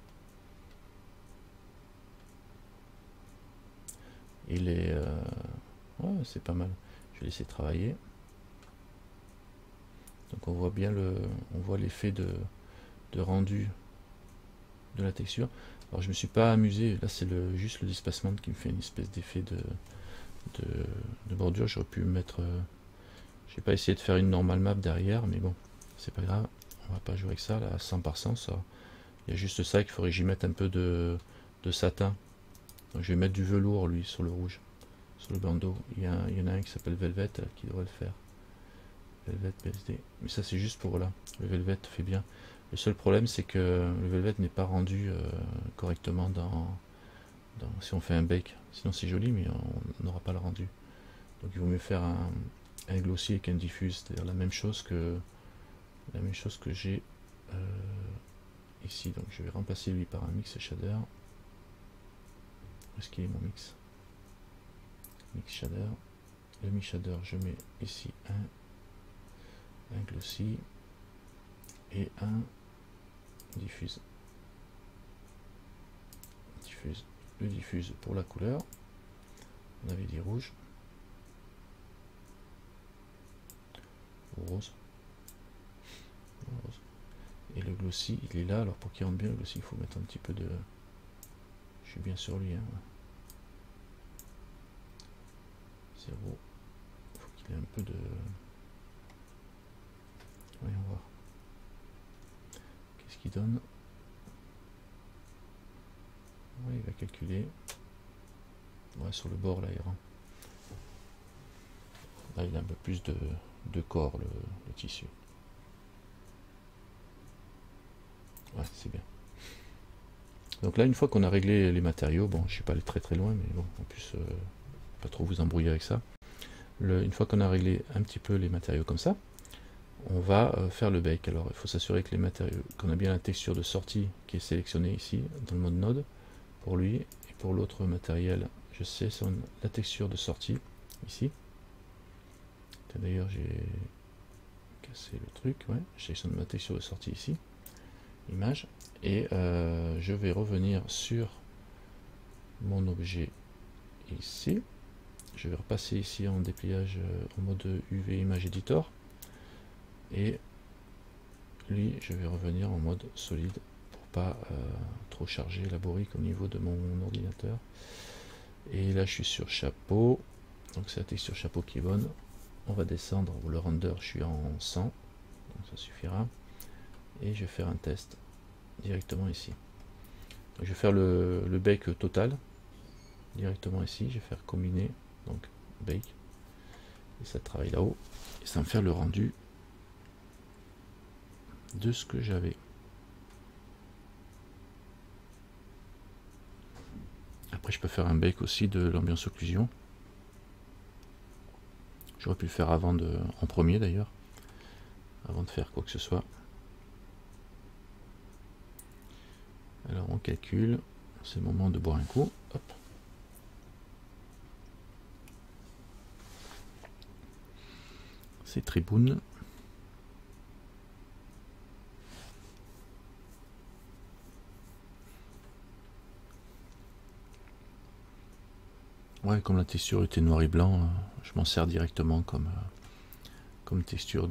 Il est... ouais, c'est pas mal. Je vais laisser travailler. Donc on voit bien on voit l'effet de rendu de la texture. Alors je me suis pas amusé, là c'est juste le displacement qui me fait une espèce d'effet de bordure. J'aurais pu mettre, j'ai pas essayé de faire une normal map derrière, mais bon, c'est pas grave, on va pas jouer avec ça là à 100 par 100, ça. Il y a juste ça qu'il faudrait que j'y mette un peu de satin. Donc je vais mettre du velours lui sur le rouge, sur le bandeau. Il y en a un qui s'appelle Velvet qui devrait le faire. Velvet PSD. Mais ça c'est juste pour là. Le Velvet fait bien. Le seul problème c'est que le Velvet n'est pas rendu correctement si on fait un bake. Sinon c'est joli mais on n'aura pas le rendu. Donc il vaut mieux faire un glossy avec un diffuse, c'est-à-dire la même chose que j'ai ici. Donc je vais remplacer lui par un mix shader. Où est-ce qu'il est mon mix? Mix shader. Le mix shader, je mets ici un glossy et un diffuse. Le diffuse pour la couleur. On avait dit rouge. Rose. Et le glossy, il est là. Alors pour qu'il rentre bien, le glossy, il faut mettre un petit peu de... Je suis bien sur lui. 0. Il faut qu'il ait un peu de... Voyons voir. Qu'est-ce qu'il donne? Ouais, il va calculer. Ouais, sur le bord là, il rend. Là, il a un peu plus de corps, le tissu. Ouais, c'est bien. Donc là, une fois qu'on a réglé les matériaux, bon, je ne suis pas allé très très loin, mais bon, en plus, pas trop vous embrouiller avec ça. Une fois qu'on a réglé un petit peu les matériaux comme ça, on va faire le bake. Alors, il faut s'assurer que les matériaux, qu'on a bien la texture de sortie qui est sélectionnée ici, dans le mode node, pour lui, et pour l'autre matériel, je sélectionne la texture de sortie, ici. D'ailleurs, j'ai cassé le truc, ouais, je sélectionne ma texture de sortie ici, image, et je vais revenir sur mon objet ici. Je vais repasser ici en dépliage en mode UV Image Editor, et lui, je vais revenir en mode solide pour pas trop charger la bourrique au niveau de mon ordinateur. Et là, je suis sur chapeau, donc c'est la texture chapeau qui est bonne. On va descendre, le render, je suis en 100, donc ça suffira. Et je vais faire un test directement ici. Donc je vais faire le bake total directement ici. Je vais faire combiner, donc bake, et ça travaille là-haut. Et ça va me faire le rendu de ce que j'avais. Après, je peux faire un bake aussi de l'ambiance occlusion. J'aurais pu le faire en premier d'ailleurs, avant de faire quoi que ce soit. Alors on calcule, c'est le moment de boire un coup. Hop. C'est Tribune. Ouais, comme la texture était noir et blanc, je m'en sers directement comme texture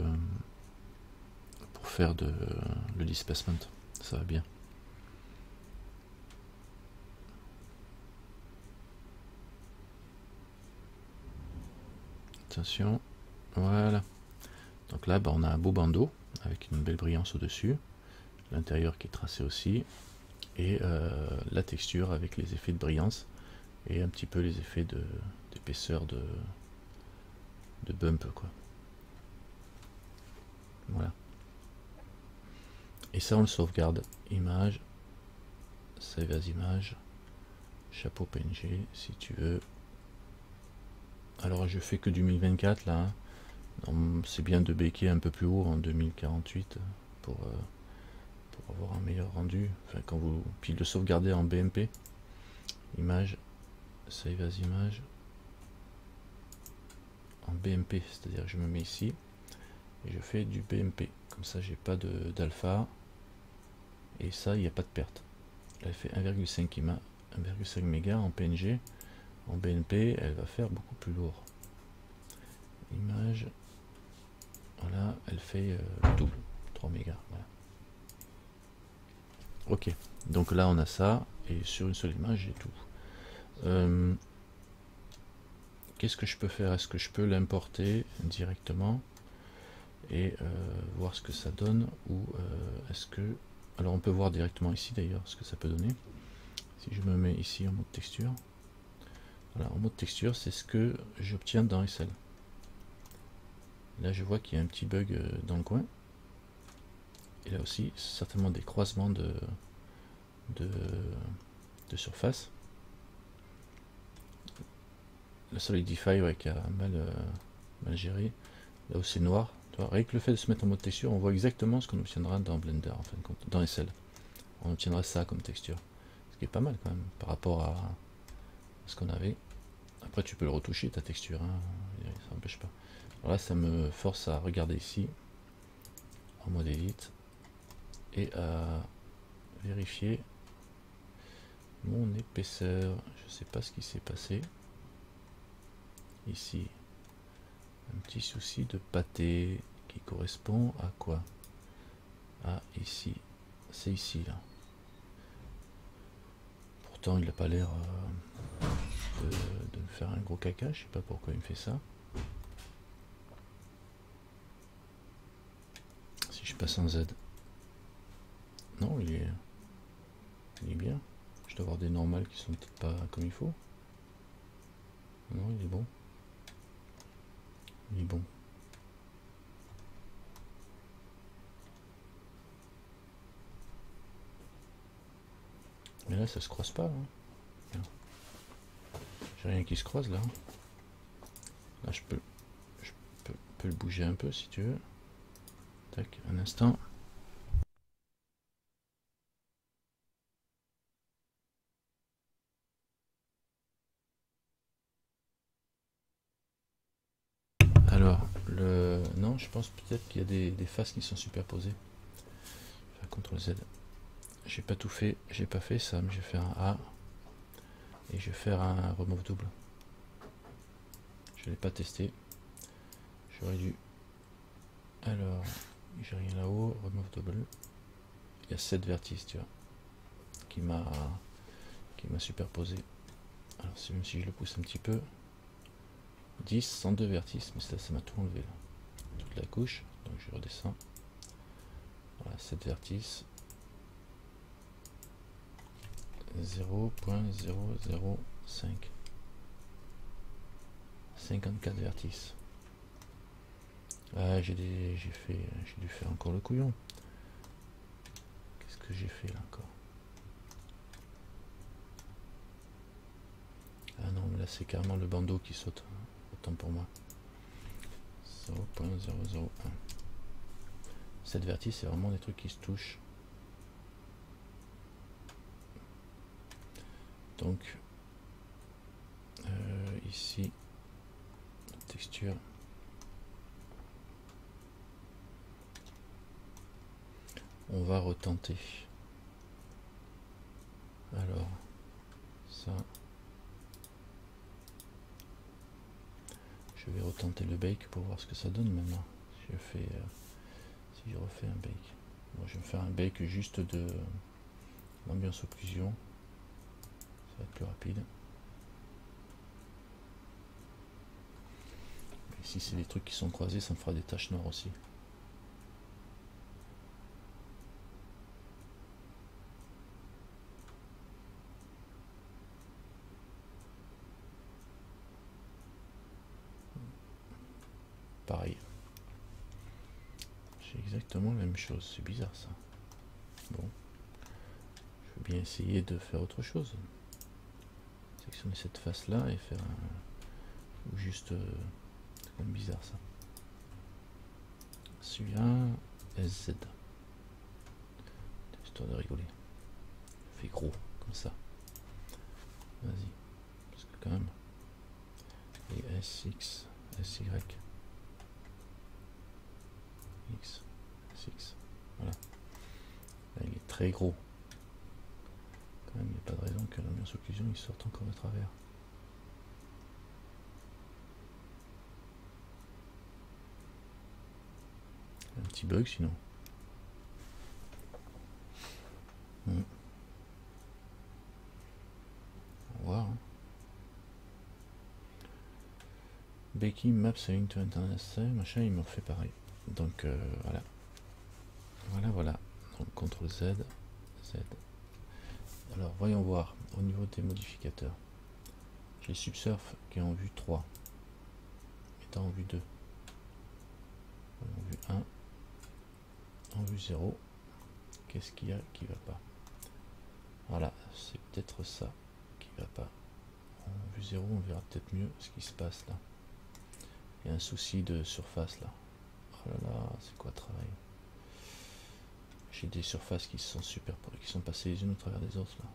pour faire le displacement. Ça va bien. Attention, voilà. Donc là, on a un beau bandeau avec une belle brillance au-dessus, l'intérieur qui est tracé aussi, et la texture avec les effets de brillance et un petit peu les effets d'épaisseur de bump, quoi. Voilà. Et ça, on le sauvegarde. Image, save as image, chapeau PNG, si tu veux. Alors, je fais que 2024 là. C'est bien de baker un peu plus haut en 2048 pour avoir un meilleur rendu. Enfin, puis le sauvegarder en BMP. Image, save as image, en BMP, c'est-à-dire je me mets ici et je fais du BMP. Comme ça, j'ai pas d'alpha et ça, il n'y a pas de perte. Elle fait 1,5 mégas en PNG. En BNP, elle va faire beaucoup plus lourd. Image, voilà, elle fait le double, 3 mégas. Voilà. Ok, donc là on a ça, et sur une seule image j'ai tout. Qu'est-ce que je peux faire? Est-ce que je peux l'importer directement? et voir ce que ça donne, ou est-ce que... Alors on peut voir directement ici d'ailleurs ce que ça peut donner. Si je me mets ici en mode texture, voilà, en mode texture, c'est ce que j'obtiens dans SL. Là je vois qu'il y a un petit bug dans le coin, et là aussi certainement des croisements de surface. Le Solidify, ouais, qui a mal géré. Là où c'est noir, avec le fait de se mettre en mode texture, on voit exactement ce qu'on obtiendra dans Blender, en fin de compte, dans SL. On obtiendra ça comme texture, ce qui est pas mal quand même par rapport à ce qu'on avait. Après tu peux le retoucher ta texture, hein, ça n'empêche pas. Alors là ça me force à regarder ici en mode edit et à vérifier mon épaisseur. Je sais pas ce qui s'est passé ici. Un petit souci de pâté qui correspond à quoi? Ah, ici, c'est ici là. Pourtant il n'a pas l'air de me faire un gros caca, je sais pas pourquoi il me fait ça. Si je passe en Z, non, il est bien. Je dois avoir des normales qui sont peut-être pas comme il faut. Non, il est bon. Il est bon. Mais là ça se croise pas, hein. J'ai rien qui se croise là. Là je peux le bouger un peu si tu veux. Tac, un instant. Alors, non, je pense peut-être qu'il y a des faces qui sont superposées. Je vais faire CTRL Z. J'ai pas tout fait, j'ai pas fait ça, mais je vais faire un A. Et je vais faire un remove double. Je l'ai pas testé. J'aurais dû. Alors, j'ai rien là-haut, remove double. Il y a 7 vertices, tu vois, qui m'a superposé. Alors, même si je le pousse un petit peu, 10, 102 vertices, mais ça m'a tout enlevé là. Toute la couche, donc je redescends. Voilà, 7 vertices. 0.005. 54 vertices. Ah, j'ai dû faire encore le couillon. Qu'est-ce que j'ai fait là encore? Ah non, mais là c'est carrément le bandeau qui saute. Autant pour moi. 0.001. 7 vertices, c'est vraiment des trucs qui se touchent. Donc, ici, texture. On va retenter. Alors, ça. Je vais retenter le bake pour voir ce que ça donne maintenant. Si je refais un bake. Bon, je vais faire un bake juste de l'ambiance occlusion. Ça va être plus rapide. Et si c'est des trucs qui sont croisés, ça me fera des taches noires aussi. Pareil. J'ai exactement la même chose. C'est bizarre ça. Bon. Je vais bien essayer de faire autre chose. Sélectionner cette face là et faire un... Ou juste... c'est quand même bizarre ça. Celui-là, SZ. Histoire de rigoler. Fait gros, comme ça. Vas-y. Parce que quand même... Et SX, SY. X, SX. Voilà. Là, il est très gros. Quand même, il n'y a pas de raison que l'ambiance occlusion il sorte encore de travers. Un petit bug sinon. On va voir. Hein. Baking Maps Saying to Internet, machin, il me refait pareil. Donc voilà. Voilà. Donc CTRL Z, Z. Alors voyons voir au niveau des modificateurs. J'ai Subsurf qui est en vue 3. Étant en vue 2. En vue 1. En vue 0. Qu'est-ce qu'il y a qui va pas? Voilà, c'est peut-être ça qui va pas. En vue 0, on verra peut-être mieux ce qui se passe là. Il y a un souci de surface là. Oh là là, c'est quoi travail? J'ai des surfaces qui sont super, qui sont passées les unes au travers des autres là.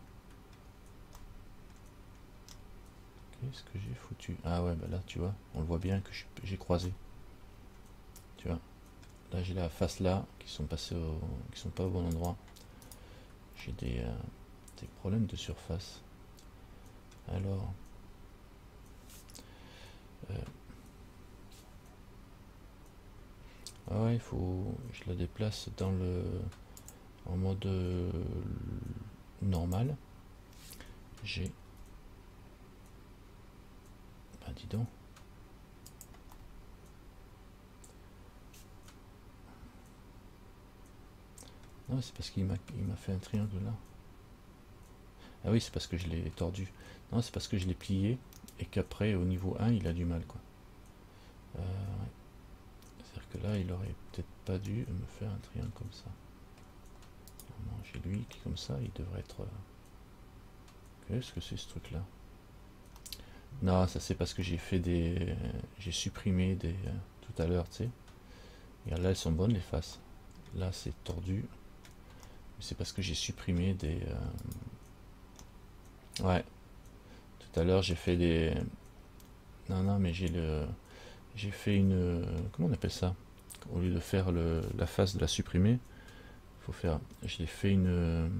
Qu'est-ce que j'ai foutu? Ah ouais, bah là tu vois, on le voit bien que j'ai croisé. Tu vois, là j'ai la face là qui sont passées qui sont pas au bon endroit. J'ai des problèmes de surface. Alors, ah ouais, il faut, je la déplace dans le, en mode normal. J'ai, ben dis donc. Non, c'est parce qu'il m'a fait un triangle là. Ah oui, c'est parce que je l'ai tordu. Non, c'est parce que je l'ai plié et qu'après, au niveau 1, il a du mal, quoi. Ouais. C'est-à-dire que là, il aurait peut-être pas dû me faire un triangle comme ça. Non, j'ai lui qui, comme ça, il devrait être... Qu'est-ce que c'est ce truc-là? Non, ça c'est parce que j'ai fait des... J'ai supprimé des... tout à l'heure, tu sais. Et là, elles sont bonnes, les faces. Là, c'est tordu. C'est parce que j'ai supprimé des... Ouais. Tout à l'heure, j'ai fait des... Non, mais j'ai fait une... Comment on appelle ça? Au lieu de faire la face de la supprimer, faut faire... Je l'ai fait une...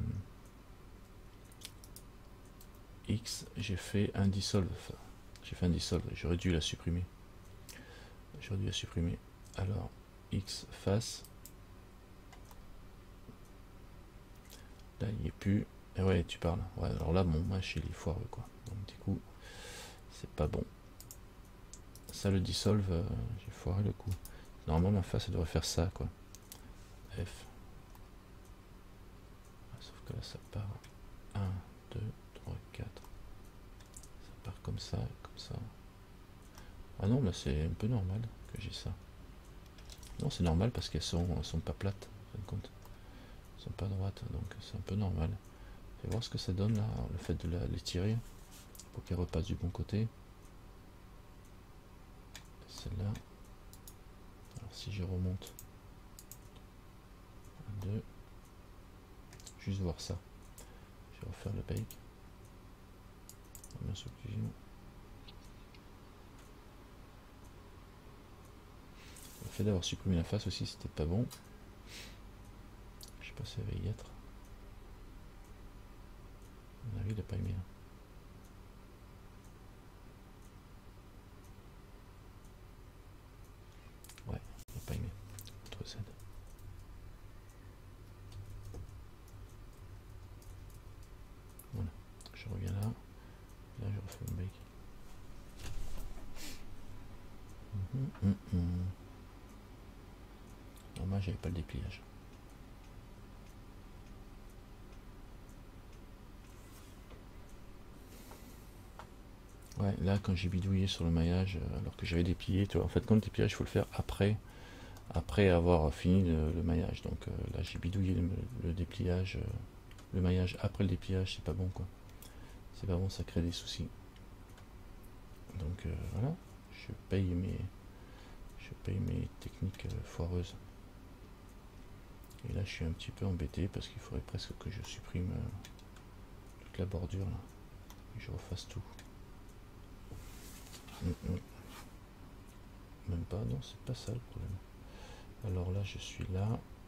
X, j'ai fait un dissolve. J'ai fait un dissolve, j'aurais dû la supprimer. Alors, X face. Là, il n'y est plus. Et ouais, tu parles. Ouais, alors là, mon match, il est foireux, quoi. Donc, du coup, c'est pas bon. Ça, le dissolve, j'ai foiré le coup. Normalement, ma face, elle devrait faire ça, quoi. F. Sauf que là, ça part. 1, 2, 3, 4. Ça part comme ça, comme ça. Ah non, là, c'est un peu normal que j'ai ça. Non, c'est normal parce qu'elles sont pas plates, en fin de compte. Elles sont pas droites, donc c'est un peu normal. Je vais voir ce que ça donne là, le fait de les tirer pour qu'elles repassent du bon côté. Celle-là. Alors si je remonte 1, 2, juste voir ça. Je vais refaire le bake. Bien sûr que le fait d'avoir supprimé la face aussi, c'était pas bon. Je sais pas si ça va y être. À mon avis, il n'a pas aimé. Ouais, il n'a pas aimé. CTRL Z. Voilà, je reviens là. Là, je refais mon bake. Normal, j'avais pas le dépliage. Ouais, là, quand j'ai bidouillé sur le maillage, alors que j'avais déplié, tu vois, en fait, quand le dépliage, il faut le faire après avoir fini le maillage. Donc là, j'ai bidouillé le dépliage, le maillage après le dépliage, c'est pas bon, quoi. C'est pas bon, ça crée des soucis. Donc voilà, je paye mes techniques foireuses. Et là, je suis un petit peu embêté parce qu'il faudrait presque que je supprime toute la bordure là, et je refasse tout. Même pas, non, c'est pas ça le problème. Alors là, je suis là.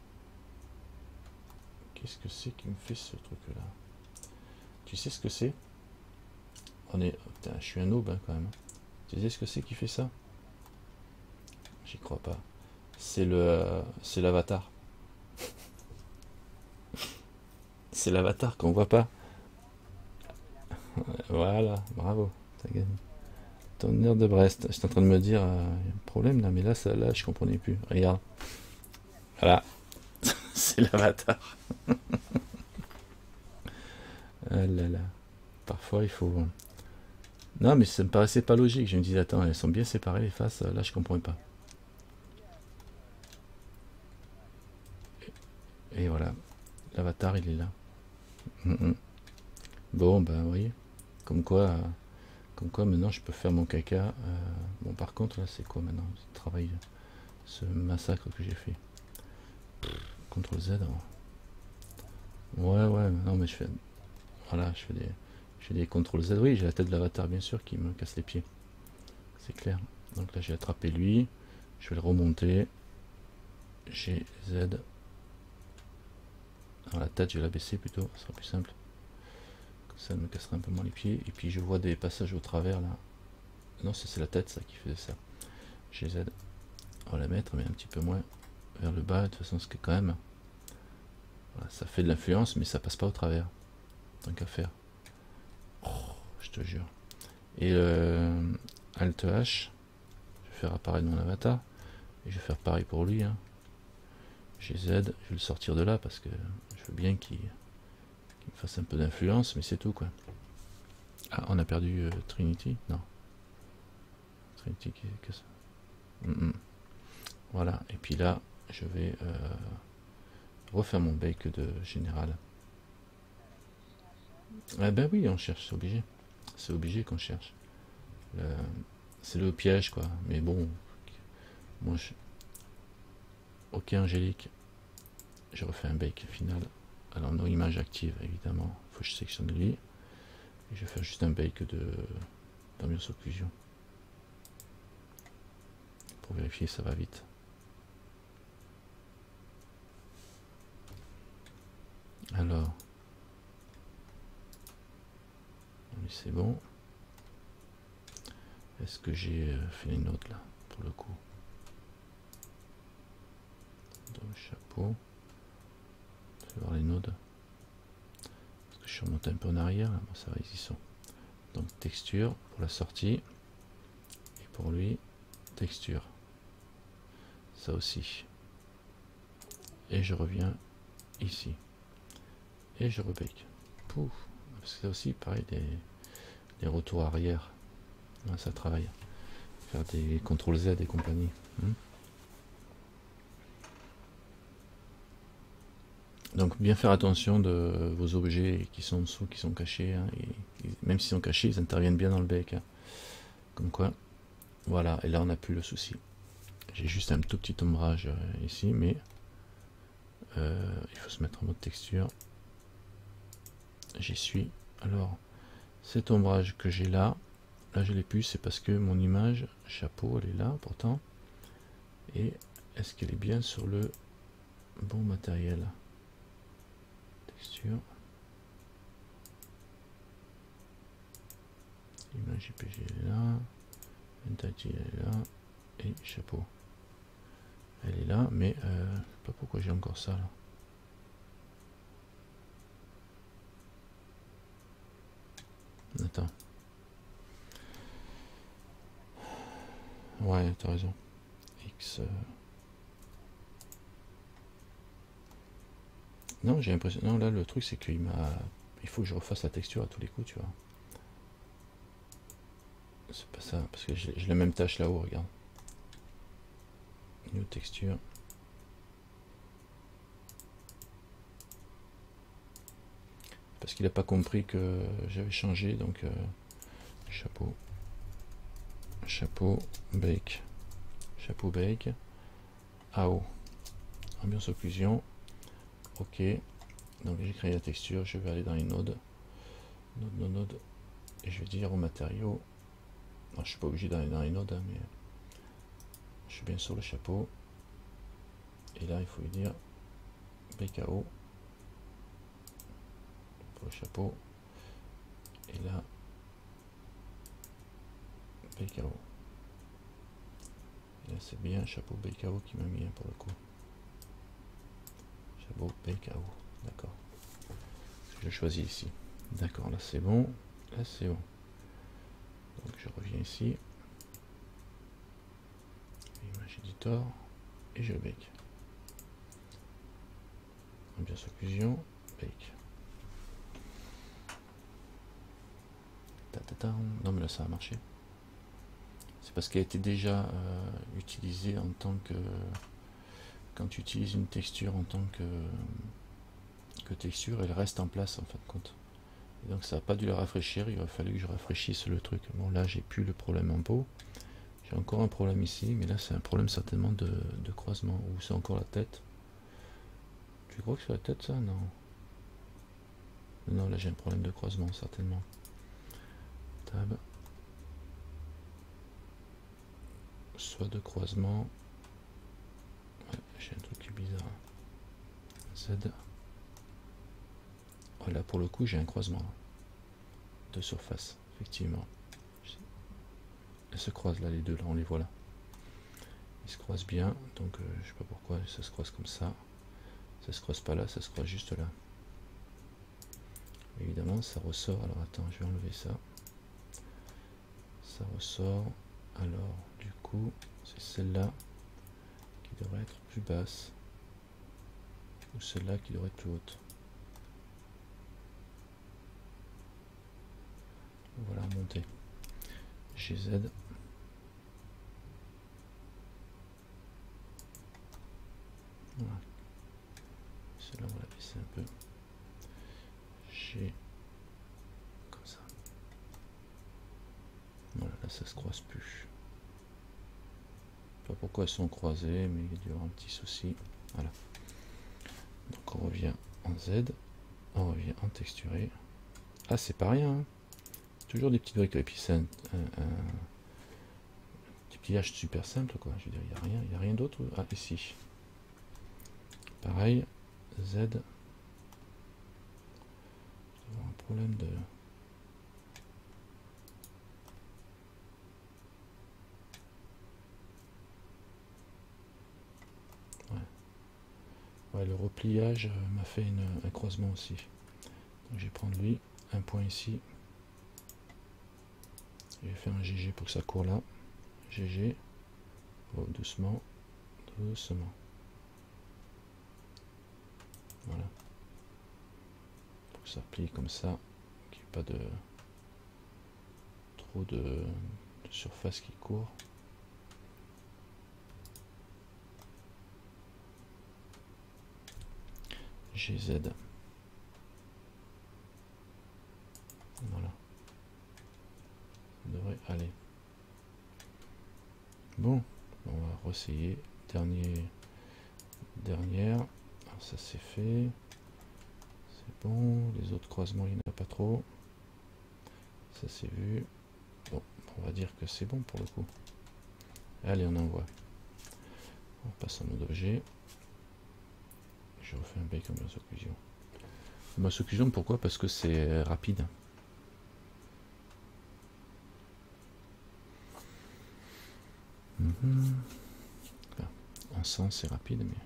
Qu'est-ce que c'est qui me fait ce truc là? Tu sais ce que c'est? Putain, je suis un aube hein, quand même. Tu sais ce que c'est qui fait ça? J'y crois pas. C'est l'avatar. C'est l'avatar qu'on voit pas. Voilà, bravo, t'as gagné. Tonnerre de Brest. J'étais en train de me dire, y a un problème là, mais là, ça, là, je comprenais plus. Regarde. Voilà. C'est l'avatar. Ah là là. Parfois, il faut. Non, mais ça me paraissait pas logique. Je me disais, attends, elles sont bien séparées les faces. Là, je comprends pas. Et voilà. L'avatar, il est là. Mm. Bon, ben, vous voyez. Comme quoi, maintenant, je peux faire mon caca. Bon, par contre, là, c'est quoi maintenant? Ce travail, ce massacre que j'ai fait. CTRL Z. Ouais, non, mais je fais. Voilà, je fais des CTRL Z. Oui, j'ai la tête de l'avatar, bien sûr, qui me casse les pieds. C'est clair. Donc là, j'ai attrapé lui. Je vais le remonter. G, Z. Alors la tête, je vais la baisser plutôt. Ce sera plus simple. Comme ça, elle me cassera un peu moins les pieds. Et puis, je vois des passages au travers, là. Non, c'est la tête, ça, qui faisait ça. G, Z. On va la mettre, mais un petit peu moins vers le bas. De toute façon, ce qui est quand même... Voilà, ça fait de l'influence, mais ça passe pas au travers. Tant qu'à faire. Oh, je te jure. Et Alt H, je vais faire apparaître mon avatar. Et je vais faire pareil pour lui. Hein. GZ, je vais le sortir de là parce que je veux bien qu'il me fasse un peu d'influence, mais c'est tout quoi. Ah, on a perdu Trinity? Non. Trinity, qu'est-ce que ça? Voilà, et puis là, je vais refaire mon bake de général. Ah ben oui, on cherche, c'est obligé. C'est obligé qu'on cherche. C'est le piège quoi, mais bon, moi je... Ok Angélique, je refais un bake final. Alors nos images actives évidemment, il faut que je sélectionne lui. Et je vais faire juste un bake d'ambiance occlusion. Pour vérifier ça va vite. Alors, c'est bon. Est-ce que j'ai fait une note là pour le coup? Dans le chapeau. Je vais voir les nodes. Parce que je suis remonté un peu en arrière là. Bon, ça va, ils y sont. Donc texture pour la sortie. Et pour lui, texture. Ça aussi. Et je reviens ici. Et je rebake. Pouf. Parce que ça aussi, pareil, des retours arrière. Ouais, ça travaille. Faire des CTRL Z et compagnie. Donc bien faire attention de vos objets qui sont en dessous, qui sont cachés. Hein, et même s'ils sont cachés, ils interviennent bien dans le bake. Hein. Comme quoi. Voilà, et là on n'a plus le souci. J'ai juste un tout petit ombrage ici, mais il faut se mettre en mode texture. J'y suis. Alors, cet ombrage que j'ai là je l'ai plus, c'est parce que mon image chapeau, elle est là pourtant. Et est-ce qu'elle est bien sur le bon matériel? Texture. Image JPG elle est là. Entity elle est là. Et chapeau. Elle est là, mais je sais pas pourquoi j'ai encore ça là. Attends. Ouais, t'as raison. X. Non, j'ai l'impression. Non, là, le truc, c'est qu'il m'a. Il faut que je refasse la texture à tous les coups, tu vois. C'est pas ça, parce que j'ai la même tâche là-haut, regarde. New texture. Parce qu'il n'a pas compris que j'avais changé, donc chapeau. Chapeau, bake. Chapeau, bake. AO. Ambiance occlusion. Ok. Donc j'ai créé la texture, je vais aller dans les nodes. Node. Et je vais dire au matériau. Non, je suis pas obligé d'aller dans les nodes, hein, mais je suis bien sur le chapeau. Et là, il faut lui dire BKO pour le chapeau. Et là, BKO. Et là, c'est bien chapeau BKO qui m'a mis pour le coup. Chapeau BKO. D'accord. Je choisis ici. D'accord, là c'est bon. Là c'est bon. Donc je reviens ici. selector et je le bake. Ambiance occlusion, bake. Non mais là ça a marché. C'est parce qu'elle a été déjà utilisée en tant que... Quand tu utilises une texture en tant que texture, elle reste en place en fin de compte. Et donc ça n'a pas dû la rafraîchir, il a fallu que je rafraîchisse le truc. Bon là j'ai plus le problème en pot. J'ai encore un problème ici, mais là c'est un problème certainement de croisement. Ou c'est encore la tête. Tu crois que c'est la tête ça? Non. Non, là j'ai un problème de croisement certainement. Tab. Soit de croisement. Ouais, j'ai un truc qui est bizarre. Z. Voilà, pour le coup j'ai un croisement de surface, effectivement. Elles se croisent là, les deux, là, on les voit là. Ils se croisent bien, donc je sais pas pourquoi ça se croise comme ça. Ça se croise pas là, ça se croise juste là. Évidemment, ça ressort. Alors attends, je vais enlever ça. Ça ressort. Alors, du coup, c'est celle-là qui devrait être plus basse. Ou celle-là qui devrait être plus haute. Voilà, monter. GZ. Voilà. Celle-là, on va la baisser un peu. G. Comme ça. Voilà, là, ça se croise plus. Pas pourquoi elles sont croisées, mais il y aura un petit souci. Voilà. Donc on revient en Z. On revient en texturé. Ah, c'est pas rien. Hein. Toujours des petites briques. Et puis c'est un petit pliage super simple, quoi. Je veux dire, il n'y a rien d'autre. Ah, ici. Pareil. Z. Je dois avoir un problème de... Ouais, le repliage m'a fait un croisement aussi. Donc je vais prendre lui, un point ici. Je vais faire un GG pour que ça court là. GG. Oh, doucement. Doucement. Voilà. Pour que ça plie comme ça. Qu'il n'y ait pas de trop de surface qui court. GZ. Voilà. Ça devrait aller. Bon, on va réessayer. Dernière. Alors ça c'est fait. C'est bon. Les autres croisements, il n'y en a pas trop. Ça c'est vu. Bon, on va dire que c'est bon pour le coup. Allez, on envoie. On passe en mode objet. Je refais un bake ambiance occlusion. Ambiance occlusion, pourquoi? Parce que c'est rapide. Enfin, en sens c'est rapide, mais...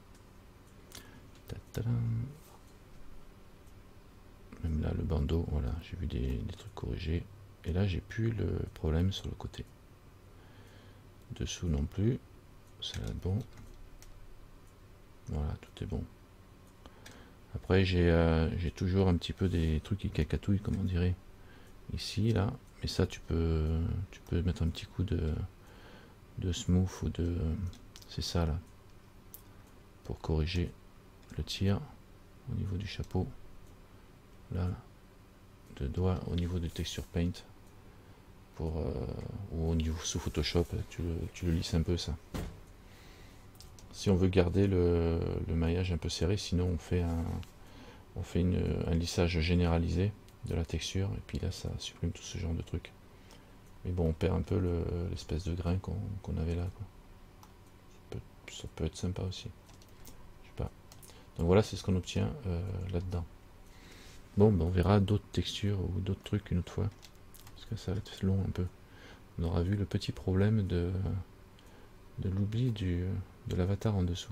Même là, le bandeau, voilà, j'ai vu des trucs corrigés. Et là, j'ai plus le problème sur le côté. Dessous non plus. Ça va être bon. Voilà, tout est bon. Après, j'ai toujours un petit peu des trucs qui cacatouillent, comme on dirait. Ici, là. Mais ça, tu peux mettre un petit coup de smooth ou de... C'est ça, là. Pour corriger le tir au niveau du chapeau. Là, de doigt au niveau de texture paint. Pour, ou au niveau sous Photoshop, tu le lisses un peu, ça. Si on veut garder le maillage un peu serré, sinon on fait un lissage généralisé de la texture, et puis là ça supprime tout ce genre de trucs. Mais bon, on perd un peu l'espèce de grain qu'on avait là, quoi. Ça peut être sympa aussi. Je sais pas. Donc voilà, c'est ce qu'on obtient là-dedans. Bon, ben on verra d'autres textures ou d'autres trucs une autre fois, parce que ça va être long un peu. On aura vu le petit problème de l'oubli de l'avatar en dessous.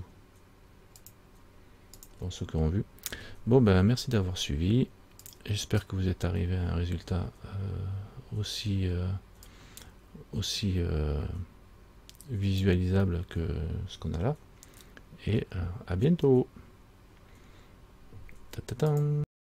Pour ceux qui ont vu. Bon, ben merci d'avoir suivi. J'espère que vous êtes arrivé à un résultat aussi visualisable que ce qu'on a là. Et à bientôt. Ta -ta -ta.